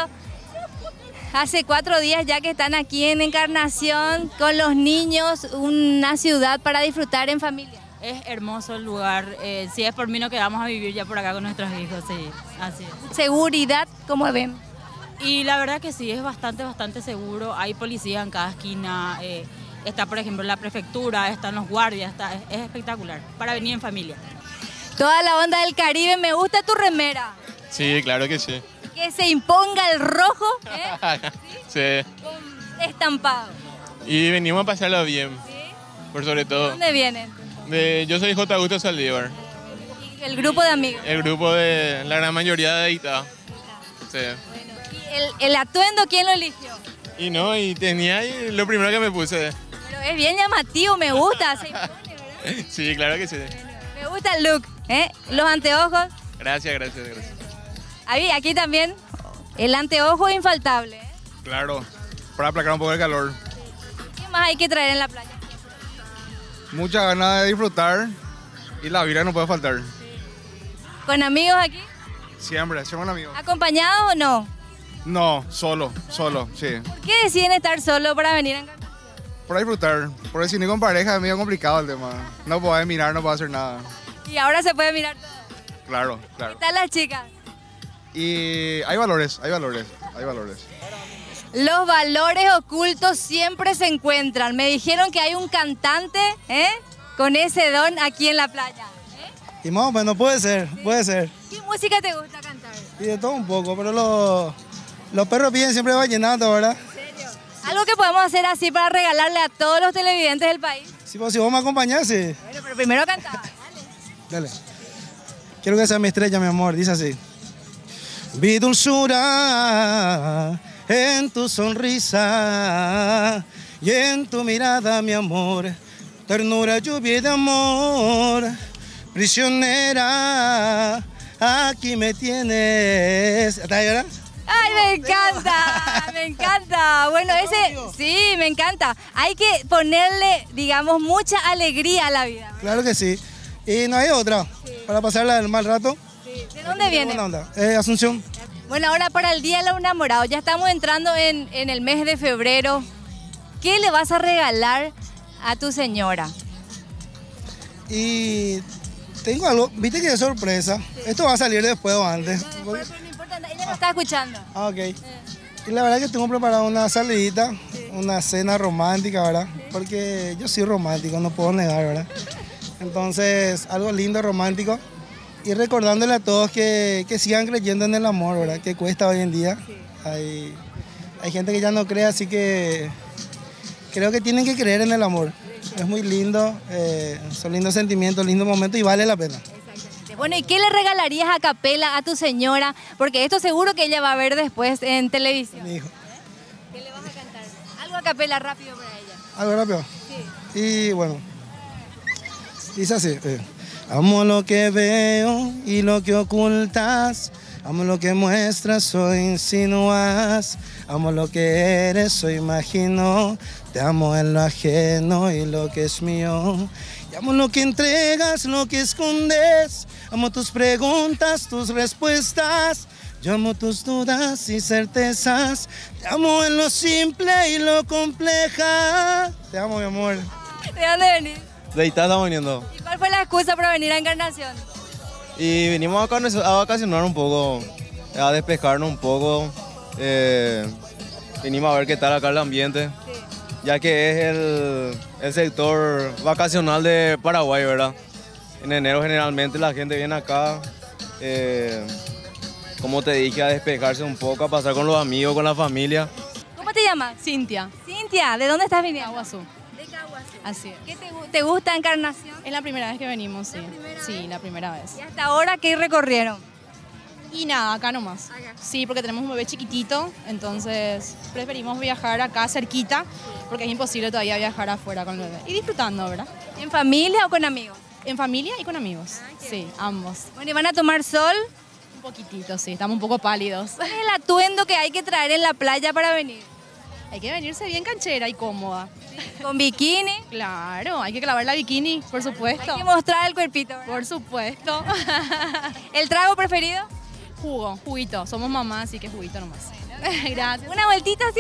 Hace 4 días ya que están aquí en Encarnación con los niños, una ciudad para disfrutar en familia. Es hermoso el lugar. Si es por mí, nos quedamos a vivir ya por acá con nuestros hijos, sí, así es. ¿Seguridad, cómo ven? Y la verdad que sí, es bastante seguro. Hay policías en cada esquina. Está, por ejemplo, la prefectura, están los guardias. Es espectacular para venir en familia. Toda la onda del Caribe, me gusta tu remera. Sí, claro que sí. Que se imponga el rojo, ¿Sí? Con estampado. Y venimos a pasarlo bien, ¿sí? Por sobre todo. ¿Dónde vienen? Yo soy J. Augusto Saldívar. ¿Y el grupo de amigos? El grupo de la gran mayoría de Ita. Sí. Bueno, ¿y el atuendo quién lo eligió? Y no, y tenía lo primero que me puse. Pero es bien llamativo, me gusta, se impone, ¿verdad? Sí, claro que sí. Me gusta el look, los anteojos. Gracias. Aquí también, el anteojo infaltable. Claro, para aplacar un poco el calor. ¿Qué más hay que traer en la playa? Muchas ganas de disfrutar y la vida no puede faltar. ¿Con amigos aquí? Siempre con amigos. ¿Acompañados o no? No, solo, sí. ¿Por qué deciden estar solo para venir a Encarnación? Para disfrutar, porque si no con pareja es medio complicado el tema. No podés mirar, no podés hacer nada. Y ahora se puede mirar todo. Claro. ¿Qué tal las chicas? Y hay valores, hay valores, hay valores. Los valores ocultos siempre se encuentran. Me dijeron que hay un cantante con ese don aquí en la playa. Y más o menos, puede ser, puede ser. ¿Qué música te gusta cantar? Y de todo un poco, pero los perros piden siempre vallenato, ¿verdad? ¿En serio? ¿Algo que podemos hacer así para regalarle a todos los televidentes del país? Sí, pues si vos me acompañás, sí. Bueno, pero primero cantar. Dale. Quiero que sea mi estrella, mi amor. Dice así. Vi dulzura en tu sonrisa y en tu mirada, mi amor. Ternura, lluvia de amor. Prisionera, aquí me tienes. ¿Está ahí, verdad? ¡Ay, me encanta! ¡Me encanta! Bueno, ese, sí, me encanta. Hay que ponerle, digamos, mucha alegría a la vida. Claro que sí. Y no hay otra, para pasarla el mal rato. Sí. ¿De dónde viene? Asunción. Bueno, ahora para el Día de los Enamorados, ya estamos entrando en el mes de febrero. ¿Qué le vas a regalar a tu señora? Y tengo algo, viste que es sorpresa. Sí. Esto va a salir después o antes. Pero no importa, ella no está escuchando. Ah, ok. Y la verdad que tengo preparado una salidita, una cena romántica, ¿verdad? Porque yo soy romántico, no puedo negar, ¿verdad? Entonces, algo lindo, romántico. Y recordándole a todos que sigan creyendo en el amor, ¿verdad? Que cuesta hoy en día. Sí. Hay gente que ya no cree, así que creo que tienen que creer en el amor. Es muy lindo, son lindos sentimientos, lindos momentos y vale la pena. Exactamente. Bueno, ¿y qué le regalarías a capela a tu señora? Porque esto seguro que ella va a ver después en televisión. Mi hijo. ¿Qué le vas a cantar? Algo a capela rápido para ella. ¿Algo rápido? Sí. Y bueno, dice así. Amo lo que veo y lo que ocultas. Amo lo que muestras o insinúas. Amo lo que eres o imagino. Te amo en lo ajeno y lo que es mío. Y amo lo que entregas, lo que escondes. Amo tus preguntas, tus respuestas. Yo amo tus dudas y certezas. Te amo en lo simple y lo compleja. Te amo, mi amor. ¿De dónde venís? De Itá estamos viniendo. ¿Y cuál fue la excusa para venir a Encarnación? Y vinimos a vacacionar un poco, a despejarnos un poco. Vinimos a ver qué tal acá el ambiente, sí. Ya que es el sector vacacional de Paraguay, ¿verdad? En enero generalmente la gente viene acá, como te dije, a despejarse un poco, a pasar con los amigos, con la familia. ¿Cómo te llamas? Cintia. Cintia, ¿de dónde estás viniendo? Caguazú. De Caguazú. Así es. ¿Qué te gusta Encarnación? Es la primera vez que venimos, sí. Sí, la primera vez. ¿Y hasta ahora qué recorrieron? Y nada, acá nomás. Acá. Sí, porque tenemos un bebé chiquitito, entonces preferimos viajar acá cerquita, porque es imposible todavía viajar afuera con el bebé. Y disfrutando, ¿verdad? ¿En familia o con amigos? En familia y con amigos. Sí, ambos. Bueno, ¿y van a tomar sol? Un poquitito, sí, estamos un poco pálidos. ¿Cuál es el atuendo que hay que traer en la playa para venir? Hay que venirse bien canchera y cómoda. Sí. ¿Con bikini? Claro, hay que clavar la bikini, por supuesto. Hay que mostrar el cuerpito, ¿verdad? Por supuesto. ¿El trago preferido? Jugo, juguito. Somos mamás, así que juguito nomás. Gracias. ¿Una vueltita así?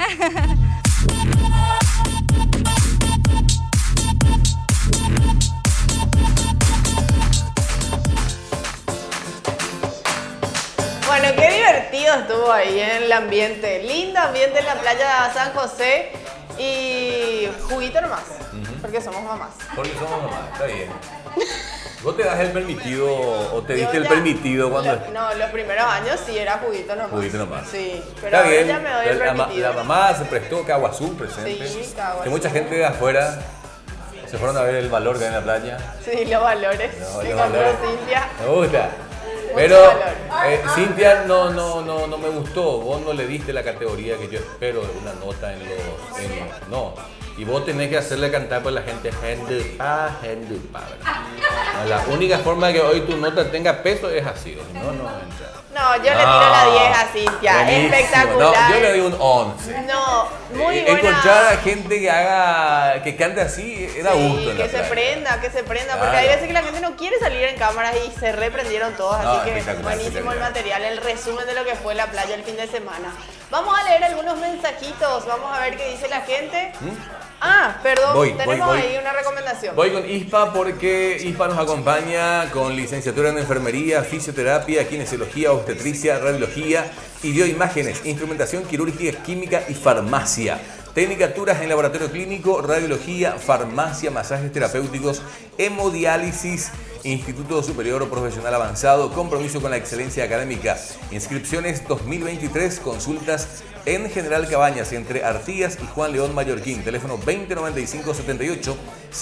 Bueno, qué divertido estuvo ahí en el ambiente. Lindo ambiente en la playa de San José. Y juguito nomás, porque somos mamás. Porque somos mamás, está bien. ¿Vos te das el permitido o te diste el permitido cuando...? No, los primeros años sí era juguito nomás. Juguito nomás. Sí, pero ahora ya me doy el permitido. La mamá se prestó, Caguazú presente. Sí, Caguazú. Que mucha gente de afuera se fueron a ver el valor que hay en la playa. Sí, los valores. No, los valores. Cintia. Me gusta. Pero Cintia no me gustó. Vos no le diste la categoría que yo espero de una nota en los... No. Y vos tenés que hacerle cantar por la gente ¿verdad? La única forma de que hoy tu nota tenga peso es así. No entra. No, yo le tiro la 10 a Cintia. Buenísimo. Espectacular. No, yo le doy un 11. No, muy buena. Encontrar a gente que cante así, da gusto. Que se prenda, porque hay veces que la gente no quiere salir en cámaras y se reprendieron todos, así que buenísimo el material, el resumen de lo que fue la playa el fin de semana. Vamos a leer algunos mensajitos, vamos a ver qué dice la gente. Perdón, tenemos ahí una recomendación. Voy con ISPA porque ISPA nos acompaña con licenciatura en enfermería, fisioterapia, kinesiología, obstetricia, radiología, ideoimágenes, instrumentación quirúrgica, química y farmacia. Tecnicaturas en laboratorio clínico, radiología, farmacia, masajes terapéuticos, hemodiálisis, Instituto Superior Profesional Avanzado, compromiso con la excelencia académica. Inscripciones 2023, consultas en General Cabañas, entre Artigas y Juan León Mallorquín. Teléfono 2095-78,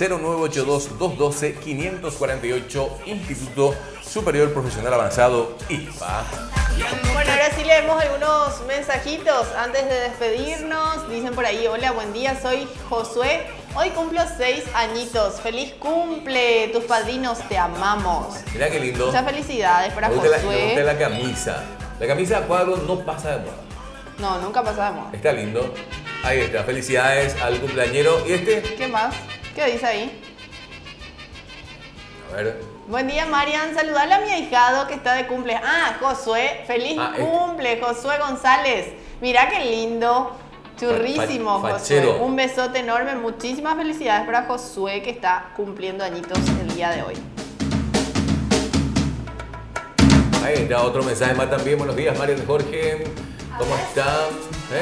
0982-212-548, Instituto Superior Profesional Avanzado, ISPA. Bueno, ahora sí leemos algunos mensajitos antes de despedirnos. Dicen por ahí, hola, buen día, soy Josué. Hoy cumplo 6 añitos. ¡Feliz cumple! Tus padrinos, te amamos. Mira qué lindo. Muchas felicidades para Josué. Me gusta la camisa. La camisa a cuadro no pasa de moda. No, nunca pasa de moda. Está lindo. Ahí está. Felicidades al cumpleañero. ¿Y este? ¿Qué más? ¿Qué dice ahí? A ver. Buen día, Marian. Saludale a mi ahijado que está de cumple. Ah, Josué. ¡Feliz cumple, Josué González! Mirá qué lindo. Churrísimo, Josué. Un besote enorme. Muchísimas felicidades para Josué que está cumpliendo añitos el día de hoy. Ahí está otro mensaje más también. Buenos días, Marian, Jorge. ¿Cómo están?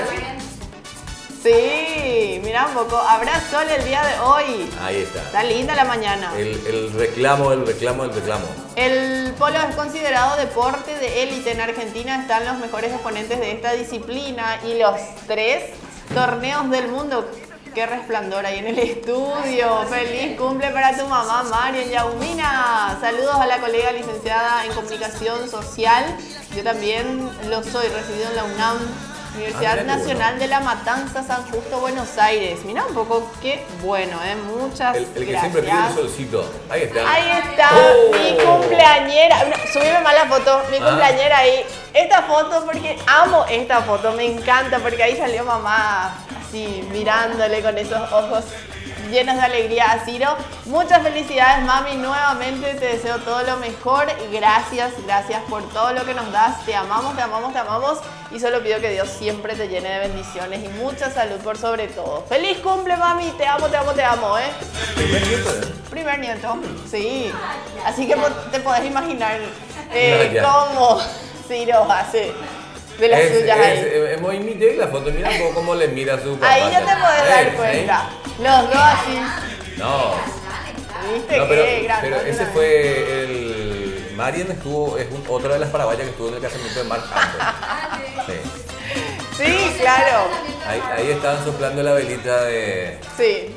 Sí, mira un poco. Habrá sol el día de hoy. Ahí está. Está linda la mañana. El reclamo. El polo es considerado deporte de élite en Argentina. Están los mejores exponentes de esta disciplina y los 3 torneos del mundo. Qué resplandor ahí en el estudio. Feliz cumple para tu mamá, Marian Yaumina. Saludos a la colega licenciada en Comunicación Social. Yo también lo soy, residido en la UNAM. Universidad Nacional de La Matanza, San Justo, Buenos Aires. Mira un poco qué bueno, muchas gracias. El que gracias. siempre pide el solcito. Ahí está. Ahí está, mi cumpleañera. Subime más la foto, mi cumpleañera ahí. Esta foto porque amo esta foto, me encanta porque ahí salió mamá así mirándole con esos ojos llenos de alegría a Ciro. Muchas felicidades, mami, nuevamente te deseo todo lo mejor. Gracias por todo lo que nos das. Te amamos y solo pido que Dios siempre te llene de bendiciones y mucha salud por sobre todo. ¡Feliz cumple, mami! Te amo, ¿Primer nieto? Primer nieto, sí. Así que te podés imaginar cómo Ciro hace de las suyas ahí. Hemos imitado la foto, mira un poco cómo le mira a su papá. Ahí ya te podés dar cuenta. Los dos así. No. ¿Viste pero ese fue el... Marian es otra de las paraguayas que estuvo en el casamiento de Marc Anthony. Sí, claro. Ahí estaban soplando la velita de... Sí.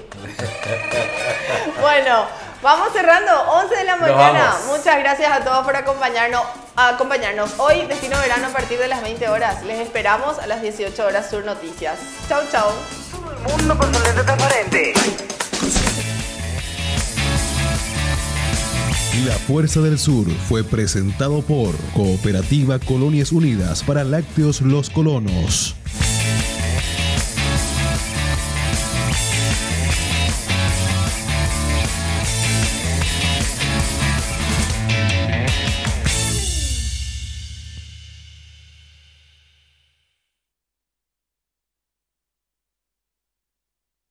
Bueno, vamos cerrando, 11 de la mañana. Muchas gracias a todos por acompañarnos. Hoy, Destino Verano a partir de las 20 horas. Les esperamos a las 18 horas Sur Noticias. Chau, chau. Todo el mundo con su lente transparente. La Fuerza del Sur fue presentado por Cooperativa Colonias Unidas para Lácteos Los Colonos.